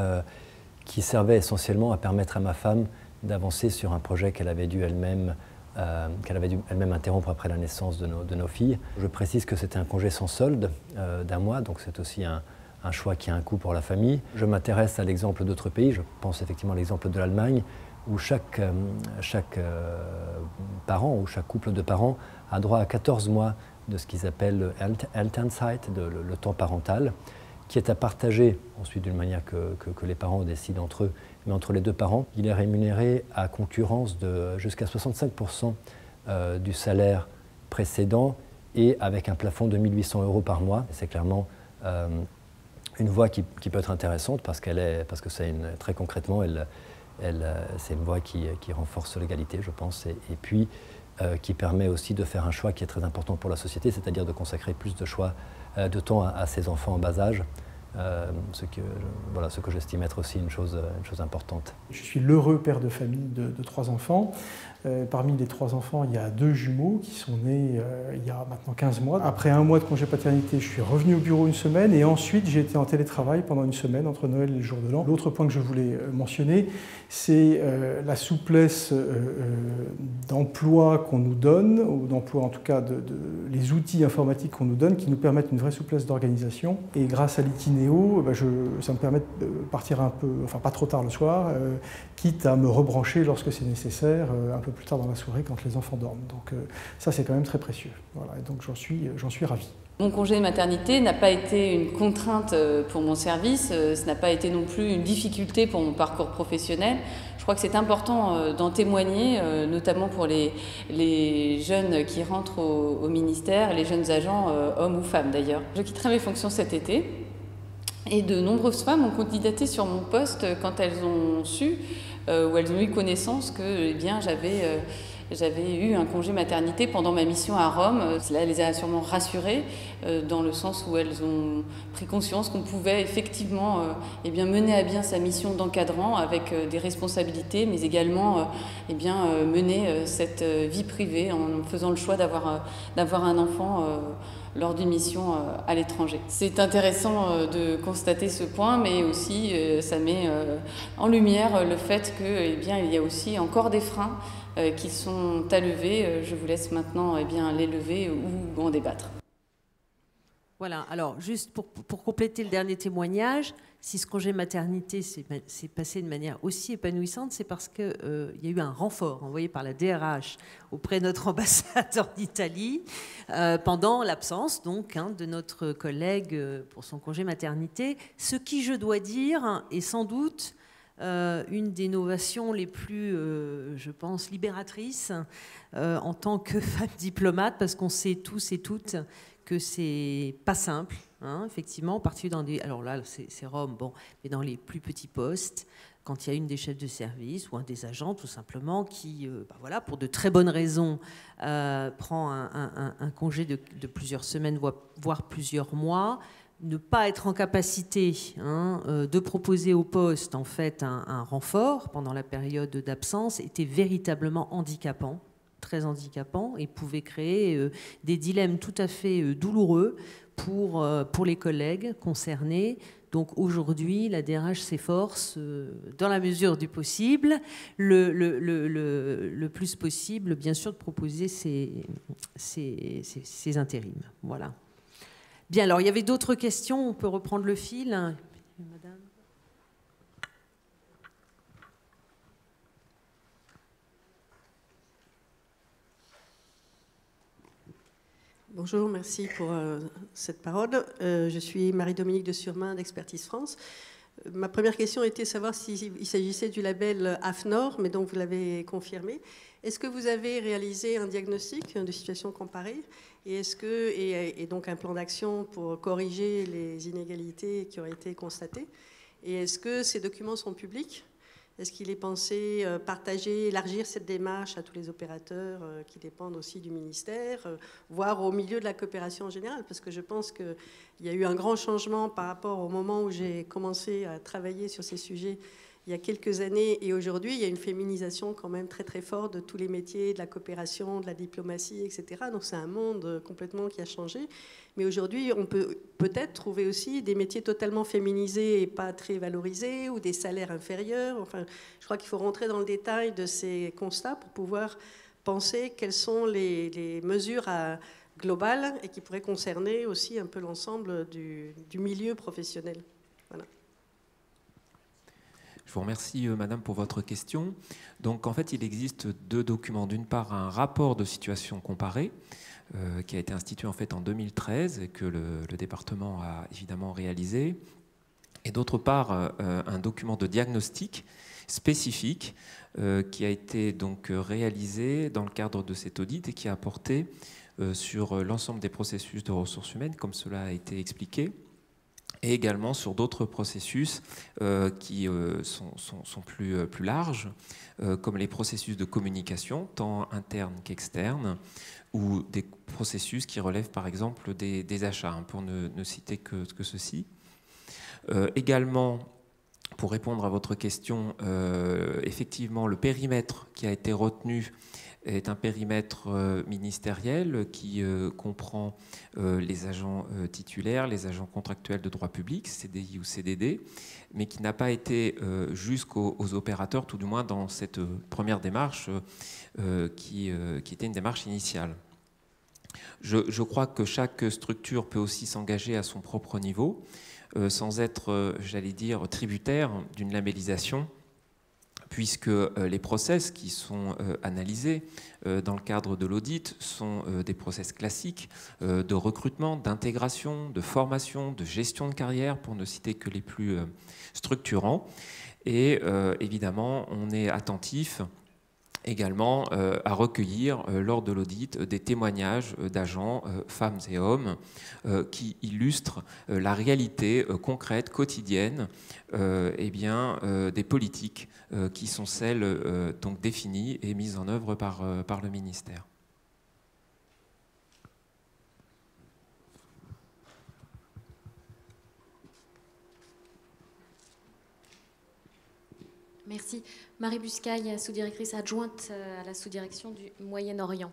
qui servait essentiellement à permettre à ma femme d'avancer sur un projet qu'elle avait dû elle-même qu'elle avait dû elle-même interrompre après la naissance de nos filles. Je précise que c'était un congé sans solde d'1 mois, donc c'est aussi un choix qui a un coût pour la famille. Je m'intéresse à l'exemple d'autres pays, je pense effectivement à l'exemple de l'Allemagne, où chaque parent ou chaque couple de parents a droit à 14 mois de ce qu'ils appellent le Elternzeit, le temps parental, qui est à partager ensuite d'une manière que les parents décident entre eux, mais entre les 2 parents. Il est rémunéré à concurrence de jusqu'à 65% du salaire précédent et avec un plafond de 1 800 € par mois. C'est clairement une voie qui peut être intéressante parce que c'est très concrètement, c'est une voie qui renforce l'égalité, je pense, et puis qui permet aussi de faire un choix qui est très important pour la société, c'est-à-dire de consacrer plus de temps à ses enfants en bas âge, ce que j'estime être aussi une chose importante. Je suis l'heureux père de famille de 3 enfants. Parmi les 3 enfants, il y a 2 jumeaux qui sont nés il y a maintenant 15 mois. Après 1 mois de congé paternité, je suis revenu au bureau 1 semaine et ensuite j'ai été en télétravail pendant 1 semaine entre Noël et le jour de l'an. L'autre point que je voulais mentionner, c'est la souplesse d'emploi qu'on nous donne, ou d'emploi en tout cas les outils informatiques qu'on nous donne qui nous permettent une vraie souplesse d'organisation. Et grâce à l'Itinéo, ça me permet de partir un peu, enfin pas trop tard le soir, quitte à me rebrancher lorsque c'est nécessaire, un peu plus tard dans la soirée quand les enfants dorment. Donc ça c'est quand même très précieux. Voilà, et donc j'en suis ravi. Mon congé de maternité n'a pas été une contrainte pour mon service, ce n'a pas été non plus une difficulté pour mon parcours professionnel. Je crois que c'est important d'en témoigner, notamment pour les jeunes qui rentrent au ministère, les jeunes agents, hommes ou femmes d'ailleurs. Je quitterai mes fonctions cet été et de nombreuses femmes ont candidaté sur mon poste quand elles ont su ou elles ont eu connaissance que j'avais eu un congé maternité pendant ma mission à Rome. Cela les a sûrement rassurées dans le sens où elles ont pris conscience qu'on pouvait effectivement mener à bien sa mission d'encadrant avec des responsabilités, mais également mener cette vie privée en faisant le choix d'avoir un enfant lors d'une mission à l'étranger. C'est intéressant de constater ce point, mais aussi ça met en lumière le fait qu'il y a aussi encore des freins qui sont à lever. Je vous laisse maintenant les lever ou en débattre. Voilà, alors juste pour compléter le dernier témoignage, si ce congé maternité s'est passé de manière aussi épanouissante, c'est parce qu'il y a eu un renfort envoyé par la DRH auprès de notre ambassade en Italie pendant l'absence de notre collègue pour son congé maternité, ce qui, je dois dire, est sans doute une des innovations les plus, je pense, libératrices en tant que femme diplomate, parce qu'on sait tous et toutes que c'est pas simple, effectivement, en particulier dans des... Alors là, c'est Rome, bon, mais dans les plus petits postes, quand il y a une des chefs de service ou un des agents, tout simplement, qui, pour de très bonnes raisons, prend un congé de plusieurs semaines, voire plusieurs mois, ne pas être en capacité de proposer au poste en fait un renfort pendant la période d'absence était véritablement handicapant, très handicapant, et pouvait créer des dilemmes tout à fait douloureux pour les collègues concernés. Donc aujourd'hui, la DRH s'efforce, dans la mesure du possible, le plus possible, bien sûr, de proposer ces intérims. Voilà. Bien, alors il y avait d'autres questions, on peut reprendre le fil. Madame. Bonjour, merci pour cette parole. Je suis Marie-Dominique de Surmain d'Expertise France. Ma première question était de savoir s'il s'agissait du label AFNOR, mais donc vous l'avez confirmé. Est-ce que vous avez réalisé un diagnostic de situation comparée et donc un plan d'action pour corriger les inégalités qui auraient été constatées? Et est-ce que ces documents sont publics? Est-ce qu'il est pensé partager, élargir cette démarche à tous les opérateurs qui dépendent aussi du ministère, voire au milieu de la coopération en général? Parce que je pense qu'il y a eu un grand changement par rapport au moment où j'ai commencé à travailler sur ces sujets il y a quelques années, et aujourd'hui, il y a une féminisation quand même très très forte de tous les métiers, de la coopération, de la diplomatie, etc. Donc c'est un monde complètement qui a changé. Mais aujourd'hui, on peut peut-être trouver aussi des métiers totalement féminisés et pas très valorisés, ou des salaires inférieurs. Enfin, je crois qu'il faut rentrer dans le détail de ces constats pour pouvoir pensez quelles sont les mesures globales et qui pourraient concerner aussi un peu l'ensemble du milieu professionnel. Voilà. Je vous remercie, Madame, pour votre question. Donc, en fait, il existe deux documents. D'une part, un rapport de situation comparée qui a été institué en fait en 2013 et que le département a évidemment réalisé. Et d'autre part, un document de diagnostic spécifique qui a été donc réalisé dans le cadre de cet audit et qui a porté sur l'ensemble des processus de ressources humaines, comme cela a été expliqué, et également sur d'autres processus qui sont plus larges, comme les processus de communication, tant internes qu'externes, ou des processus qui relèvent par exemple des achats, hein, pour ne citer que ceci. Également, pour répondre à votre question, effectivement, le périmètre qui a été retenu est un périmètre ministériel qui comprend les agents titulaires, les agents contractuels de droit public, CDI ou CDD, mais qui n'a pas été jusqu'aux opérateurs, tout du moins dans cette première démarche qui était une démarche initiale. Je crois que chaque structure peut aussi s'engager à son propre niveau, sans être, j'allais dire, tributaire d'une labellisation, puisque les process qui sont analysés dans le cadre de l'audit sont des process classiques de recrutement, d'intégration, de formation, de gestion de carrière, pour ne citer que les plus structurants. Et évidemment, on est attentif également à recueillir lors de l'audit des témoignages d'agents, femmes et hommes, qui illustrent la réalité concrète, quotidienne, des politiques qui sont celles donc définies et mises en œuvre par le ministère. Merci. Marie Buscaille, sous-directrice adjointe à la sous-direction du Moyen-Orient.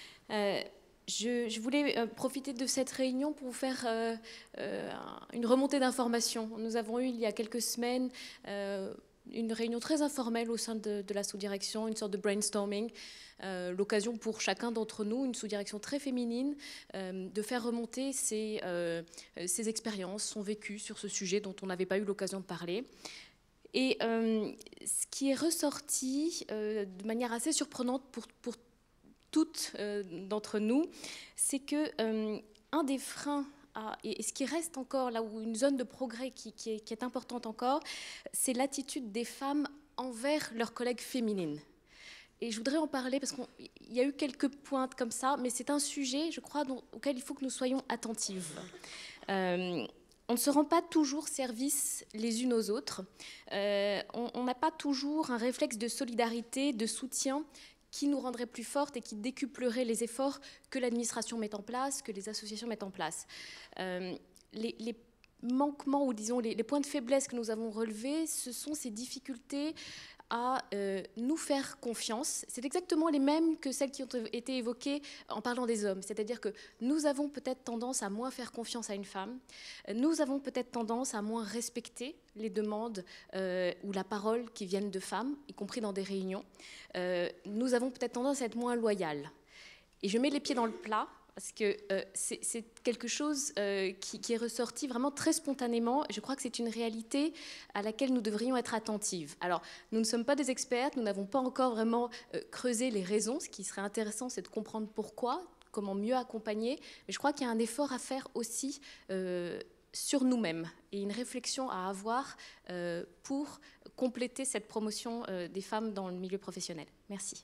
Je voulais profiter de cette réunion pour vous faire une remontée d'informations. Nous avons eu il y a quelques semaines une réunion très informelle au sein de la sous-direction, une sorte de brainstorming, l'occasion pour chacun d'entre nous, une sous-direction très féminine, de faire remonter ses expériences, son vécu sur ce sujet dont on n'avait pas eu l'occasion de parler. Et ce qui est ressorti de manière assez surprenante pour toutes d'entre nous, c'est que un des freins, et ce qui reste encore là où une zone de progrès qui est importante encore, c'est l'attitude des femmes envers leurs collègues féminines. Et je voudrais en parler parce qu'il y a eu quelques pointes comme ça, mais c'est un sujet, je crois, auquel il faut que nous soyons attentives. On ne se rend pas toujours service les unes aux autres. On n'a pas toujours un réflexe de solidarité, de soutien qui nous rendrait plus fortes et qui décuplerait les efforts que l'administration met en place, que les associations mettent en place. Les manquements ou disons les points de faiblesse que nous avons relevés, ce sont ces difficultés à nous faire confiance. C'est exactement les mêmes que celles qui ont été évoquées en parlant des hommes. C'est-à-dire que nous avons peut-être tendance à moins faire confiance à une femme. Nous avons peut-être tendance à moins respecter les demandes ou la parole qui viennent de femmes, y compris dans des réunions. Nous avons peut-être tendance à être moins loyales. Et je mets les pieds dans le plat parce que c'est quelque chose qui est ressorti vraiment très spontanément. Je crois que c'est une réalité à laquelle nous devrions être attentives. Alors, nous ne sommes pas des experts, nous n'avons pas encore vraiment creusé les raisons. Ce qui serait intéressant, c'est de comprendre pourquoi, comment mieux accompagner. Mais je crois qu'il y a un effort à faire aussi sur nous-mêmes et une réflexion à avoir pour compléter cette promotion des femmes dans le milieu professionnel. Merci.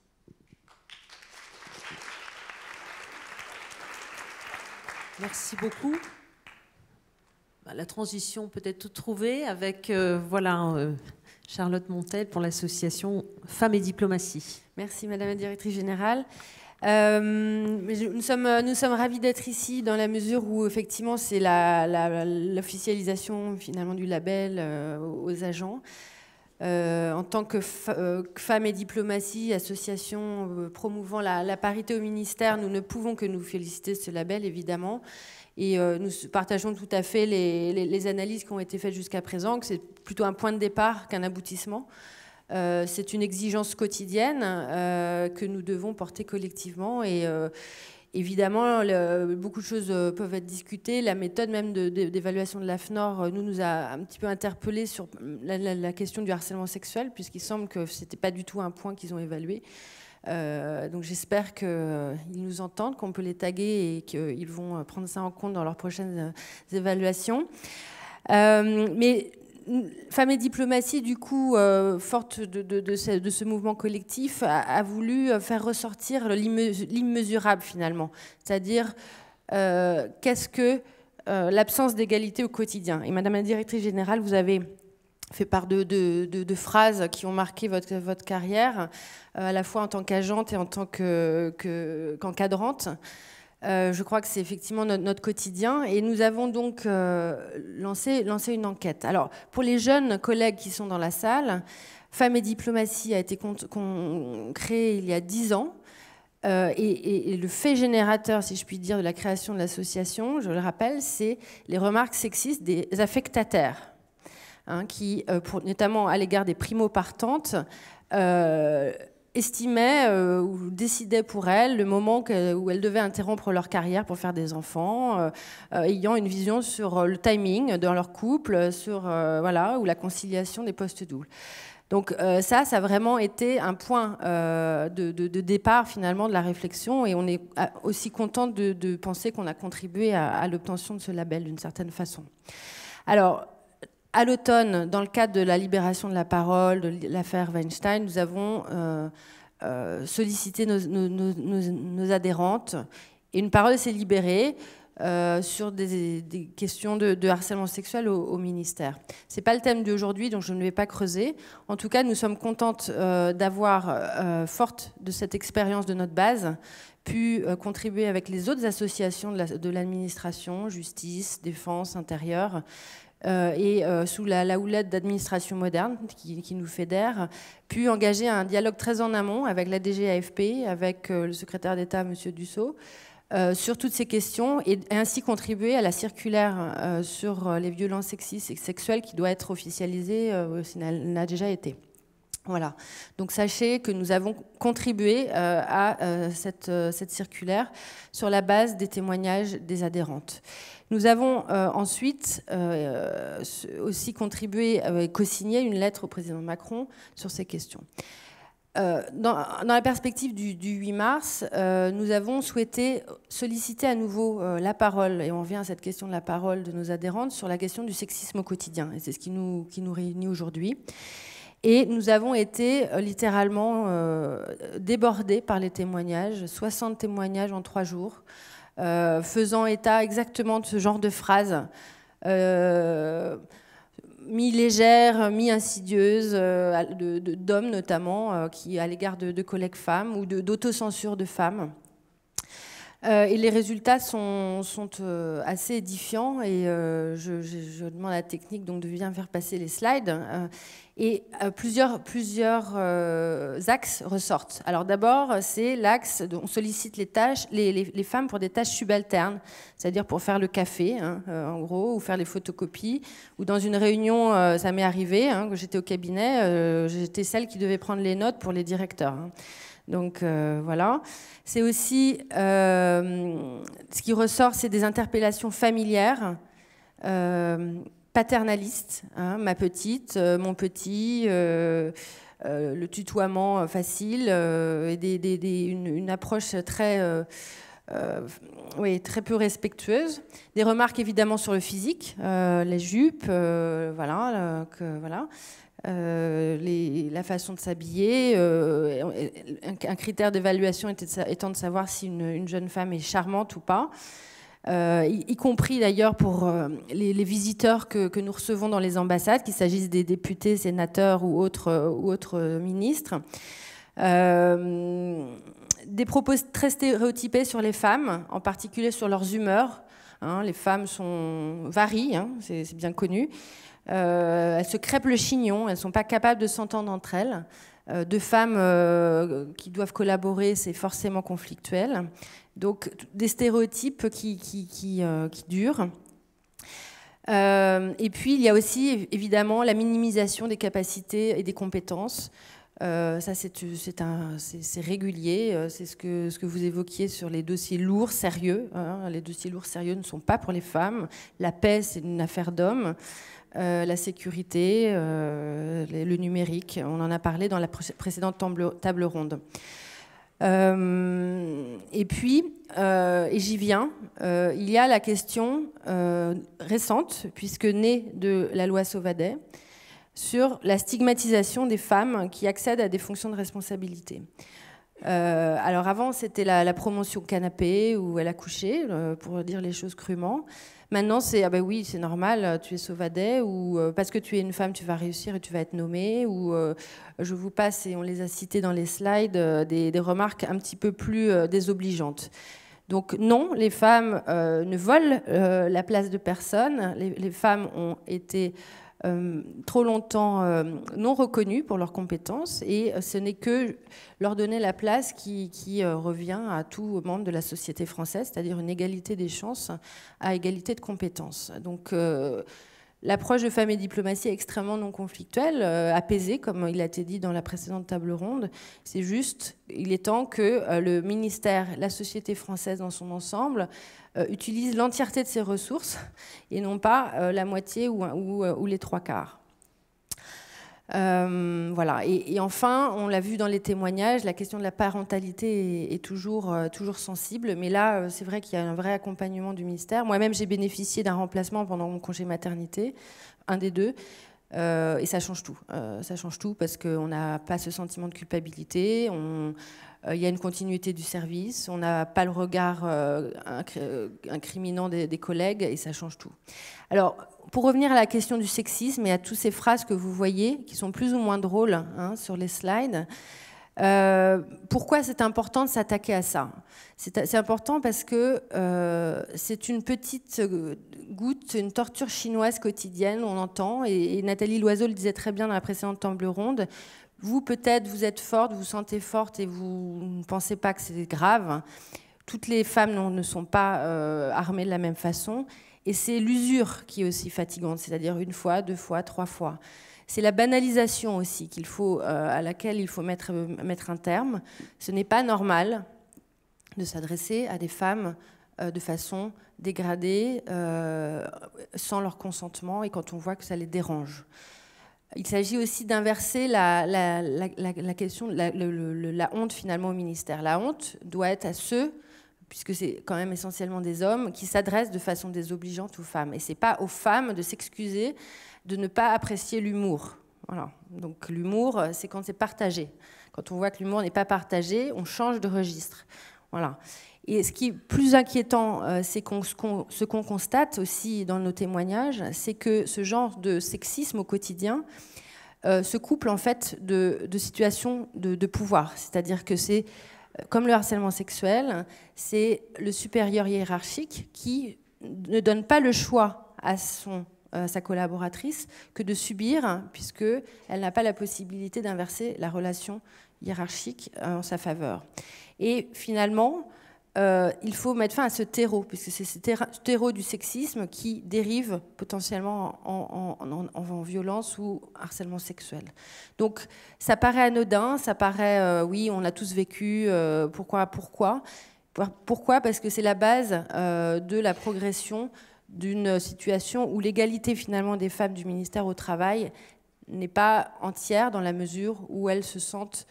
Merci beaucoup. La transition peut être toute trouvée avec Charlotte Montel pour l'association Femmes et Diplomatie. Merci Madame la Directrice Générale. Nous sommes ravis d'être ici dans la mesure où effectivement c'est l'officialisation finalement du label aux agents. En tant que Femmes et Diplomatie, association promouvant la parité au ministère, nous ne pouvons que nous féliciter de ce label, évidemment. Et nous partageons tout à fait les analyses qui ont été faites jusqu'à présent, que c'est plutôt un point de départ qu'un aboutissement. C'est une exigence quotidienne que nous devons porter collectivement et évidemment, beaucoup de choses peuvent être discutées. La méthode même d'évaluation de l'AFNOR nous a un petit peu interpellés sur la question du harcèlement sexuel, puisqu'il semble que ce n'était pas du tout un point qu'ils ont évalué. Donc j'espère qu'ils nous entendent, qu'on peut les taguer et qu'ils vont prendre ça en compte dans leurs prochaines évaluations. Mais Femmes et Diplomatie, du coup, forte de ce mouvement collectif, a voulu faire ressortir l'immesurable finalement. C'est-à-dire, qu'est-ce que l'absence d'égalité au quotidien. Et Madame la Directrice Générale, vous avez fait part de phrases qui ont marqué votre carrière, à la fois en tant qu'agente et en tant qu'encadrante. Je crois que c'est effectivement notre quotidien et nous avons donc lancé une enquête. Alors, pour les jeunes collègues qui sont dans la salle, Femmes et Diplomatie a été créée il y a 10 ans et le fait générateur, si je puis dire, de la création de l'association, je le rappelle, c'est les remarques sexistes des affectataires, qui, notamment à l'égard des primo-partantes, estimaient ou décidaient pour elles le moment où elles devaient interrompre leur carrière pour faire des enfants, ayant une vision sur le timing dans leur couple, sur voilà, ou la conciliation des postes doubles. Donc ça a vraiment été un point de départ finalement de la réflexion et on est aussi content de penser qu'on a contribué à l'obtention de ce label d'une certaine façon. Alors, à l'automne, dans le cadre de la libération de la parole, de l'affaire Weinstein, nous avons sollicité nos adhérentes et une parole s'est libérée sur des questions de harcèlement sexuel au ministère. Ce n'est pas le thème d'aujourd'hui, donc je ne vais pas creuser. En tout cas, nous sommes contentes d'avoir, forte de cette expérience de notre base, pu contribuer avec les autres associations de l'administration, justice, défense, intérieur, et sous la houlette d'Administration Moderne qui nous fédère, puis engager un dialogue très en amont avec la DGAFP, avec le secrétaire d'État, M. Dussault, sur toutes ces questions et ainsi contribuer à la circulaire sur les violences sexistes et sexuelles qui doit être officialisée si elle n'a déjà été. Voilà. Donc sachez que nous avons contribué à cette circulaire sur la base des témoignages des adhérentes. Nous avons ensuite aussi contribué, co-signé une lettre au président Macron sur ces questions. Dans la perspective du 8 mars, nous avons souhaité solliciter à nouveau la parole, et on revient à cette question de la parole de nos adhérentes, sur la question du sexisme au quotidien. Et c'est ce qui nous réunit aujourd'hui. Et nous avons été littéralement débordés par les témoignages, 60 témoignages en 3 jours, faisant état exactement de ce genre de phrases, mi-légères, mi-insidieuses, d'hommes notamment, qui à l'égard de collègues femmes ou d'autocensure de femmes. Et les résultats sont assez édifiants et je demande à la technique donc de bien faire passer les slides. Et plusieurs axes ressortent. Alors d'abord, c'est l'axe, on sollicite les femmes pour des tâches subalternes, c'est-à-dire pour faire le café, en gros, ou faire les photocopies, ou dans une réunion, ça m'est arrivé, quand j'étais au cabinet, j'étais celle qui devait prendre les notes pour les directeurs. Donc voilà. C'est aussi, ce qui ressort, c'est des interpellations familières, paternalistes, ma petite, mon petit, le tutoiement facile, et une approche très peu respectueuse. Des remarques évidemment sur le physique, les jupes, voilà. La façon de s'habiller, un critère d'évaluation étant de savoir si une jeune femme est charmante ou pas, y compris d'ailleurs pour les visiteurs que nous recevons dans les ambassades, qu'il s'agisse des députés, sénateurs ou autres ministres. Des propos très stéréotypés sur les femmes, en particulier sur leurs humeurs. Les femmes varient, c'est bien connu. Elles se crêpent le chignon, elles ne sont pas capables de s'entendre entre elles. Deux femmes qui doivent collaborer, c'est forcément conflictuel. Donc des stéréotypes qui durent. Et puis, il y a aussi, évidemment, la minimisation des capacités et des compétences. Ça, c'est régulier. C'est ce que vous évoquiez sur les dossiers lourds, sérieux. Hein. Les dossiers lourds, sérieux ne sont pas pour les femmes. La paix, c'est une affaire d'hommes. La sécurité, le numérique, on en a parlé dans la précédente table ronde. Et puis, et j'y viens, il y a la question récente, puisque née de la loi Sauvadet, sur la stigmatisation des femmes qui accèdent à des fonctions de responsabilité. Alors avant, c'était la promotion canapé où elle a couché, pour dire les choses crûment. Maintenant, c'est ah ben oui, c'est normal, tu es Sauvadet, ou parce que tu es une femme, tu vas réussir et tu vas être nommée, ou je vous passe, et on les a cités dans les slides, des remarques un petit peu plus désobligeantes. Donc non, les femmes ne volent la place de personne. Les femmes ont été trop longtemps non reconnues pour leurs compétences, et ce n'est que leur donner la place qui revient à tout membre de la société française, c'est-à-dire une égalité des chances à égalité de compétences. Donc l'approche de Femmes et Diplomatie est extrêmement non conflictuelle, apaisée, comme il a été dit dans la précédente table ronde. C'est juste, il est temps que le ministère, la société française dans son ensemble, utilise l'entièreté de ses ressources et non pas la moitié ou les trois quarts. Voilà. Et enfin, on l'a vu dans les témoignages, la question de la parentalité est toujours sensible, mais là, c'est vrai qu'il y a un vrai accompagnement du ministère. Moi-même, j'ai bénéficié d'un remplacement pendant mon congé maternité, un des deux, et ça change tout. Ça change tout parce qu'on n'a pas ce sentiment de culpabilité, il y a une continuité du service, on n'a pas le regard incriminant des collègues, et ça change tout. Alors, pour revenir à la question du sexisme et à toutes ces phrases que vous voyez, qui sont plus ou moins drôles sur les slides, pourquoi c'est important de s'attaquer à ça ? C'est important parce que c'est une petite goutte, une torture chinoise quotidienne, on entend, et Nathalie Loiseau le disait très bien dans la précédente table ronde. Vous, peut-être, vous êtes forte, vous vous sentez forte et vous ne pensez pas que c'est grave. Toutes les femmes ne sont pas armées de la même façon. Et c'est l'usure qui est aussi fatigante, c'est-à-dire une fois, deux fois, trois fois. C'est la banalisation aussi à laquelle il faut mettre un terme. Ce n'est pas normal de s'adresser à des femmes de façon dégradée, sans leur consentement, et quand on voit que ça les dérange. Il s'agit aussi d'inverser la question, la honte finalement au ministère. La honte doit être à ceux, puisque c'est quand même essentiellement des hommes, qui s'adressent de façon désobligeante aux femmes. Et ce n'est pas aux femmes de s'excuser de ne pas apprécier l'humour. Voilà. Donc l'humour, c'est quand c'est partagé. Quand on voit que l'humour n'est pas partagé, on change de registre. Voilà. Et ce qui est plus inquiétant, c'est ce qu'on constate aussi dans nos témoignages, c'est que ce genre de sexisme au quotidien se couple en fait de situations de pouvoir. C'est-à-dire que c'est, comme le harcèlement sexuel, c'est le supérieur hiérarchique qui ne donne pas le choix à sa collaboratrice que de subir, puisqu'elle n'a pas la possibilité d'inverser la relation hiérarchique en sa faveur. Et finalement, il faut mettre fin à ce terreau, puisque c'est ce terreau du sexisme qui dérive potentiellement en violence ou harcèlement sexuel. Donc ça paraît anodin, ça paraît, oui, on a tous vécu, pourquoi ? Pourquoi ? Parce que c'est la base de la progression d'une situation où l'égalité finalement des femmes du ministère au travail n'est pas entière dans la mesure où elles se sentent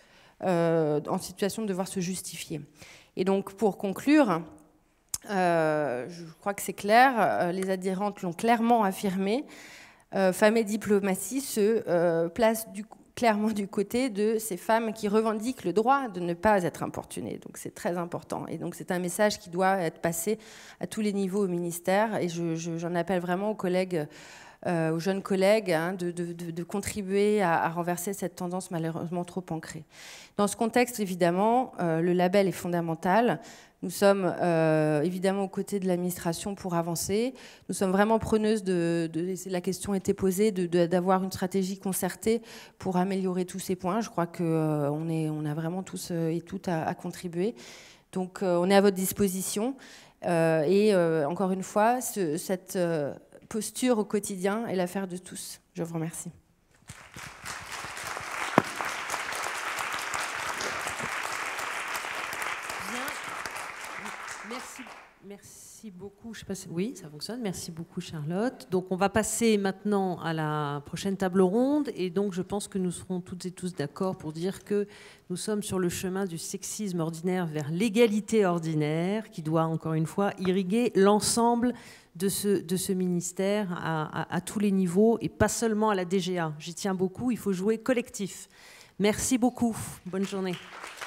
en situation de devoir se justifier. Et donc, pour conclure, je crois que c'est clair, les adhérentes l'ont clairement affirmé, Femmes et Diplomatie se place clairement du côté de ces femmes qui revendiquent le droit de ne pas être importunées. Donc c'est très important. Et donc c'est un message qui doit être passé à tous les niveaux au ministère. Et j'en appelle vraiment aux collègues, aux jeunes collègues, de contribuer à renverser cette tendance malheureusement trop ancrée. Dans ce contexte, évidemment, le label est fondamental. Nous sommes évidemment aux côtés de l'administration pour avancer. Nous sommes vraiment preneuses la question a été posée, d'avoir une stratégie concertée pour améliorer tous ces points. Je crois qu'on a vraiment tous et toutes à contribuer. Donc on est à votre disposition. Et encore une fois, cette posture au quotidien est l'affaire de tous. Je vous remercie. Merci beaucoup. Je sais pas si... Oui, ça fonctionne. Merci beaucoup, Charlotte. Donc, on va passer maintenant à la prochaine table ronde. Et donc, je pense que nous serons toutes et tous d'accord pour dire que nous sommes sur le chemin du sexisme ordinaire vers l'égalité ordinaire, qui doit, encore une fois, irriguer l'ensemble de ce ministère à tous les niveaux, et pas seulement à la DGA. J'y tiens beaucoup. Il faut jouer collectif. Merci beaucoup. Bonne journée.